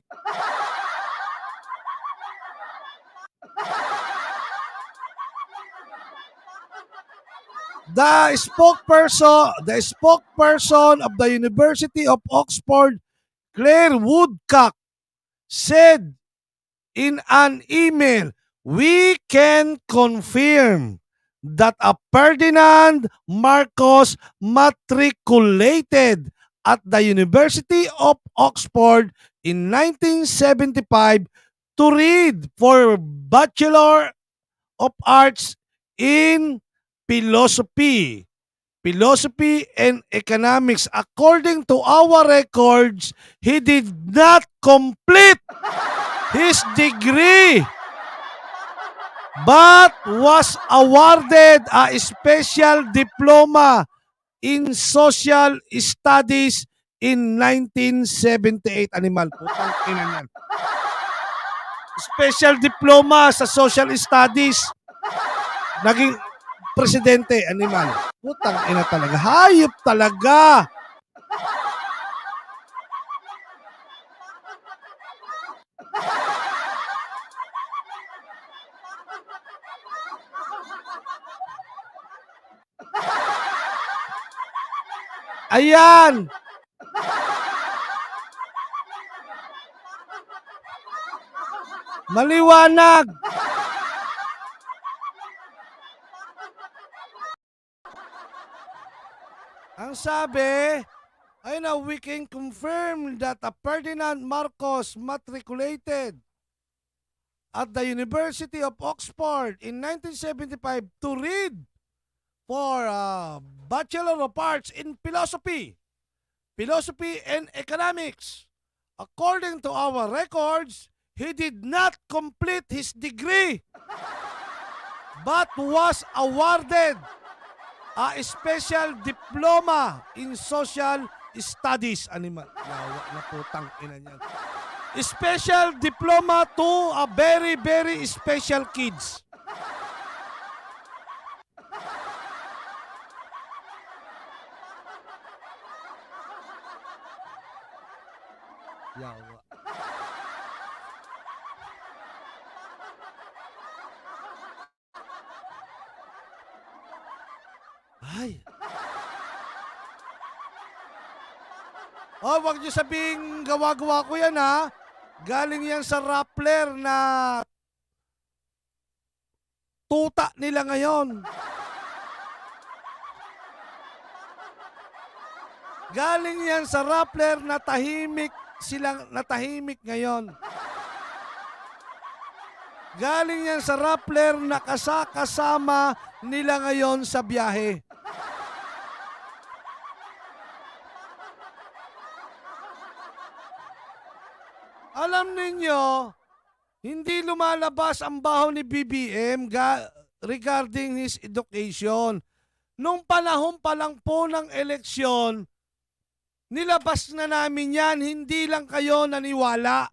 The spokesperson of the University of Oxford, Claire Woodcock, said in an email, "We can confirm that a Ferdinand Marcos matriculated at the University of Oxford in 1975 to read for Bachelor of Arts in Philosophy and Economics. According to our records, he did not complete his degree but was awarded a special diploma in social studies in 1978. Animal, putang ina niyan. Special diploma sa social studies. Naging presidente, animal. Putang ina talaga. Hayop talaga. Ayan. Maliwanag. Ang sabi, ay na we can confirm that a Ferdinand Marcos matriculated at the University of Oxford in 1975 to read for Bachelor of Arts in Philosophy and Economics. According to our records, he did not complete his degree but was awarded a special diploma in social studies. Animal. Yawa na putang ina niyan. Special diploma to a very, very special kids. Yawa. Ay. Oh, wag niyo sabing gawa-gawa ko yan ha. Galing yan sa Rappler na tuta nila ngayon. Galing yan sa Rappler na tahimik silang natahimik ngayon. Galing yan sa Rappler na kasama nila ngayon sa biyahe. Alam ninyo, hindi lumalabas ang baho ni BBM regarding his education. Nung panahon pa lang po ng eleksyon, nilabas na namin yan, hindi lang kayo naniwala.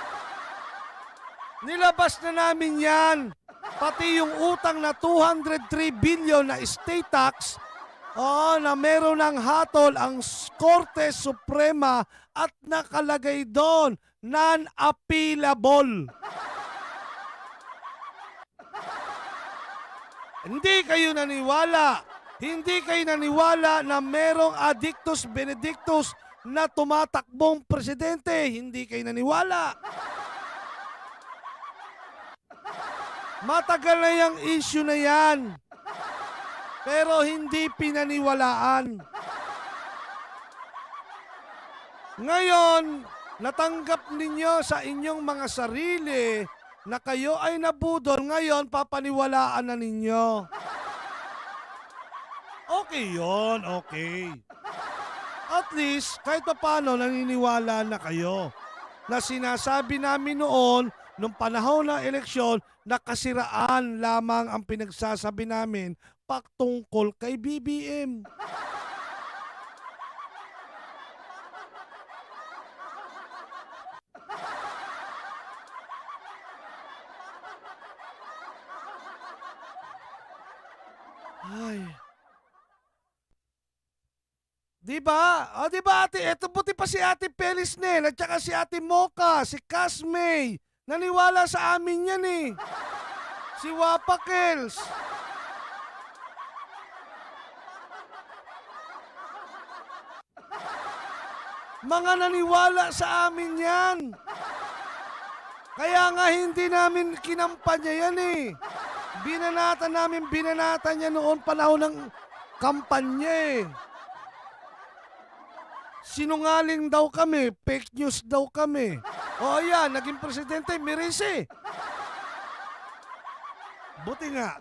Nilabas na namin yan. Pati yung utang na 203 billion na estate tax, na meron ng hatol ang Korte Suprema at nakalagay doon, non-appealable. Hindi kayo naniwala. Hindi kayo naniwala na merong Addictus Benedictus na tumatakbong presidente. Hindi kayo naniwala. Matagal na yung issue na yan. Pero hindi pinaniwalaan. Ngayon, natanggap ninyo sa inyong mga sarili na kayo ay nabudol. Ngayon, papaniwalaan na ninyo. Okay yon, okay. At least, kahit pa paano naniniwala na kayo na sinasabi namin noon, nung panahon ng eleksyon, na kasiraan lamang ang pinagsasabi namin patungkol kay BBM. Ay. Diba? O diba ate, eto buti pa si Ate Pelisnel at saka si Ate Mocha, si Casmay. Naniwala sa amin yan eh. Si Wapakels. Mga naniwala sa amin yan. Kaya nga hindi namin kinampanya yan eh. Binanatan niya noon panahon ng kampanya eh. Sinungaling daw kami, fake news daw kami. O ayan, naging presidente, Mirisi. Buti nga.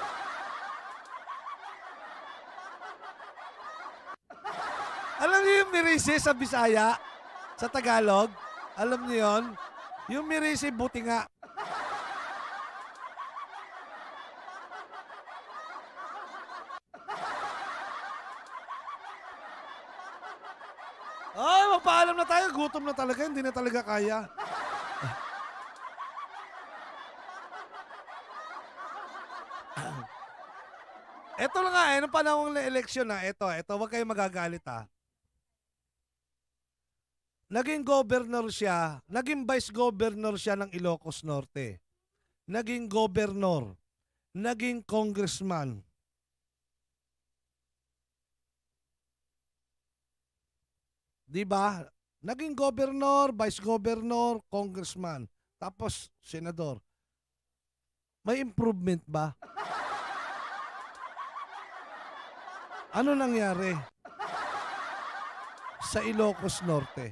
Alam niyo yung Mirisi sa Bisaya? Sa Tagalog? Alam niyo yun? Yung Mirisi, buti nga. Ay, magpaalam na tayo. Gutom na talaga. Hindi na talaga kaya. Ito lang nga, nung panahon ng eleksyon na, ito, huwag kayong magagalit ha. Naging governor siya, naging vice governor siya ng Ilocos Norte. Naging governor, naging congressman. Diba? Naging governor, vice governor, congressman, tapos senador. May improvement ba? Ano nangyari sa Ilocos Norte?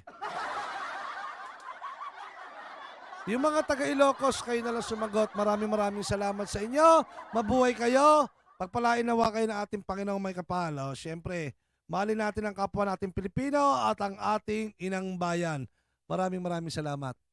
Yung mga taga Ilocos, kayo na lang sumagot. Maraming salamat sa inyo. Mabuhay kayo. Pagpalain nawa kayo ng ating Panginoong may kapal. Siyempre, mahalin natin ang kapwa nating Pilipino at ang ating inang bayan. Maraming salamat.